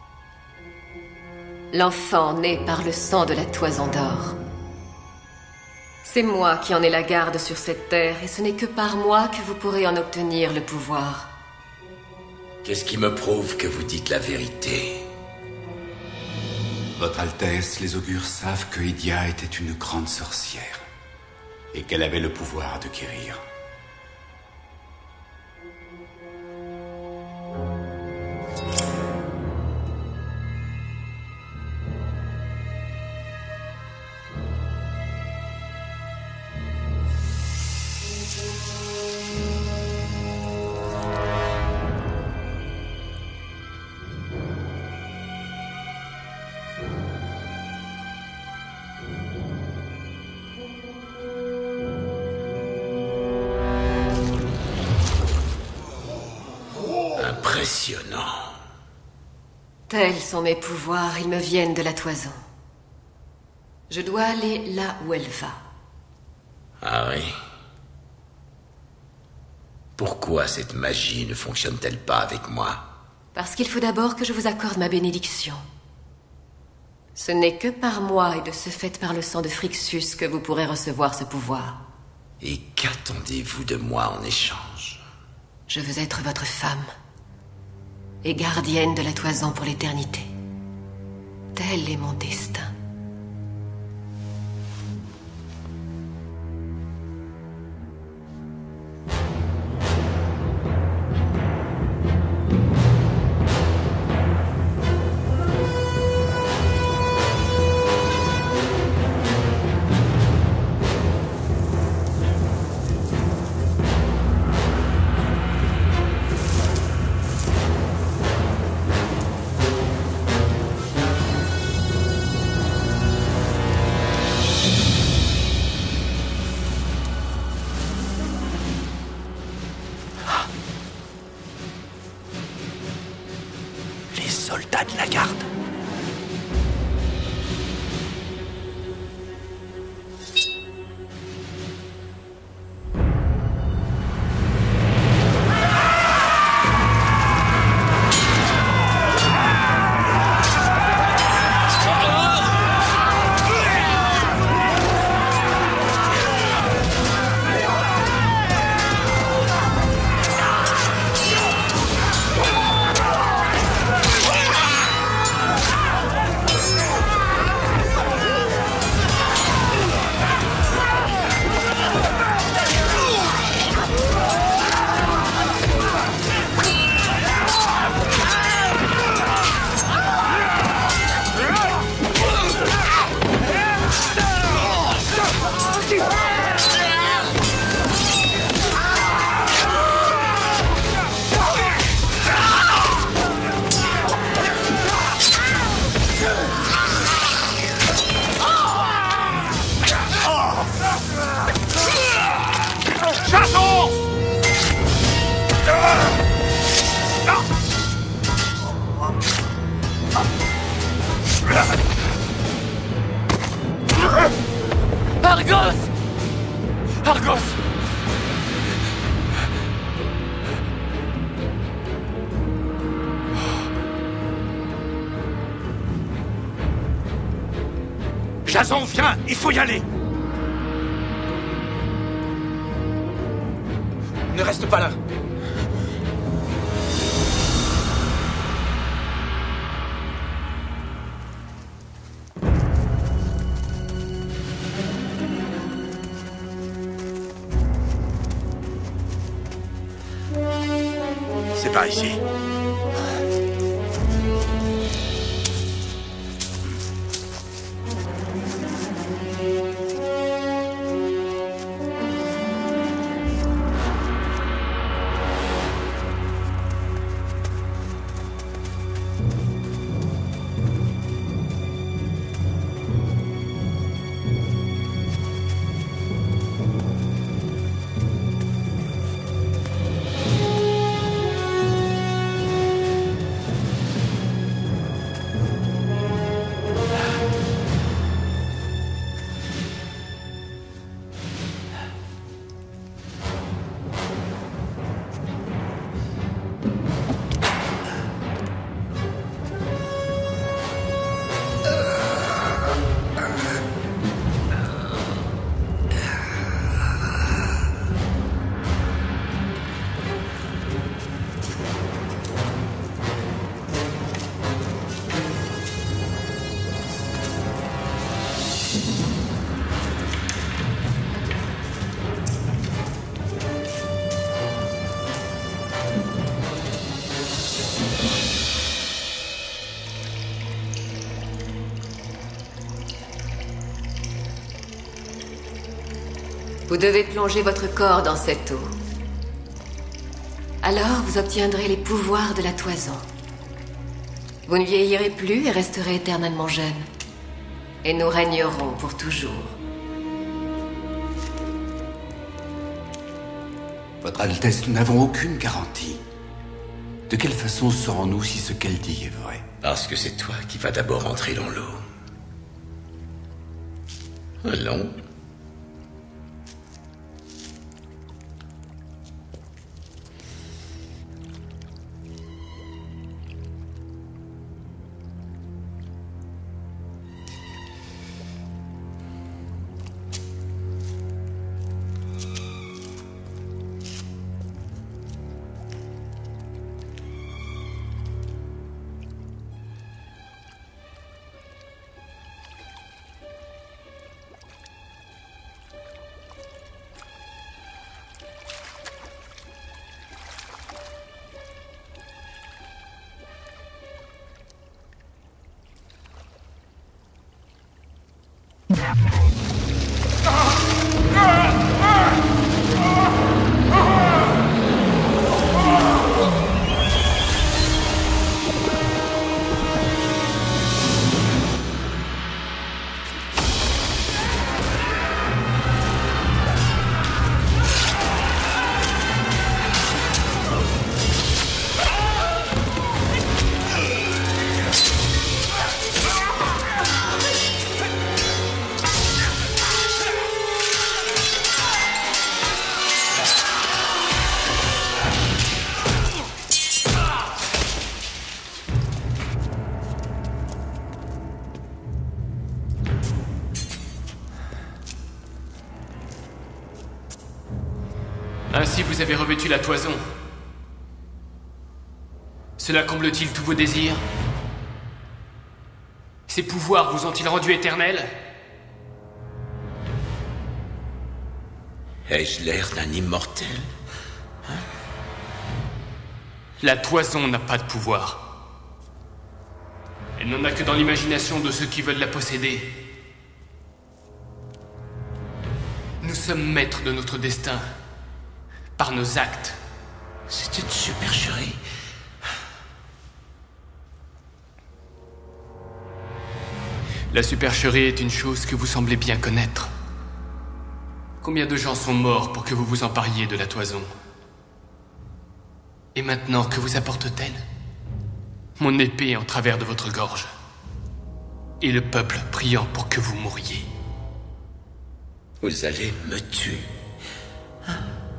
L'enfant né par le sang de la toison d'or. C'est moi qui en ai la garde sur cette terre, et ce n'est que par moi que vous pourrez en obtenir le pouvoir. Qu'est-ce qui me prouve que vous dites la vérité? Votre Altesse, les augures savent que Édia était une grande sorcière, et qu'elle avait le pouvoir de guérir. Impressionnant. Tels sont mes pouvoirs, ils me viennent de la toison. Je dois aller là où elle va. Ah oui? Pourquoi cette magie ne fonctionne-t-elle pas avec moi? Parce qu'il faut d'abord que je vous accorde ma bénédiction. Ce n'est que par moi et de ce fait par le sang de Phrixus que vous pourrez recevoir ce pouvoir. Et qu'attendez-vous de moi en échange? Je veux être votre femme et gardienne de la toison pour l'éternité. Tel est mon destin. Soldats de la garde. Argos! Argos! Jason, viens, il faut y aller. Ne reste pas là. C'est par ici. Vous devez plonger votre corps dans cette eau. Alors, vous obtiendrez les pouvoirs de la toison. Vous ne vieillirez plus et resterez éternellement jeune. Et nous régnerons pour toujours. Votre Altesse, nous n'avons aucune garantie. De quelle façon saurons-nous si ce qu'elle dit est vrai? Parce que c'est toi qui vas d'abord entrer dans l'eau. Allons. Ainsi vous avez revêtu la toison. Cela comble-t-il tous vos désirs? Ces pouvoirs vous ont-ils rendu éternel? Ai-je l'air d'un immortel? Hein? La toison n'a pas de pouvoir. Elle n'en a que dans l'imagination de ceux qui veulent la posséder. Nous sommes maîtres de notre destin. Par nos actes. C'est une supercherie. La supercherie est une chose que vous semblez bien connaître. Combien de gens sont morts pour que vous vous empariez de la toison? Et maintenant, que vous apporte-t-elle? Mon épée en travers de votre gorge. Et le peuple priant pour que vous mouriez. Vous allez me tuer. Hein?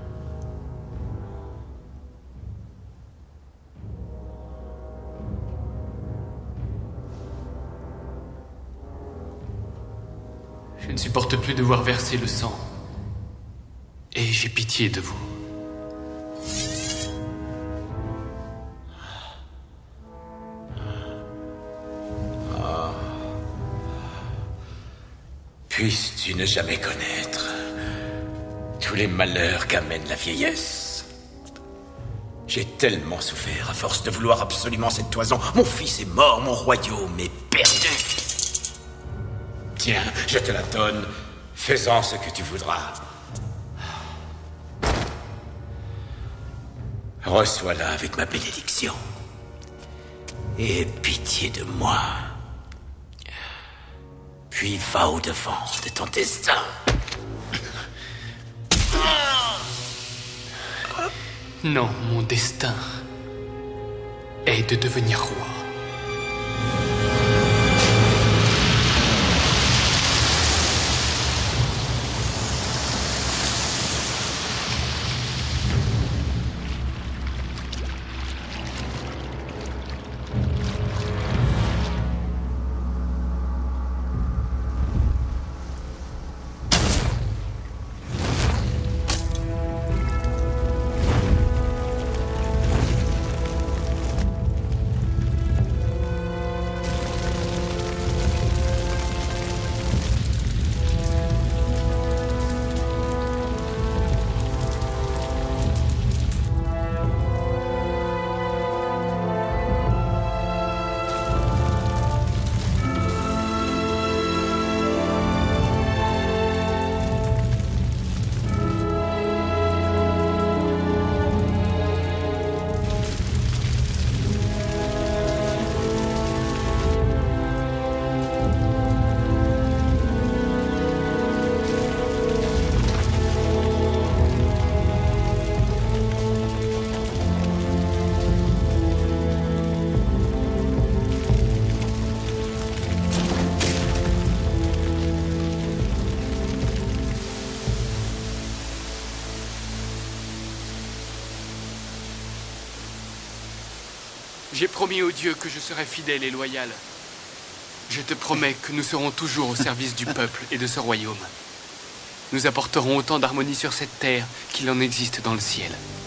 Je ne supporte plus de voir verser le sang. Et j'ai pitié de vous. Oh. Puisses-tu ne jamais connaître tous les malheurs qu'amène la vieillesse. J'ai tellement souffert à force de vouloir absolument cette toison. Mon fils est mort, mon royaume est perdu. Tiens, je te la donne. Fais-en ce que tu voudras. Reçois-la avec ma bénédiction. Et pitié de moi. Puis va au-devant de ton destin. Non, mon destin est de devenir roi. J'ai promis au Dieu que je serai fidèle et loyal. Je te promets que nous serons toujours au service du peuple et de ce royaume. Nous apporterons autant d'harmonie sur cette terre qu'il en existe dans le ciel.